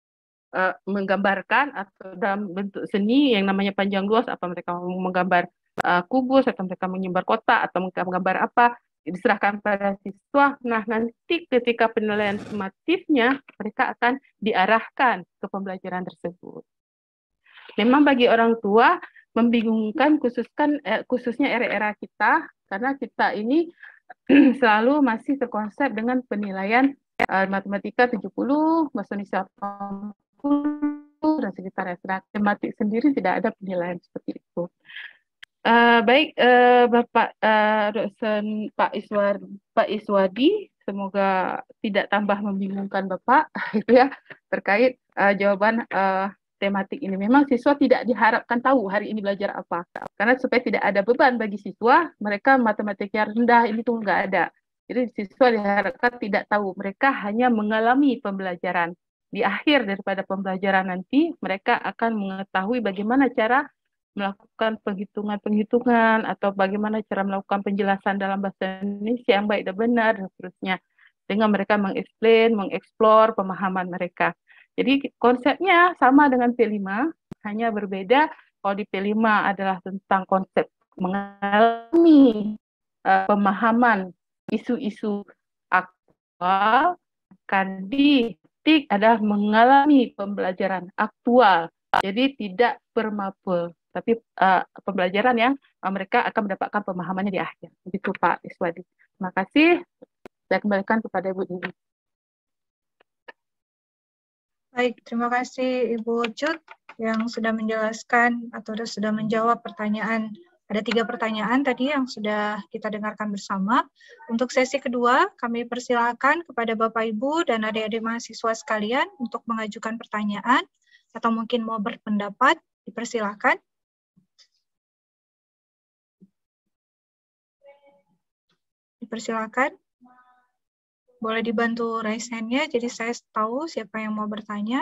uh, menggambarkan atau dalam bentuk seni yang namanya panjang luas, apa mereka mau menggambar uh, kubus atau mereka menyebar kotak atau mereka menggambar apa, diserahkan pada siswa. Nah, nanti ketika penilaian sumatifnya, mereka akan diarahkan ke pembelajaran tersebut. Memang bagi orang tua membingungkan, khususkan eh, khususnya era-era kita, karena kita ini selalu masih terkonsep dengan penilaian eh, matematika tujuh puluh, bahasa Indonesia delapan puluh, dan sekitarnya. Sedangkan tematik sendiri tidak ada penilaian seperti itu. Uh, baik, uh, Bapak uh, dosen Pak Iswar, Pak Iswadi, semoga tidak tambah membingungkan Bapak, itu ya, terkait uh, jawaban uh, tematik ini. Memang siswa tidak diharapkan tahu hari ini belajar apa, karena supaya tidak ada beban bagi siswa, mereka matematiknya rendah, ini tuh nggak ada. Jadi siswa diharapkan tidak tahu, mereka hanya mengalami pembelajaran. Di akhir daripada pembelajaran nanti, mereka akan mengetahui bagaimana cara melakukan penghitungan-penghitungan atau bagaimana cara melakukan penjelasan dalam bahasa Indonesia yang baik dan benar dan seterusnya, dengan mereka mengeksplain, mengeksplor pemahaman mereka. Jadi konsepnya sama dengan P lima, hanya berbeda. Kalau di P lima adalah tentang konsep mengalami uh, pemahaman isu-isu aktual, kan di T I K adalah mengalami pembelajaran aktual. Jadi tidak bermapel, tapi uh, pembelajaran yang uh, mereka akan mendapatkan pemahamannya di akhir. Begitu Pak Iswadi. Terima kasih. Saya kembalikan kepada Ibu Dini. Baik, terima kasih Ibu Cut yang sudah menjelaskan atau sudah menjawab pertanyaan Ada tiga pertanyaan tadi yang sudah kita dengarkan bersama. Untuk sesi kedua, kami persilakan kepada Bapak Ibu dan adik-adik mahasiswa sekalian untuk mengajukan pertanyaan atau mungkin mau berpendapat, dipersilakan. Dipersilakan. Boleh dibantu raise hand-nya, jadi saya tahu siapa yang mau bertanya.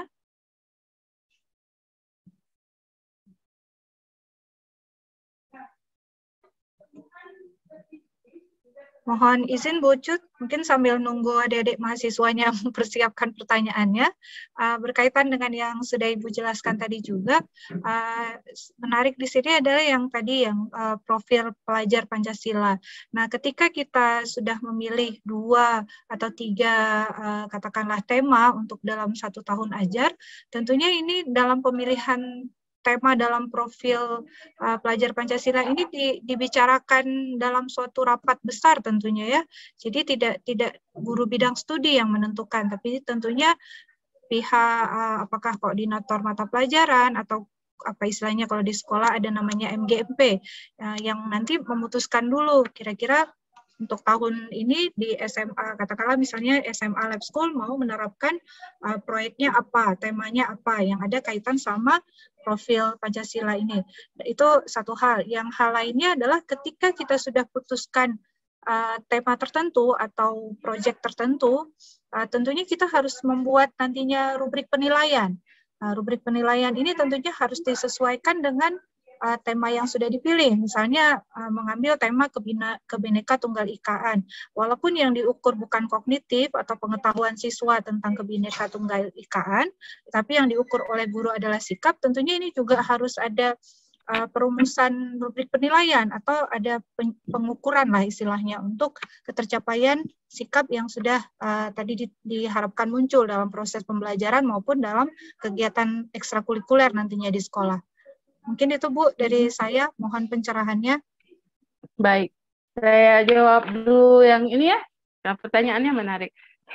Mohon izin Bu Cut, mungkin sambil nunggu adik-adik mahasiswanya mempersiapkan pertanyaannya, uh, berkaitan dengan yang sudah Ibu jelaskan tadi juga, uh, menarik di sini adalah yang tadi yang uh, profil pelajar Pancasila. Nah, ketika kita sudah memilih dua atau tiga uh, katakanlah tema untuk dalam satu tahun ajar, tentunya ini dalam pemilihan tema dalam profil uh, pelajar Pancasila ini di, dibicarakan dalam suatu rapat besar tentunya ya. Jadi tidak tidak guru bidang studi yang menentukan, tapi tentunya pihak uh, apakah koordinator mata pelajaran atau apa istilahnya kalau di sekolah ada namanya M G M P uh, yang nanti memutuskan dulu kira-kira untuk tahun ini di S M A, katakanlah misalnya S M A Lab School mau menerapkan uh, proyeknya apa, temanya apa, yang ada kaitan sama profil Pancasila ini. Itu satu hal. Yang hal lainnya adalah ketika kita sudah putuskan uh, tema tertentu atau proyek tertentu, uh, tentunya kita harus membuat nantinya rubrik penilaian. Uh, rubrik penilaian ini tentunya harus disesuaikan dengan Uh, tema yang sudah dipilih, misalnya uh, mengambil tema kebina, Kebineka Tunggal Ikaan. Walaupun yang diukur bukan kognitif atau pengetahuan siswa tentang Kebineka Tunggal Ikaan, tapi yang diukur oleh guru adalah sikap, tentunya ini juga harus ada uh, perumusan rubrik penilaian atau ada pengukuran lah istilahnya untuk ketercapaian sikap yang sudah uh, tadi di, diharapkan muncul dalam proses pembelajaran maupun dalam kegiatan ekstrakurikuler nantinya di sekolah. Mungkin itu Bu dari saya, mohon pencerahannya. Baik, saya jawab dulu yang ini ya, nah, pertanyaannya menarik.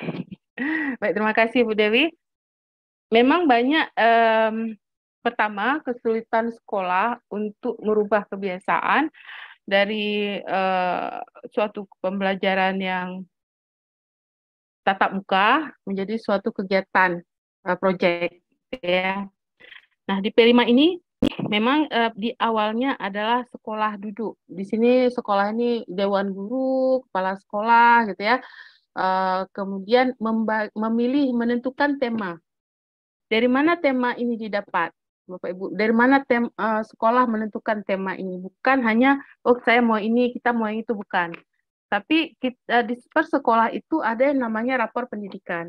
Baik, terima kasih Bu Dewi. Memang banyak, um, pertama kesulitan sekolah untuk merubah kebiasaan dari uh, suatu pembelajaran yang tatap muka menjadi suatu kegiatan uh, proyek. Ya. Nah, di P lima ini memang uh, di awalnya adalah sekolah duduk. Di sini sekolah ini dewan guru, kepala sekolah gitu ya. Uh, kemudian memilih menentukan tema. Dari mana tema ini didapat, Bapak Ibu? Dari mana tem uh, sekolah menentukan tema ini? Bukan hanya oh saya mau ini, kita mau yang itu, bukan. Tapi kita, di per sekolah itu ada yang namanya rapor pendidikan.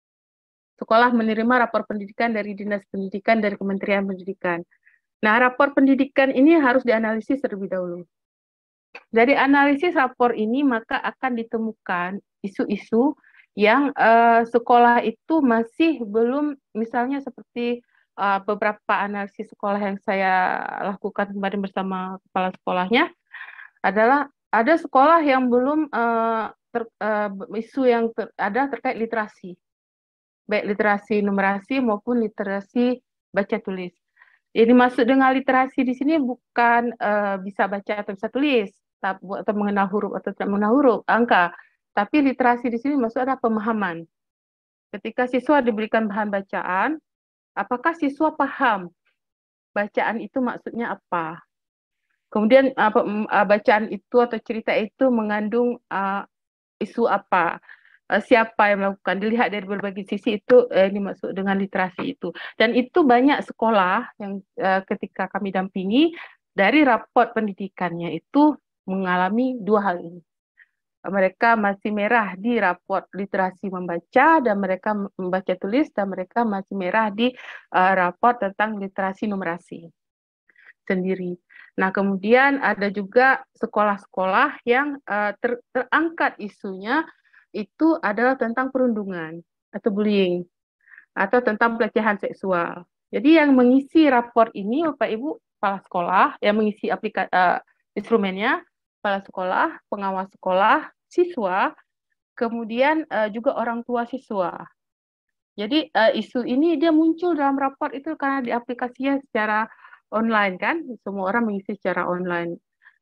Sekolah menerima rapor pendidikan dari Dinas Pendidikan, dari Kementerian Pendidikan. Nah, rapor pendidikan ini harus dianalisis terlebih dahulu. Dari analisis rapor ini, maka akan ditemukan isu-isu yang uh, sekolah itu masih belum, misalnya seperti uh, beberapa analisis sekolah yang saya lakukan kemarin bersama kepala sekolahnya, adalah ada sekolah yang belum, uh, ter, uh, isu yang ter, ada terkait literasi. Baik literasi numerasi maupun literasi baca tulis. Jadi maksud dengan literasi di sini bukan uh, bisa baca atau bisa tulis, atau mengenal huruf atau tidak mengenal huruf, angka. Tapi literasi di sini maksud adalah pemahaman. Ketika siswa diberikan bahan bacaan, apakah siswa paham bacaan itu maksudnya apa? Kemudian apa, bacaan itu atau cerita itu mengandung uh, isu apa? Siapa yang melakukan, dilihat dari berbagai sisi itu eh, dimaksud dengan literasi itu. Dan itu banyak sekolah yang eh, ketika kami dampingi dari raport pendidikannya itu mengalami dua hal ini. Mereka masih merah di raport literasi membaca dan mereka membaca tulis, dan mereka masih merah di uh, raport tentang literasi numerasi sendiri. Nah, kemudian ada juga sekolah-sekolah yang uh, ter terangkat isunya itu adalah tentang perundungan atau bullying atau tentang pelecehan seksual. Jadi yang mengisi rapor ini Bapak Ibu kepala sekolah, yang mengisi aplikasi uh, instrumennya kepala sekolah, pengawas sekolah, siswa, kemudian uh, juga orang tua siswa. Jadi uh, isu ini dia muncul dalam rapor itu karena diaplikasinya secara online kan, semua orang mengisi secara online.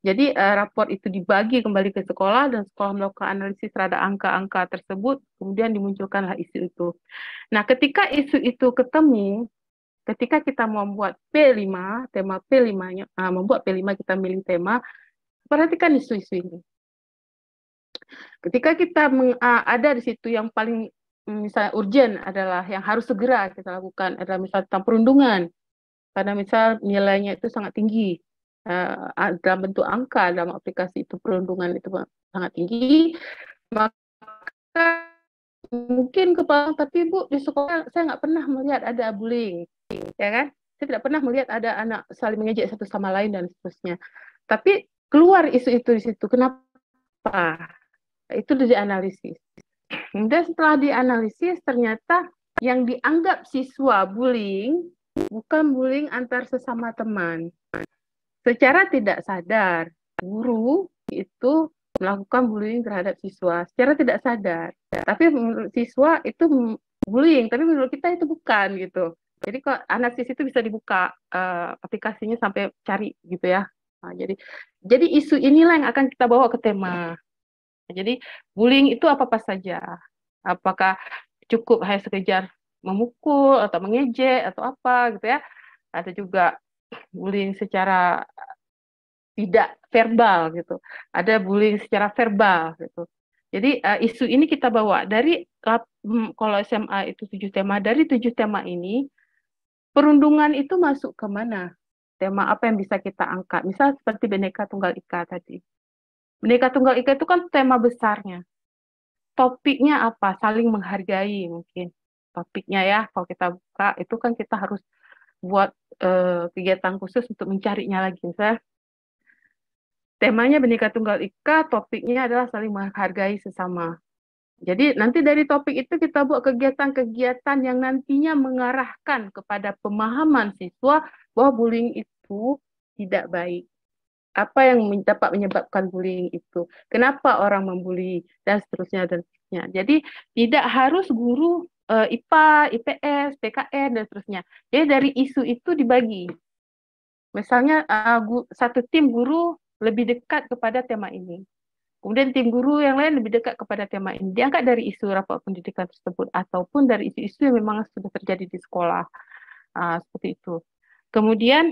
Jadi uh, raport itu dibagi kembali ke sekolah dan sekolah melakukan analisis terhadap angka-angka tersebut, kemudian dimunculkanlah isu itu. Nah, ketika isu itu ketemu, ketika kita membuat P lima, tema P lima-nya, uh, membuat P lima kita milih tema, perhatikan isu-isu ini. Ketika kita meng, uh, ada di situ yang paling misalnya urgent adalah yang harus segera kita lakukan adalah misalnya tentang perundungan, karena misal nilainya itu sangat tinggi. Uh, dalam bentuk angka dalam aplikasi itu perundungan itu sangat tinggi, maka mungkin kepala tapi Bu di sekolah saya nggak pernah melihat ada bullying, ya kan? Saya tidak pernah melihat ada anak saling mengejek satu sama lain dan seterusnya. Tapi keluar isu itu di situ, kenapa? Itu dianalisis. Dan setelah dianalisis ternyata yang dianggap siswa bullying bukan bullying antar sesama teman. Secara tidak sadar, guru itu melakukan bullying terhadap siswa secara tidak sadar. Tapi menurut siswa itu bullying, tapi menurut kita itu bukan gitu. Jadi kok analisis itu bisa dibuka uh, aplikasinya sampai cari gitu ya. Nah, jadi jadi isu inilah yang akan kita bawa ke tema. Jadi bullying itu apa-apa saja. Apakah cukup hanya sekedar memukul atau mengejek atau apa gitu ya. Ada juga bullying secara tidak verbal gitu. Ada bullying secara verbal gitu. Jadi uh, isu ini kita bawa dari kalau S M A itu tujuh tema, dari tujuh tema ini perundungan itu masuk ke mana? Tema apa yang bisa kita angkat? Misal seperti Bhinneka Tunggal Ika tadi. Bhinneka Tunggal Ika itu kan tema besarnya. Topiknya apa? Saling menghargai mungkin. Topiknya ya, kalau kita buka itu kan kita harus buat uh, kegiatan khusus untuk mencarinya lagi. Misalnya, temanya Bhinneka Tunggal Ika, topiknya adalah saling menghargai sesama. Jadi nanti dari topik itu kita buat kegiatan-kegiatan yang nantinya mengarahkan kepada pemahaman siswa bahwa bullying itu tidak baik. Apa yang dapat menyebabkan bullying itu? Kenapa orang membuli dan seterusnya dan seterusnya. Jadi tidak harus guru uh, I P A, I P S, P K N dan seterusnya. Jadi dari isu itu dibagi. Misalnya uh, satu tim guru lebih dekat kepada tema ini. Kemudian tim guru yang lain lebih dekat kepada tema ini. Diangkat dari isu rapor pendidikan tersebut ataupun dari isu-isu yang memang sudah terjadi di sekolah. Uh, seperti itu. Kemudian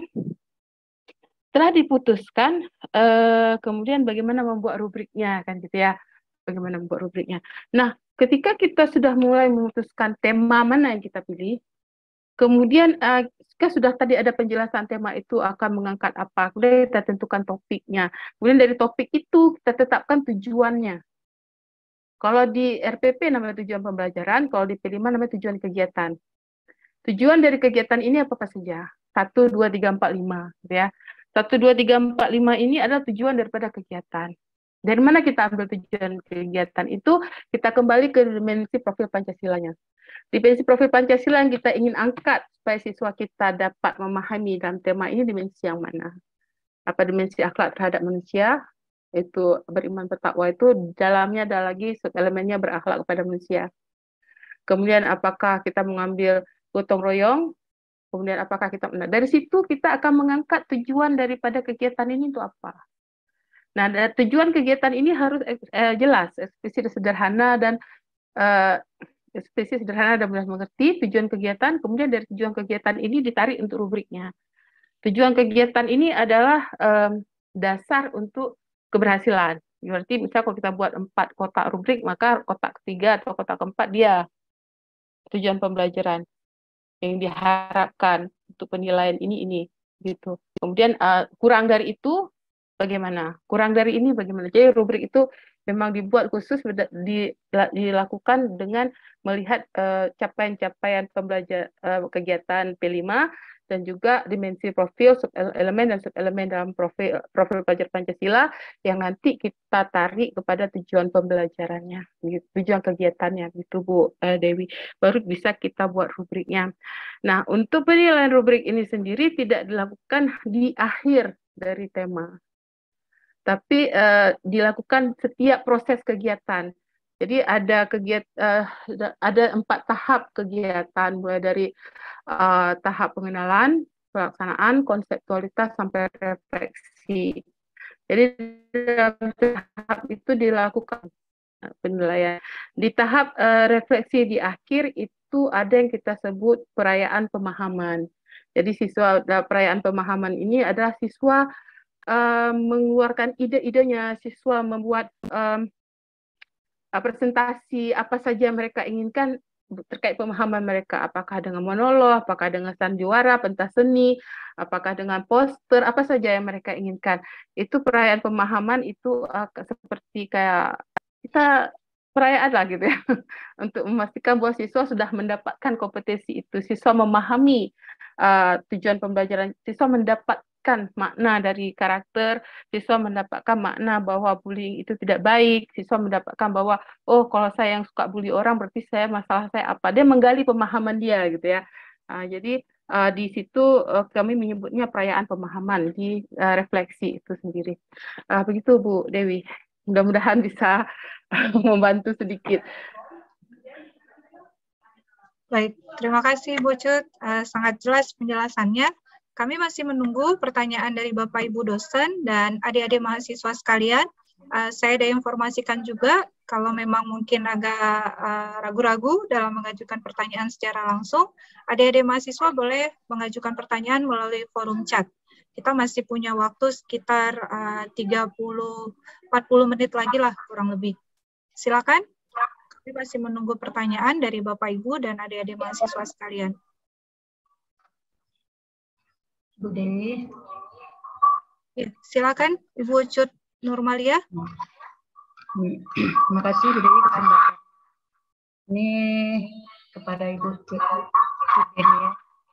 setelah diputuskan, uh, kemudian bagaimana membuat rubriknya kan gitu ya. Bagaimana membuat rubriknya. Nah, ketika kita sudah mulai memutuskan tema mana yang kita pilih, kemudian uh, kan sudah tadi ada penjelasan tema itu akan mengangkat apa, kemudian kita tentukan topiknya. Kemudian dari topik itu kita tetapkan tujuannya. Kalau di R P P namanya tujuan pembelajaran, kalau di P lima namanya tujuan kegiatan. Tujuan dari kegiatan ini apa-apa saja? satu, dua, tiga, empat, lima. Ya. satu, dua, tiga, empat, lima ini adalah tujuan daripada kegiatan. Dari mana kita ambil tujuan kegiatan itu? Kita kembali ke dimensi profil Pancasilanya. Dimensi profil Pancasila yang kita ingin angkat supaya siswa kita dapat memahami dalam tema ini dimensi yang mana? Apa dimensi akhlak terhadap manusia? Itu beriman bertakwa itu dalamnya ada lagi elemennya berakhlak kepada manusia. Kemudian apakah kita mengambil gotong royong? Kemudian apakah kita dari situ kita akan mengangkat tujuan daripada kegiatan ini itu apa? Nah, tujuan kegiatan ini harus eh, jelas, eksplisit, sederhana dan eh, spesies sederhana dan mudah mengerti tujuan kegiatan, kemudian dari tujuan kegiatan ini ditarik untuk rubriknya. Tujuan kegiatan ini adalah um, dasar untuk keberhasilan. Berarti misal kalau kita buat empat kotak rubrik, maka kotak ketiga atau kotak keempat dia tujuan pembelajaran yang diharapkan untuk penilaian ini ini gitu. Kemudian uh, kurang dari itu bagaimana? Kurang dari ini bagaimana? Jadi rubrik itu memang dibuat khusus dilakukan dengan melihat capaian-capaian uh, pembelajar uh, kegiatan P lima dan juga dimensi profil, sub-elemen dan sub-elemen dalam profil profil pelajar Pancasila yang nanti kita tarik kepada tujuan pembelajarannya, tujuan kegiatannya, gitu Bu uh, Dewi. Baru bisa kita buat rubriknya. Nah, untuk penilaian rubrik ini sendiri tidak dilakukan di akhir dari tema, tapi uh, dilakukan setiap proses kegiatan. Jadi ada kegiatan, uh, ada empat tahap kegiatan, mulai dari uh, tahap pengenalan, pelaksanaan, konseptualitas sampai refleksi. Jadi dalam tahap itu dilakukan penilaian. Di tahap uh, refleksi di akhir itu ada yang kita sebut perayaan pemahaman. Jadi siswa perayaan pemahaman ini adalah siswa uh, mengeluarkan ide-idenya, siswa membuat um, presentasi apa saja yang mereka inginkan terkait pemahaman mereka, apakah dengan monolog, apakah dengan sandiwara, pentas seni, apakah dengan poster, apa saja yang mereka inginkan. Itu perayaan pemahaman itu uh, seperti kayak kita perayaan lah gitu ya, untuk memastikan bahwa siswa sudah mendapatkan kompetensi itu, siswa memahami uh, tujuan pembelajaran, siswa mendapatkan makna dari karakter, siswa mendapatkan makna bahwa bullying itu tidak baik, siswa mendapatkan bahwa oh kalau saya yang suka bully orang berarti saya masalah saya apa, dia menggali pemahaman dia gitu ya. Uh, jadi uh, di situ uh, kami menyebutnya perayaan pemahaman di uh, refleksi itu sendiri. Uh, begitu Bu Dewi. Mudah-mudahan bisa membantu sedikit. Baik, terima kasih Bu Cut. Uh, sangat jelas penjelasannya. Kami masih menunggu pertanyaan dari Bapak Ibu dosen dan adik-adik mahasiswa sekalian. Uh, saya ada informasikan juga kalau memang mungkin agak ragu-ragu uh, dalam mengajukan pertanyaan secara langsung, adik-adik mahasiswa boleh mengajukan pertanyaan melalui forum chat. Kita masih punya waktu sekitar uh, tiga puluh sampai empat puluh menit lagi lah kurang lebih. Silakan. Kami masih menunggu pertanyaan dari Bapak Ibu dan adik-adik mahasiswa sekalian. Bu Dewi. Ya, silakan Ibu Cut Nurmalia. Terima kasih Bu Dewi kesempatan. Ini kepada Ibu Cut ya.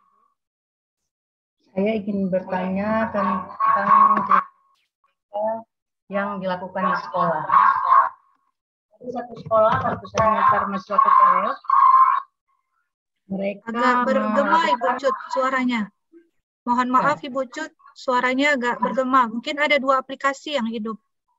Saya ingin bertanya tentang yang dilakukan di sekolah. Di satu sekolah waktu saya mengantar mahasiswa P P L, mereka agak bergema Ibu Cut suaranya. Mohon maaf Ibu Cut, suaranya agak bergema. Mungkin ada dua aplikasi yang hidup.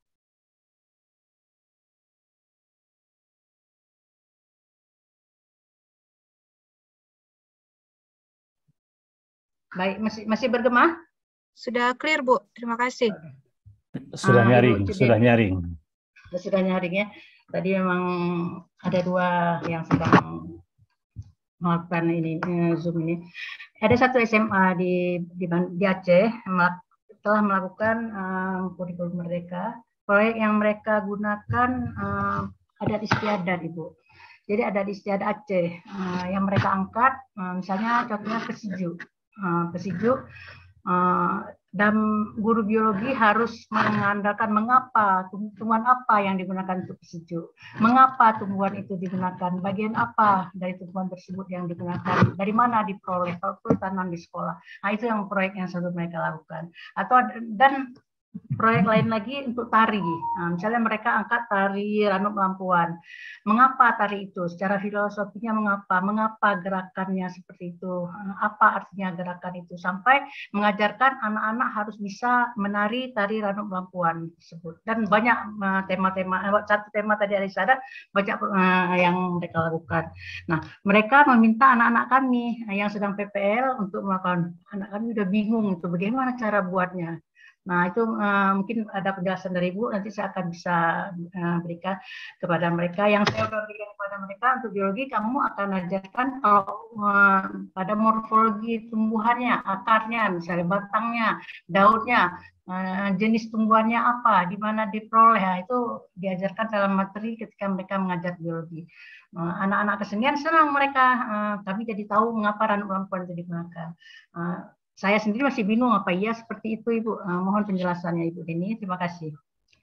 Baik, masih masih bergema? Sudah clear, Bu. Terima kasih. Sudah ah, nyaring, Ibu, sudah nyaring. Sudah nyaring ya. Tadi memang ada dua yang sedang melakukan ini Zoom ini. Ada satu S M A di di, di Aceh telah melakukan um, kurikulum merdeka. Proyek yang mereka gunakan um, adat istiadat, Ibu. Jadi adat istiadat Aceh uh, yang mereka angkat, uh, misalnya contohnya Kesiju. Uh, Kesiju uh, dan guru biologi harus mengandalkan mengapa tumbuhan apa yang digunakan untuk Kesiju, mengapa tumbuhan itu digunakan, bagian apa dari tumbuhan tersebut yang digunakan, dari mana diperoleh kalau tanam di sekolah. Nah itu yang proyek yang selalu mereka lakukan. Atau dan proyek lain lagi untuk tari. Nah, misalnya mereka angkat tari Ranum Lampuan. Mengapa tari itu? Secara filosofinya mengapa? Mengapa gerakannya seperti itu? Apa artinya gerakan itu? Sampai mengajarkan anak-anak harus bisa menari tari Ranum Lampuan tersebut. Dan banyak tema-tema, satu tema tadi Alisada, banyak yang mereka lakukan. Nah, mereka meminta anak-anak kami yang sedang P P L untuk melakukan. Anak kami udah bingung itu bagaimana cara buatnya. Nah, itu uh, mungkin ada penjelasan dari Ibu, nanti saya akan bisa uh, berikan kepada mereka. Yang saya sudah berikan kepada mereka untuk biologi, kamu akan ajarkan kalau uh, pada morfologi tumbuhannya, akarnya, misalnya batangnya, daunnya, uh, jenis tumbuhannya apa, di mana diperoleh, nah, itu diajarkan dalam materi ketika mereka mengajar biologi. Anak-anak uh, kesenian senang mereka, uh, kami jadi tahu mengapa Ranum Lampuan itu digunakan. Uh, Saya sendiri masih bingung apa iya seperti itu, Ibu. Uh, mohon penjelasannya, Ibu Deni. Terima kasih.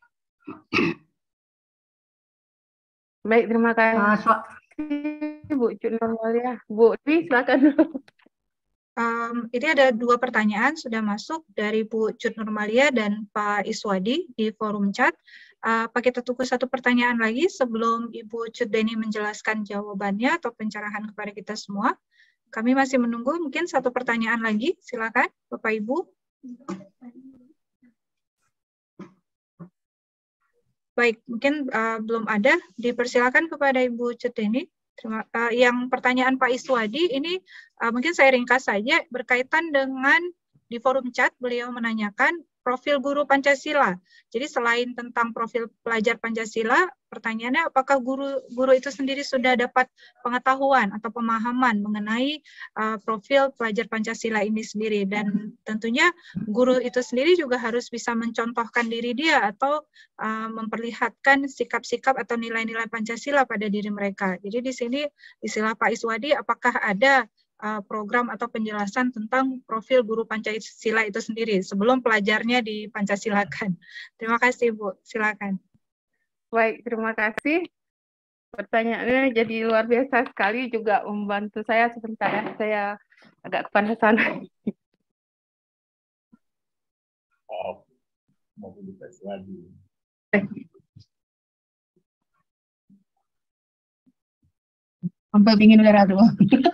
Baik, terima kasih. Uh, so Bu Cut Nurmalia. Bu, silakan. Um, ini ada dua pertanyaan sudah masuk dari Bu Cut Nurmalia dan Pak Iswadi di forum chat. Uh, Pak, kita tunggu satu pertanyaan lagi sebelum Ibu Cut Deni menjelaskan jawabannya atau pencerahan kepada kita semua. Kami masih menunggu, mungkin satu pertanyaan lagi. Silakan, Bapak Ibu. Baik, mungkin uh, belum ada. Dipersilakan kepada Ibu Cut Deni. Terima, uh, yang pertanyaan Pak Iswadi ini uh, mungkin saya ringkas saja berkaitan dengan di forum chat beliau menanyakan profil guru Pancasila. Jadi selain tentang profil pelajar Pancasila, pertanyaannya apakah guru guru itu sendiri sudah dapat pengetahuan atau pemahaman mengenai uh, profil pelajar Pancasila ini sendiri, dan tentunya guru itu sendiri juga harus bisa mencontohkan diri dia atau uh, memperlihatkan sikap-sikap atau nilai-nilai Pancasila pada diri mereka. Jadi di sini istilah Pak Iswadi, apakah ada program atau penjelasan tentang profil guru Pancasila itu sendiri sebelum pelajarnya dipancasilakan. Terima kasih, Bu. Silakan. Baik, terima kasih. Pertanyaannya jadi luar biasa sekali, juga membantu saya sebentar ya. Saya agak kepanasan. Oh, mau dites lagi. Sampai dingin udara dulu.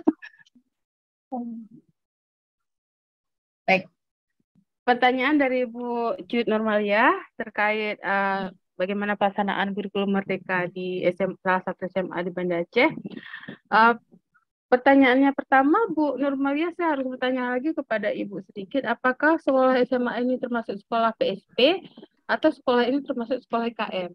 Baik. Pertanyaan dari Bu Jud Normalia terkait uh, bagaimana pelaksanaan kurikulum merdeka di S M, salah satu S M A di Banda Aceh. Uh, pertanyaannya pertama, Bu Normalia, saya harus bertanya lagi kepada Ibu sedikit, apakah sekolah S M A ini termasuk sekolah P S P atau sekolah ini termasuk sekolah I K M?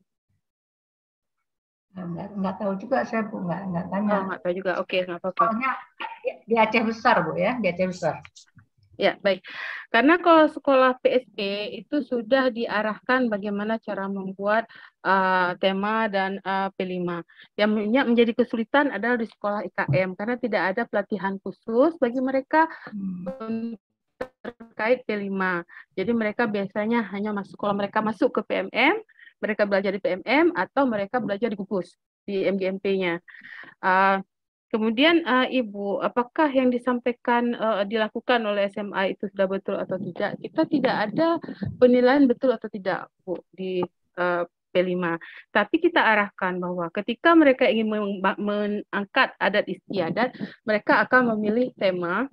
Enggak, enggak tahu juga saya, Bu, enggak, enggak tanya. Oh, enggak tahu juga. Oke, enggak apa-apa. Soalnya di Aceh besar, Bu, ya, di Aceh besar. Ya, baik. Karena kalau sekolah P S P itu sudah diarahkan bagaimana cara membuat uh, tema dan uh, P lima. Yang menjadi kesulitan adalah di sekolah I K M karena tidak ada pelatihan khusus bagi mereka hmm. terkait P lima. Jadi mereka biasanya hanya masuk, kalau mereka masuk ke P M M, mereka belajar di P M M atau mereka belajar di gugus, di M G M P-nya. Uh, kemudian uh, Ibu, apakah yang disampaikan uh, dilakukan oleh S M A itu sudah betul atau tidak? Kita tidak ada penilaian betul atau tidak, Bu, di uh, P lima. Tapi kita arahkan bahwa ketika mereka ingin mengangkat adat istiadat, mereka akan memilih tema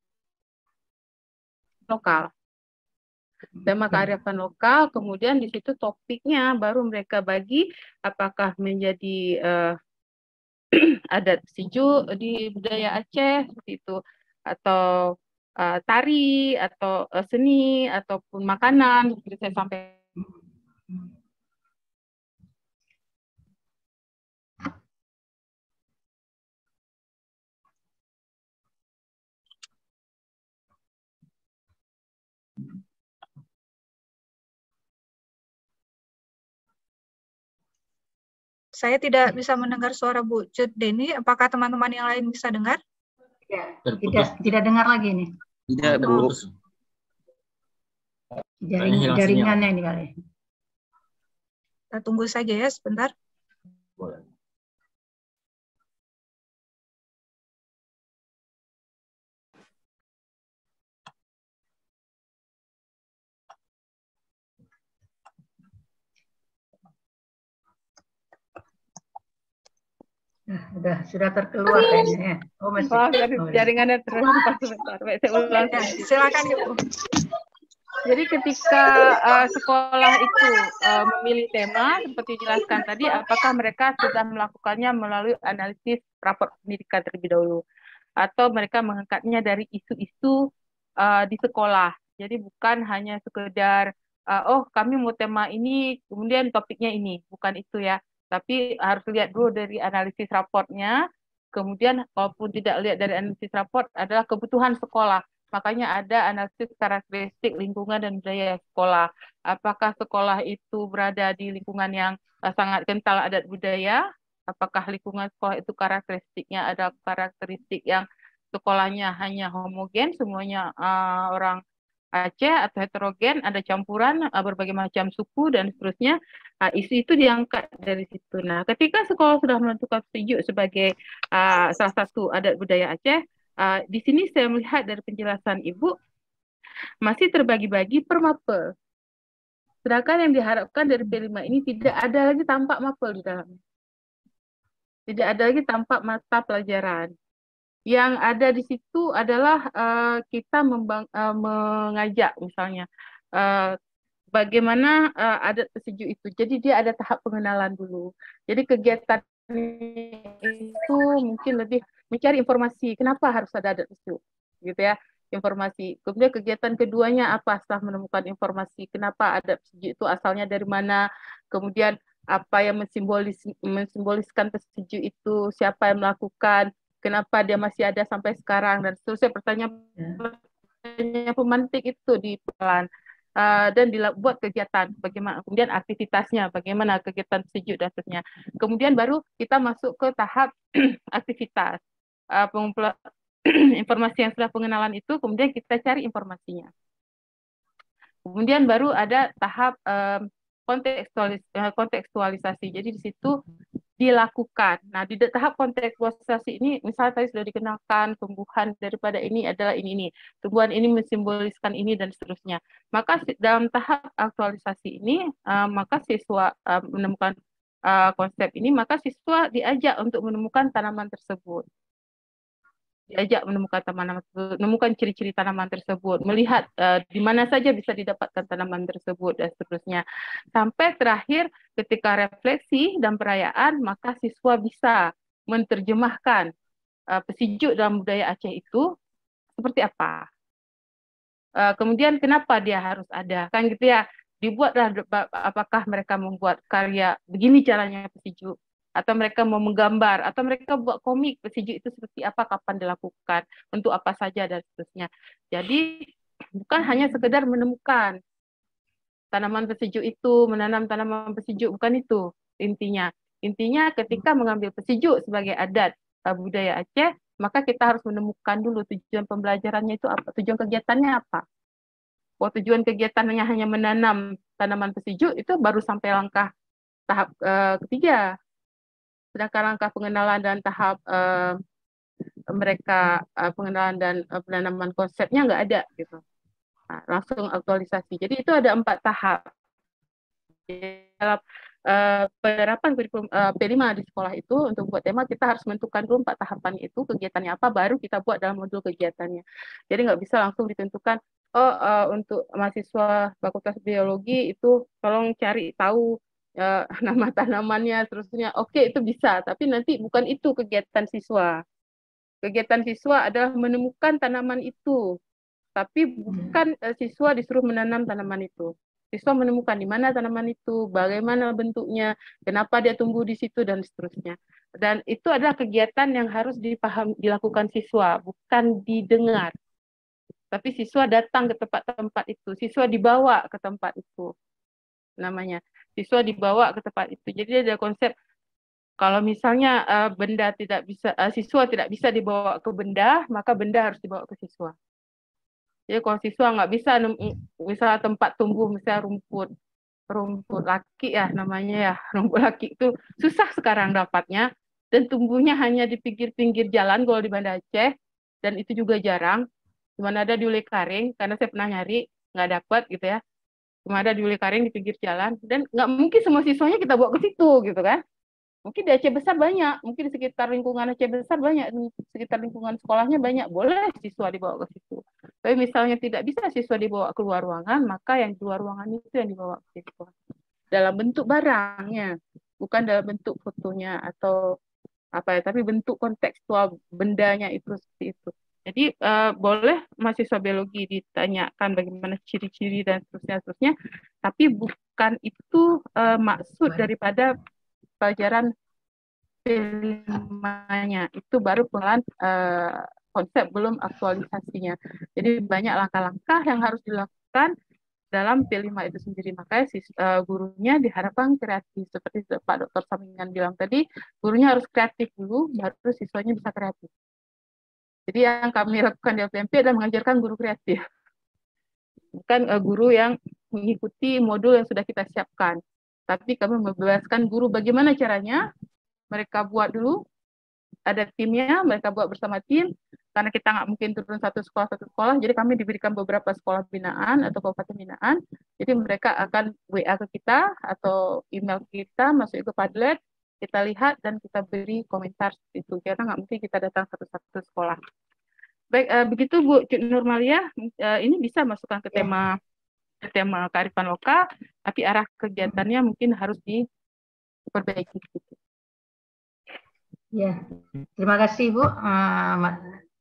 lokal. Tema kearifan lokal, kemudian di situ topiknya baru mereka bagi apakah menjadi uh, adat Siju di budaya Aceh seperti itu, atau uh, tari, atau uh, seni, ataupun makanan seperti saya sampaikan. Saya tidak bisa mendengar suara Bu Cut Deni. Apakah teman-teman yang lain bisa dengar? Ya, tidak, tidak dengar lagi nih. Tidak, oh. Jaring, jaringannya ini kali. Kita tunggu saja ya sebentar. Boleh. Nah, sudah sudah terkeluar kayaknya. Oh, masih. Oh, oh, jaringannya terus sebentar. Saya ulang. Silakan, Ibu. Jadi ketika uh, sekolah itu uh, memilih tema seperti dijelaskan tadi, apakah mereka sudah melakukannya melalui analisis rapor pendidikan terlebih dahulu, atau mereka mengangkatnya dari isu-isu uh, di sekolah. Jadi bukan hanya sekedar uh, oh kami mau tema ini, kemudian topiknya ini, bukan itu ya. Tapi harus lihat dulu dari analisis raportnya, kemudian walaupun tidak lihat dari analisis raport adalah kebutuhan sekolah. Makanya ada analisis karakteristik lingkungan dan budaya sekolah. Apakah sekolah itu berada di lingkungan yang uh, sangat kental adat budaya? Apakah lingkungan sekolah itu karakteristiknya ada karakteristik yang sekolahnya hanya homogen, semuanya uh, orang Aceh, atau heterogen, ada campuran uh, berbagai macam suku dan seterusnya. Uh, isu itu diangkat dari situ. Nah, ketika sekolah sudah menentukan Siju sebagai uh, salah satu adat budaya Aceh, uh, di sini saya melihat dari penjelasan Ibu masih terbagi-bagi per mapel. Sedangkan yang diharapkan dari P lima ini tidak ada lagi tampak mapel di dalamnya. Tidak ada lagi tampak mata pelajaran. Yang ada di situ adalah uh, kita membang, uh, mengajak misalnya uh, bagaimana uh, adat Siju itu. Jadi dia ada tahap pengenalan dulu. Jadi kegiatan itu mungkin lebih mencari informasi kenapa harus ada adat Siju, gitu ya. informasi. Kemudian kegiatan keduanya apa setelah menemukan informasi? Kenapa ada pesejuk itu asalnya dari mana? Kemudian apa yang mensimbolis mensimboliskan pesejuk itu? Siapa yang melakukan? Kenapa dia masih ada sampai sekarang? Dan seterusnya pertanyaan-pertanyaan pemantik itu di pelan. Uh, dan dibuat kegiatan, bagaimana kemudian aktivitasnya, bagaimana kegiatan pesejuk dan seterusnya. Kemudian baru kita masuk ke tahap aktivitas. Uh, pengumpulan informasi yang sudah pengenalan itu, kemudian kita cari informasinya. Kemudian baru ada tahap um, kontekstualis, uh, kontekstualisasi. Jadi di situ dilakukan. Nah, di tahap kontekstualisasi ini, misalnya tadi sudah dikenalkan tumbuhan daripada ini adalah ini ini, tumbuhan ini mensimboliskan ini dan seterusnya. Maka dalam tahap aktualisasi ini, uh, maka siswa uh, menemukan uh, konsep ini, maka siswa diajak untuk menemukan tanaman tersebut. Diajak menemukan tanaman tersebut, menemukan ciri-ciri tanaman tersebut, melihat uh, di mana saja bisa didapatkan tanaman tersebut dan seterusnya. Sampai terakhir ketika refleksi dan perayaan, maka siswa bisa menerjemahkan uh, pesejuk dalam budaya Aceh itu seperti apa. Uh, kemudian kenapa dia harus ada, kan gitu ya. Dibuatlah apakah mereka membuat karya begini caranya pesejuk, atau mereka mau menggambar, atau mereka buat komik pesejuk itu seperti apa, kapan dilakukan, untuk apa saja, dan seterusnya. Jadi bukan hanya sekedar menemukan tanaman pesejuk itu, menanam tanaman pesejuk, bukan itu intinya. Intinya ketika mengambil pesejuk sebagai adat uh, budaya Aceh, maka kita harus menemukan dulu tujuan pembelajarannya itu apa, tujuan kegiatannya apa. Oh, tujuan kegiatannya hanya menanam tanaman pesejuk, itu baru sampai langkah tahap uh, ketiga. Sedangkan langkah pengenalan dan tahap uh, mereka uh, pengenalan dan uh, penanaman konsepnya nggak ada gitu. Nah, langsung aktualisasi. Jadi itu ada empat tahap. Dalam uh, penerapan kurikulum uh, P lima di sekolah itu untuk buat tema kita harus menentukan dulu empat tahapan itu, kegiatannya apa, baru kita buat dalam modul kegiatannya. Jadi nggak bisa langsung ditentukan, oh uh, untuk mahasiswa Fakultas Biologi itu tolong cari tahu Uh, nama tanamannya, terusnya oke okay, itu bisa, tapi nanti bukan itu kegiatan siswa. Kegiatan siswa adalah menemukan tanaman itu, tapi bukan uh, siswa disuruh menanam tanaman itu. Siswa menemukan di mana tanaman itu, bagaimana bentuknya, kenapa dia tumbuh di situ, dan seterusnya. Dan itu adalah kegiatan yang harus dipaham, dilakukan siswa, bukan didengar. Tapi siswa datang ke tempat-tempat itu, siswa dibawa ke tempat itu, namanya. Siswa dibawa ke tempat itu. Jadi ada konsep kalau misalnya uh, benda tidak bisa, uh, siswa tidak bisa dibawa ke benda, maka benda harus dibawa ke siswa. Jadi kalau siswa nggak bisa, misalnya tempat tumbuh, misalnya rumput, rumput laki ya namanya ya, rumput laki itu susah sekarang dapatnya, dan tumbuhnya hanya di pinggir-pinggir jalan kalau di Banda Aceh, dan itu juga jarang. Cuma ada di Ule Karing, karena saya pernah nyari, nggak dapat gitu ya. Cuma ada di Ule Karing di pinggir jalan, dan nggak mungkin semua siswanya kita bawa ke situ gitu kan. Mungkin di Aceh besar banyak, mungkin di sekitar lingkungan Aceh besar banyak, di sekitar lingkungan sekolahnya banyak, boleh siswa dibawa ke situ. Tapi misalnya tidak bisa siswa dibawa keluar ruangan, maka yang keluar ruangan itu yang dibawa ke siswa. Dalam bentuk barangnya, bukan dalam bentuk fotonya atau apa ya, tapi bentuk kontekstual bendanya itu seperti itu. Jadi uh, boleh mahasiswa biologi ditanyakan bagaimana ciri-ciri dan seterusnya, seterusnya, tapi bukan itu uh, maksud daripada pelajaran filmnya. Itu baru pelan uh, konsep, belum aktualisasinya. Jadi banyak langkah-langkah yang harus dilakukan dalam P lima itu sendiri. Makanya sis, uh, gurunya diharapkan kreatif. Seperti Pak Doktor Samingan bilang tadi, gurunya harus kreatif dulu, baru siswanya bisa kreatif. Jadi yang kami lakukan di L P M P adalah mengajarkan guru kreatif. Bukan uh, guru yang mengikuti modul yang sudah kita siapkan. Tapi kami membebaskan guru bagaimana caranya, mereka buat dulu, ada timnya, mereka buat bersama tim, karena kita nggak mungkin turun satu sekolah, satu sekolah, jadi kami diberikan beberapa sekolah binaan atau kabupaten binaan, jadi mereka akan W A ke kita, atau email kita, masuk ke Padlet, kita lihat dan kita beri komentar seperti itu, karena nggak mungkin kita datang satu-satu sekolah. Baik, uh, begitu Bu Cik Nurmalia, uh, ini bisa masukkan ke tema ke tema kearifan lokal, tapi arah kegiatannya mungkin harus diperbaiki. Ya, terima kasih Bu. Uh,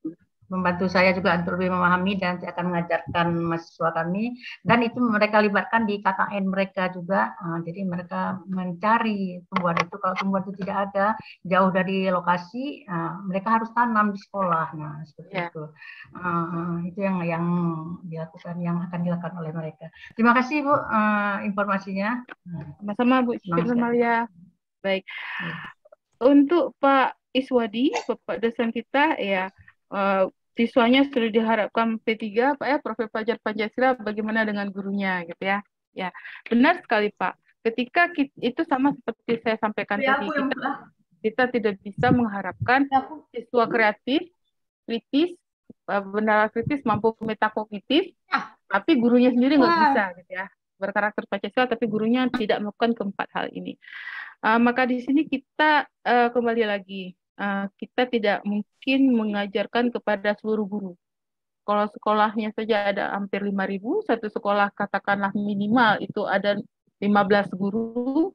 membantu saya juga untuk lebih memahami dan saya akan mengajarkan mahasiswa kami, dan itu mereka libatkan di K K N mereka juga. Uh, jadi mereka mencari tumbuhan itu, kalau tumbuhan itu tidak ada jauh dari lokasi, uh, mereka harus tanam di sekolah. Nah seperti yeah. itu. Uh, itu yang yang dilakukan, yang akan dilakukan oleh mereka. Terima kasih Bu uh, informasinya. Sama-sama Bu Malia. Baik. Yeah. Untuk Pak Iswadi, Bapak dosen kita, ya. Uh, siswanya sudah diharapkan P tiga, Pak ya, profil pelajar Pancasila, bagaimana dengan gurunya, gitu ya. Ya, benar sekali Pak. Ketika kita, itu sama seperti saya sampaikan ya, tadi, kita, kita tidak bisa mengharapkan siswa kreatif, kritis, benar kritis, mampu metakognitif, tapi gurunya sendiri nggak bisa, gitu ya. Berkarakter Pancasila, tapi gurunya tidak melakukan keempat hal ini. Uh, maka di sini kita uh, kembali lagi. Uh, kita tidak mungkin mengajarkan kepada seluruh guru. Kalau sekolahnya saja ada hampir lima ribu, satu sekolah katakanlah minimal itu ada lima belas guru,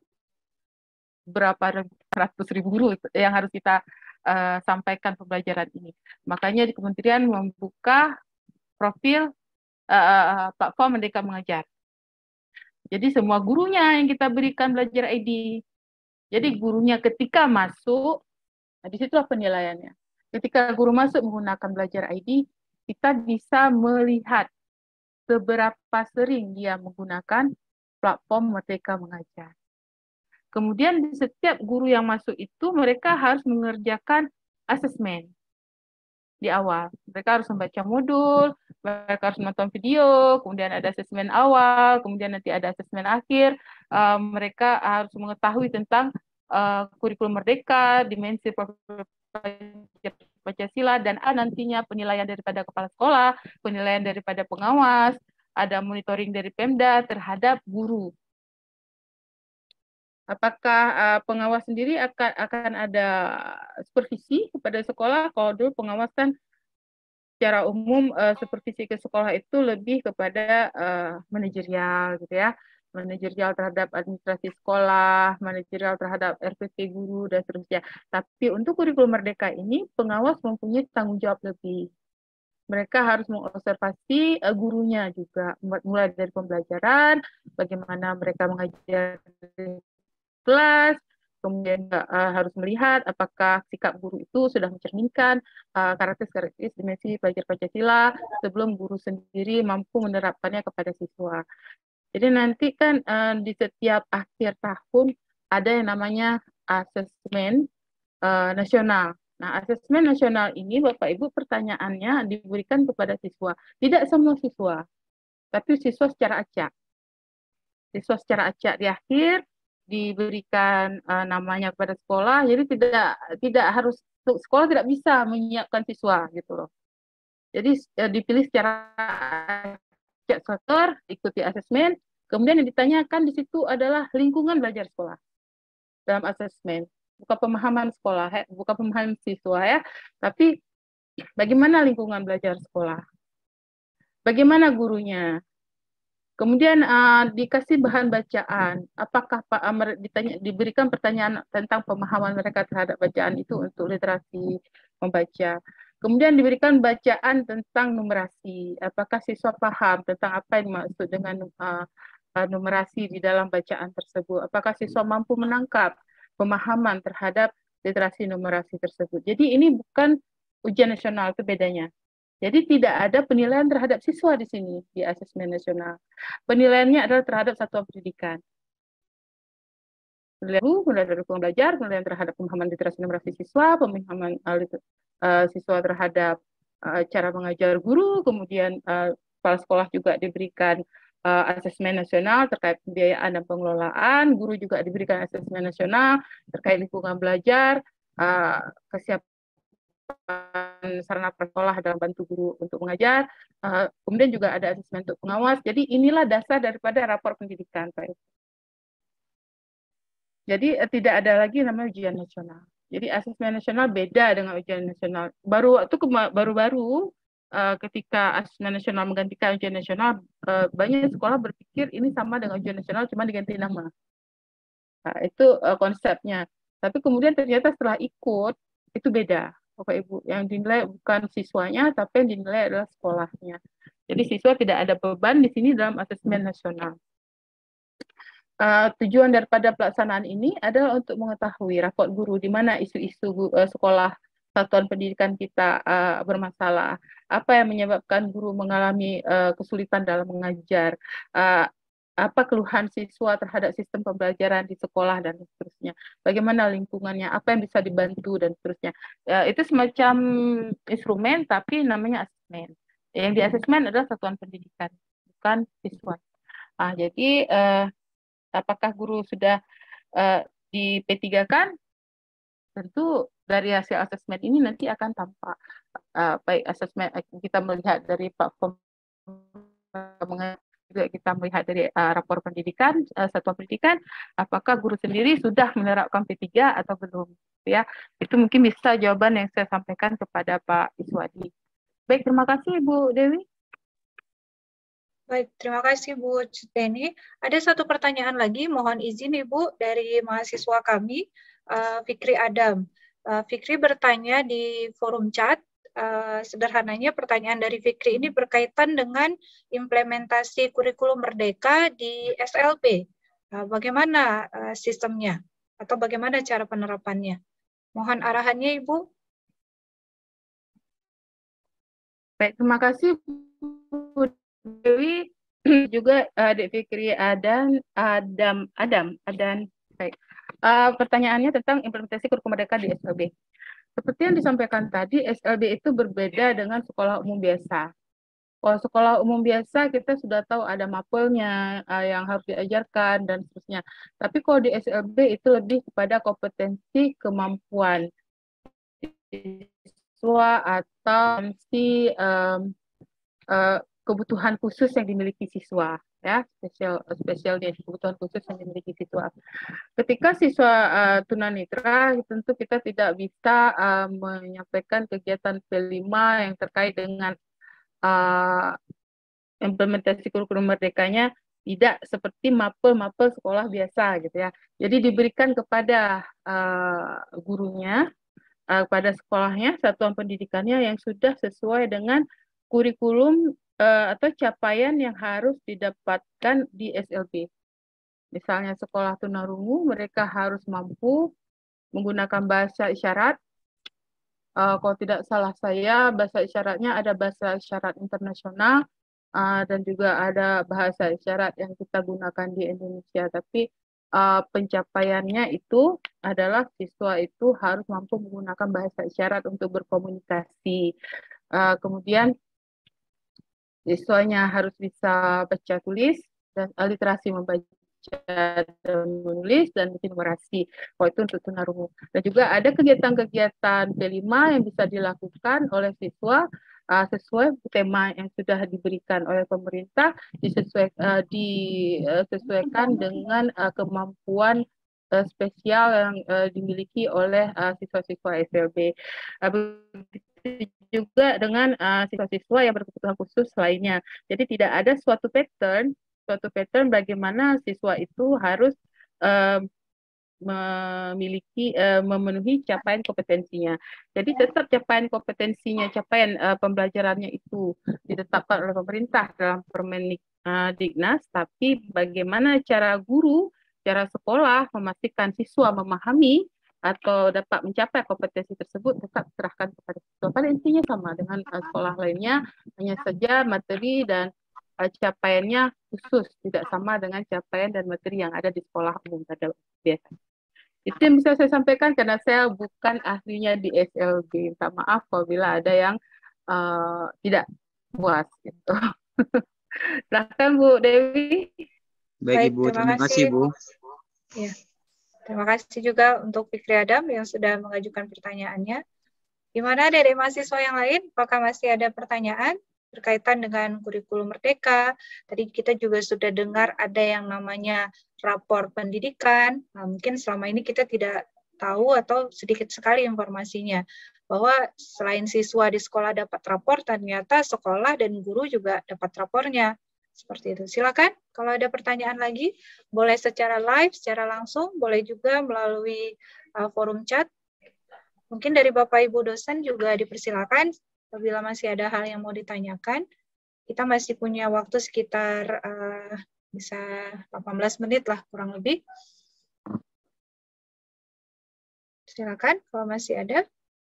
berapa ratus ribu guru yang harus kita uh, sampaikan pembelajaran ini. Makanya di Kementerian membuka profil uh, platform Merdeka Mengajar. Jadi semua gurunya yang kita berikan belajar I D. Jadi gurunya ketika masuk, nah, di situlah penilaiannya. Ketika guru masuk menggunakan belajar I D, kita bisa melihat seberapa sering dia menggunakan platform Merdeka Mengajar. Kemudian di setiap guru yang masuk itu, mereka harus mengerjakan asesmen di awal. Mereka harus membaca modul, mereka harus menonton video, kemudian ada asesmen awal, kemudian nanti ada asesmen akhir. Uh, mereka harus mengetahui tentang Uh, kurikulum merdeka, dimensi Pancasila, dan ada nantinya penilaian daripada kepala sekolah, penilaian daripada pengawas, ada monitoring dari Pemda terhadap guru. Apakah uh, pengawas sendiri akan akan ada supervisi kepada sekolah? Kalau dulu pengawas kan secara umum uh, supervisi ke sekolah itu lebih kepada uh, manajerial, gitu ya. Manajerial terhadap administrasi sekolah, manajerial terhadap R P T guru, dan seterusnya. Tapi untuk kurikulum merdeka ini, pengawas mempunyai tanggung jawab lebih. Mereka harus mengobservasi uh, gurunya juga, mulai dari pembelajaran, bagaimana mereka mengajar di kelas, kemudian uh, harus melihat apakah sikap guru itu sudah mencerminkan uh, karakteristik dimensi pelajar Pancasila sebelum guru sendiri mampu menerapkannya kepada siswa. Jadi nanti kan uh, di setiap akhir tahun ada yang namanya asesmen uh, nasional. Nah, asesmen nasional ini Bapak Ibu pertanyaannya diberikan kepada siswa. Tidak semua siswa, tapi siswa secara acak. Siswa secara acak di akhir diberikan uh, namanya kepada sekolah. Jadi tidak tidak harus sekolah tidak bisa menyiapkan siswa gitu loh. Jadi uh, dipilih secara cek sektor, ikuti asesmen, kemudian yang ditanyakan di situ adalah lingkungan belajar sekolah dalam asesmen, bukan pemahaman sekolah, ya, bukan pemahaman siswa ya, tapi bagaimana lingkungan belajar sekolah, bagaimana gurunya, kemudian uh, dikasih bahan bacaan, apakah Pak Amr ditanya, diberikan pertanyaan tentang pemahaman mereka terhadap bacaan itu untuk literasi membaca. Kemudian diberikan bacaan tentang numerasi. Apakah siswa paham tentang apa yang dimaksud dengan uh, uh, numerasi di dalam bacaan tersebut? Apakah siswa mampu menangkap pemahaman terhadap literasi numerasi tersebut? Jadi ini bukan ujian nasional, itu bedanya. Jadi tidak ada penilaian terhadap siswa di sini, di asesmen nasional. Penilaiannya adalah terhadap satuan pendidikan. Penilaian mulai dari belajar, penilaian terhadap pemahaman literasi numerasi siswa, pemahaman uh, Uh, siswa terhadap uh, cara mengajar guru, kemudian uh, kepala sekolah juga diberikan uh, asesmen nasional terkait pembiayaan dan pengelolaan, guru juga diberikan asesmen nasional terkait lingkungan belajar, uh, kesiapan sarana prasekolah dalam bantu guru untuk mengajar, uh, kemudian juga ada asesmen untuk pengawas. Jadi inilah dasar daripada rapor pendidikan, Pak. Jadi uh, tidak ada lagi namanya ujian nasional. Jadi asesmen nasional beda dengan ujian nasional. Baru waktu baru-baru uh, ketika asesmen nasional menggantikan ujian nasional, uh, banyak sekolah berpikir ini sama dengan ujian nasional, cuma diganti nama. Nah, itu uh, konsepnya. Tapi kemudian ternyata setelah ikut itu beda. Bapak Ibu. Yang dinilai bukan siswanya, tapi yang dinilai adalah sekolahnya. Jadi siswa tidak ada beban di sini dalam asesmen nasional. Uh, tujuan daripada pelaksanaan ini adalah untuk mengetahui raport guru di mana isu-isu uh, sekolah satuan pendidikan kita uh, bermasalah, apa yang menyebabkan guru mengalami uh, kesulitan dalam mengajar, uh, apa keluhan siswa terhadap sistem pembelajaran di sekolah dan seterusnya, bagaimana lingkungannya, apa yang bisa dibantu dan seterusnya. Uh, itu semacam instrumen tapi namanya asesmen. Yang di asesmen adalah satuan pendidikan, bukan siswa. Uh, jadi uh, apakah guru sudah uh, di P tiga kan? Tentu dari hasil asesmen ini nanti akan tampak uh, baik asesmen kita melihat dari platform, juga kita melihat dari uh, rapor pendidikan, uh, satuan pendidikan, apakah guru sendiri sudah menerapkan P tiga atau belum, ya. Itu mungkin bisa jawaban yang saya sampaikan kepada Pak Iswadi. Baik, terima kasih Bu Dewi. Baik, terima kasih Bu Cuteni. Ada satu pertanyaan lagi, mohon izin Ibu, dari mahasiswa kami, uh, Fikri Adam. Uh, Fikri bertanya di forum chat, uh, sederhananya pertanyaan dari Fikri ini berkaitan dengan implementasi kurikulum Merdeka di S L B. Uh, bagaimana uh, sistemnya atau bagaimana cara penerapannya? Mohon arahannya Ibu. Baik, terima kasih Bu Dewi, juga Adik Fikri Adam, Adam, Adam, Adam. Baik. Uh, pertanyaannya tentang implementasi kurikulum Merdeka di S L B. Seperti yang disampaikan tadi, S L B itu berbeda dengan sekolah umum biasa. Kalau sekolah umum biasa kita sudah tahu ada mapelnya uh, yang harus diajarkan dan seterusnya. Tapi kalau di S L B itu lebih kepada kompetensi kemampuan siswa atau si um, uh, kebutuhan khusus yang dimiliki siswa, ya, spesial spesial needs, kebutuhan khusus yang dimiliki siswa. Ketika siswa uh, tunanetra, tentu kita tidak bisa uh, menyampaikan kegiatan P lima yang terkait dengan uh, implementasi kurikulum merdekanya tidak seperti mapel-mapel sekolah biasa, gitu ya. Jadi diberikan kepada uh, gurunya, uh, pada sekolahnya, satuan pendidikannya yang sudah sesuai dengan kurikulum Uh, atau capaian yang harus didapatkan di S L B. Misalnya sekolah tunarungu, mereka harus mampu menggunakan bahasa isyarat. Uh, kalau tidak salah saya, bahasa isyaratnya ada bahasa isyarat internasional uh, dan juga ada bahasa isyarat yang kita gunakan di Indonesia. Tapi uh, pencapaiannya itu adalah siswa itu harus mampu menggunakan bahasa isyarat untuk berkomunikasi. Uh, kemudian siswanya harus bisa baca tulis dan literasi membaca dan menulis dan bikin numerasi. Oh, itu untuk tunarungu. Dan juga ada kegiatan-kegiatan P lima yang bisa dilakukan oleh siswa uh, sesuai tema yang sudah diberikan oleh pemerintah, disesuai, uh, disesuaikan dengan uh, kemampuan uh, spesial yang uh, dimiliki oleh uh, siswa-siswa S L B. Uh, juga dengan uh, siswa-siswa yang berkebutuhan khusus lainnya. Jadi tidak ada suatu pattern, suatu pattern bagaimana siswa itu harus uh, memiliki, uh, memenuhi capaian kompetensinya. Jadi tetap capaian kompetensinya, capaian uh, pembelajarannya itu ditetapkan oleh pemerintah dalam Permendiknas, uh, tapi bagaimana cara guru, cara sekolah memastikan siswa memahami atau dapat mencapai kompetensi tersebut tetap serahkan kepada siswa. Pada intinya sama dengan uh, sekolah lainnya, hanya saja materi dan uh, capaiannya khusus, tidak sama dengan capaian dan materi yang ada di sekolah umum pada biasa. Itu yang bisa saya sampaikan karena saya bukan ahlinya di S L B. Minta maaf apabila ada yang uh, tidak puas. Gitu. Silahkan Bu Dewi. Baik Ibu, terima kasih Bu. Ya. Terima kasih juga untuk Fikri Adam yang sudah mengajukan pertanyaannya. Gimana dari mahasiswa yang lain? Apakah masih ada pertanyaan berkaitan dengan kurikulum Merdeka? Tadi kita juga sudah dengar ada yang namanya rapor pendidikan. Nah, mungkin selama ini kita tidak tahu atau sedikit sekali informasinya. Bahwa selain siswa di sekolah dapat rapor, ternyata sekolah dan guru juga dapat rapornya. Seperti itu. Silakan kalau ada pertanyaan lagi, boleh secara live, secara langsung, boleh juga melalui uh, forum chat. Mungkin dari Bapak Ibu dosen juga dipersilakan apabila masih ada hal yang mau ditanyakan. Kita masih punya waktu sekitar uh, bisa delapan belas menit lah kurang lebih. Silakan kalau masih ada.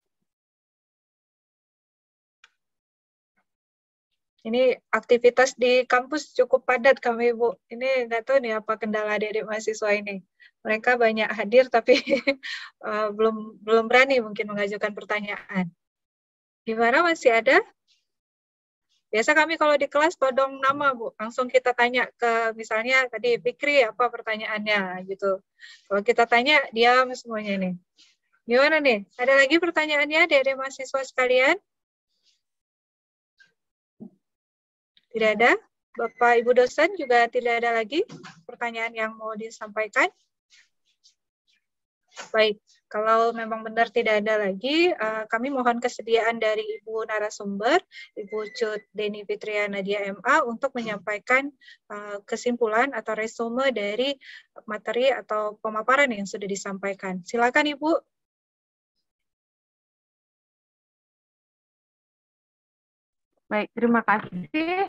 Ini aktivitas di kampus cukup padat kami, Bu. Ini nggak tahu nih apa kendala adik-adik mahasiswa ini. Mereka banyak hadir tapi uh, belum belum berani mungkin mengajukan pertanyaan. Gimana, masih ada? Biasa kami kalau di kelas todong nama, Bu. Langsung kita tanya ke misalnya tadi Fikri apa pertanyaannya gitu. Kalau kita tanya diam semuanya nih. Gimana nih? Ada lagi pertanyaannya dari mahasiswa sekalian? Tidak ada? Bapak Ibu dosen juga tidak ada lagi pertanyaan yang mau disampaikan? Baik, kalau memang benar tidak ada lagi, uh, kami mohon kesediaan dari Ibu narasumber, Ibu Cut Deni Fitria Nadia M A untuk menyampaikan uh, kesimpulan atau resume dari materi atau pemaparan yang sudah disampaikan. Silakan Ibu. Baik, terima kasih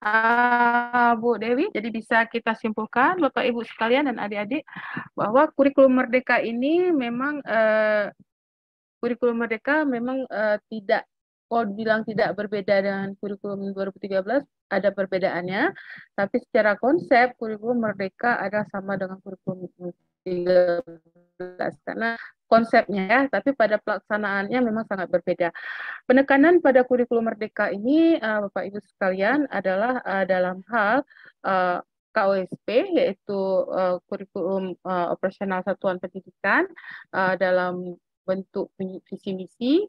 uh, Bu Dewi. Jadi bisa kita simpulkan Bapak Ibu sekalian dan adik-adik bahwa kurikulum Merdeka ini memang uh, kurikulum Merdeka memang uh, tidak, kalau bilang tidak berbeda dengan kurikulum dua ribu tiga belas, ada perbedaannya, tapi secara konsep kurikulum Merdeka adalah sama dengan kurikulum dua ribu tiga belas karena konsepnya ya, tapi pada pelaksanaannya memang sangat berbeda. Penekanan pada kurikulum Merdeka ini, uh, Bapak Ibu sekalian, adalah uh, dalam hal uh, K O S P, yaitu uh, kurikulum uh, operasional satuan pendidikan uh, dalam bentuk visi misi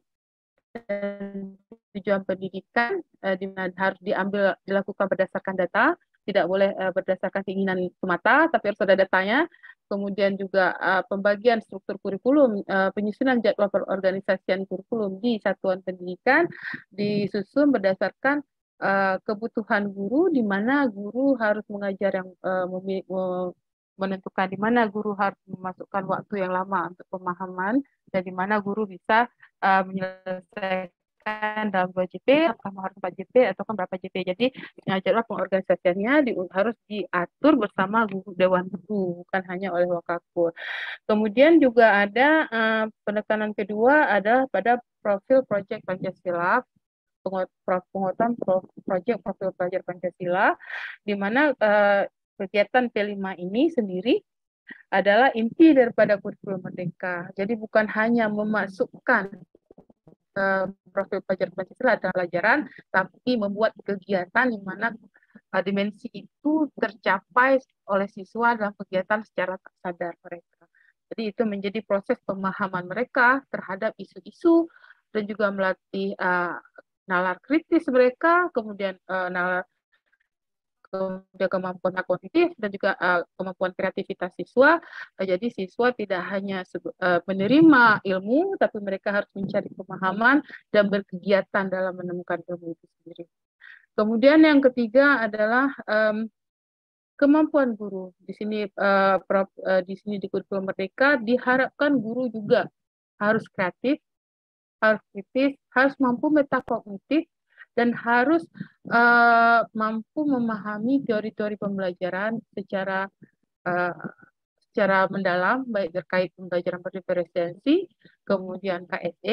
dan tujuan pendidikan, uh, di mana harus diambil dilakukan berdasarkan data, tidak boleh uh, berdasarkan keinginan semata, tapi harus ada datanya. Kemudian juga uh, pembagian struktur kurikulum, uh, penyusunan jadwal perorganisasian kurikulum di satuan pendidikan disusun berdasarkan uh, kebutuhan guru, di mana guru harus mengajar yang uh, menentukan di mana guru harus memasukkan waktu yang lama untuk pemahaman dan di mana guru bisa uh, menyelesaikan dalam dua J P, apakah harus empat J P atau kan berapa J P. Jadi jadwal pengorganisasiannya di, harus diatur bersama guru dewan guru, bukan hanya oleh Wakakur. Kemudian juga ada uh, penekanan kedua adalah pada profil proyek Pancasila, penguatan proyek profil pelajar Pancasila, di mana uh, kegiatan P lima ini sendiri adalah inti daripada kurikulum Merdeka. Jadi bukan hanya memasukkan Uh, profil pelajar Pancasila dalam pelajaran, tapi membuat kegiatan di mana uh, dimensi itu tercapai oleh siswa dalam kegiatan secara tak sadar mereka. Jadi itu menjadi proses pemahaman mereka terhadap isu-isu dan juga melatih uh, nalar kritis mereka, kemudian uh, nalar kemudian kemampuan kognitif dan juga uh, kemampuan kreativitas siswa. Uh, jadi siswa tidak hanya uh, menerima ilmu, tapi mereka harus mencari pemahaman dan berkegiatan dalam menemukan ilmu itu sendiri. Kemudian yang ketiga adalah um, kemampuan guru. Di sini uh, prof, uh, di sini di kurikulum Merdeka diharapkan guru juga harus kreatif, harus kritis, harus mampu metakognitif, dan harus uh, mampu memahami teori-teori pembelajaran secara uh, secara mendalam, baik terkait pembelajaran berdifferensiasi, kemudian K S E,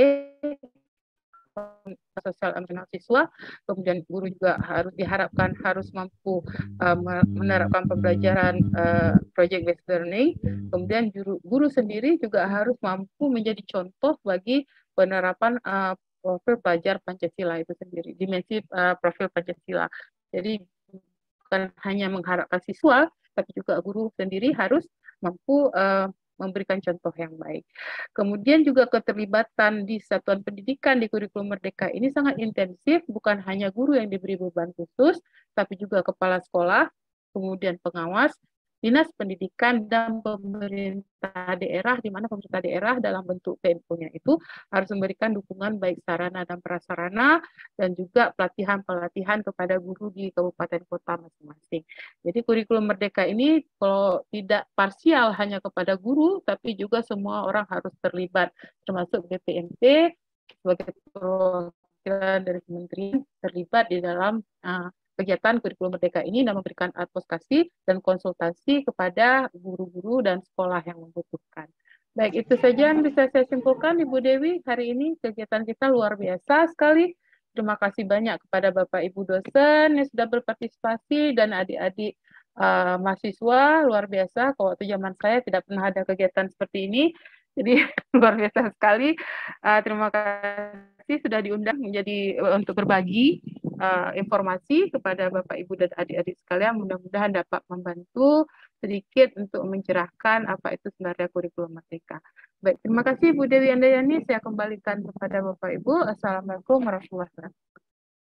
sosial emosional siswa, kemudian guru juga harus diharapkan harus mampu uh, menerapkan pembelajaran uh, project based learning, kemudian guru, guru sendiri juga harus mampu menjadi contoh bagi penerapan uh, profil pelajar Pancasila itu sendiri, dimensi uh, profil Pancasila. Jadi bukan hanya mengharapkan siswa, tapi juga guru sendiri harus mampu uh, memberikan contoh yang baik. Kemudian juga keterlibatan di satuan pendidikan di kurikulum Merdeka ini sangat intensif, bukan hanya guru yang diberi beban khusus, tapi juga kepala sekolah, kemudian pengawas, Dinas Pendidikan dan pemerintah daerah, di mana pemerintah daerah dalam bentuk P M O-nya itu harus memberikan dukungan baik sarana dan prasarana dan juga pelatihan-pelatihan kepada guru di kabupaten kota masing-masing. Jadi kurikulum Merdeka ini kalau tidak parsial hanya kepada guru, tapi juga semua orang harus terlibat, termasuk B P M T sebagai perwakilan dari kementerian terlibat di dalam uh, kegiatan kurikulum Merdeka ini dan memberikan advokasi dan konsultasi kepada guru-guru dan sekolah yang membutuhkan. Baik, itu saja yang bisa saya simpulkan, Ibu Dewi. Hari ini kegiatan kita luar biasa sekali. Terima kasih banyak kepada Bapak Ibu dosen yang sudah berpartisipasi dan adik-adik uh, mahasiswa, luar biasa. Kalau waktu zaman saya tidak pernah ada kegiatan seperti ini. Jadi luar biasa sekali. Uh, terima kasih sudah diundang menjadi uh, untuk berbagi uh, informasi kepada Bapak Ibu dan adik-adik sekalian. Mudah-mudahan dapat membantu sedikit untuk mencerahkan apa itu sebenarnya kurikulum Merdeka. Baik, terima kasih Bu Dewi Andayani. Saya kembalikan kepada Bapak Ibu. Assalamualaikum warahmatullahi wabarakatuh.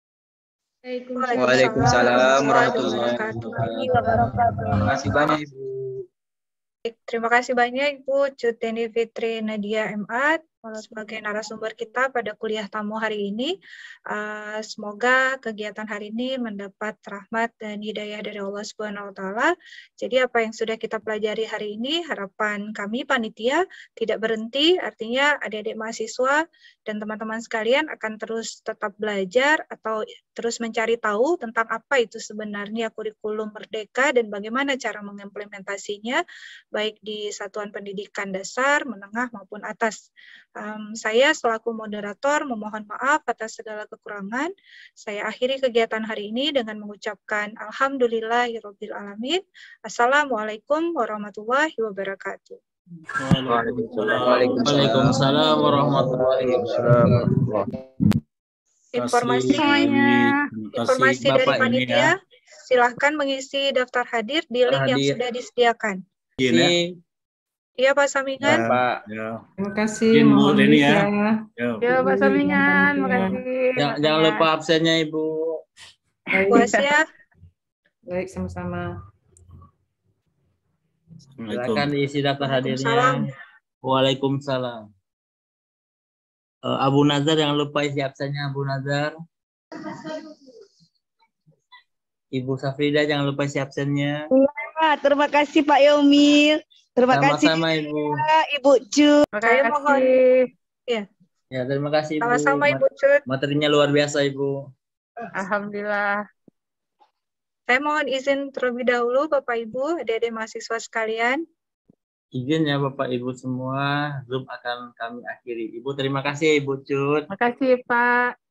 Waalaikumsalam warahmatullahi wabarakatuh. Terima kasih banyak Ibu. Terima kasih banyak Ibu Cuteni Fitri Nadia M A sebagai narasumber kita pada kuliah tamu hari ini. Uh, semoga kegiatan hari ini mendapat rahmat dan hidayah dari Allah Subhanahu wa taala. Jadi apa yang sudah kita pelajari hari ini, harapan kami panitia tidak berhenti, artinya adik-adik mahasiswa dan teman-teman sekalian akan terus tetap belajar atau terus mencari tahu tentang apa itu sebenarnya kurikulum Merdeka dan bagaimana cara mengimplementasinya baik di satuan pendidikan dasar, menengah maupun atas. Um, saya selaku moderator memohon maaf atas segala kekurangan. Saya akhiri kegiatan hari ini dengan mengucapkan Alhamdulillahirabbil alamin. Assalamualaikum warahmatullahi wabarakatuh. Waalaikumsalam warahmatullahi wabarakatuh. Informasinya, informasi dari panitia, silahkan mengisi daftar hadir di link yang sudah disediakan. Ini Iya Pak Samingan. ya, Pak. Ya. Terima kasih. Izin, Bu Mohon Deni ya. bisa. Ya. Ya Pak Samingan, makasih. Jangan, jangan lupa absennya Ibu. Baik, Puas ya. baik sama-sama. Silakan diisi daftar Waalaikumsalam. hadirnya. Waalaikumsalam. Uh, Abu Nazar jangan lupa isi absennya Abu Nazar. Ibu Safrida jangan lupa isi absennya. Terima kasih Pak Yomil. Terima kasih Sama-sama Ibu. Ibu Cu. Saya mohon. Ya. Ya, terima kasih Ibu. Sama-sama Ibu Cut. Materinya luar biasa Ibu. Alhamdulillah. Saya mohon izin terlebih dahulu Bapak Ibu, adik-adik mahasiswa sekalian. Izin ya Bapak Ibu semua, Zoom akan kami akhiri. Ibu terima kasih Ibu Cut. Terima kasih Pak.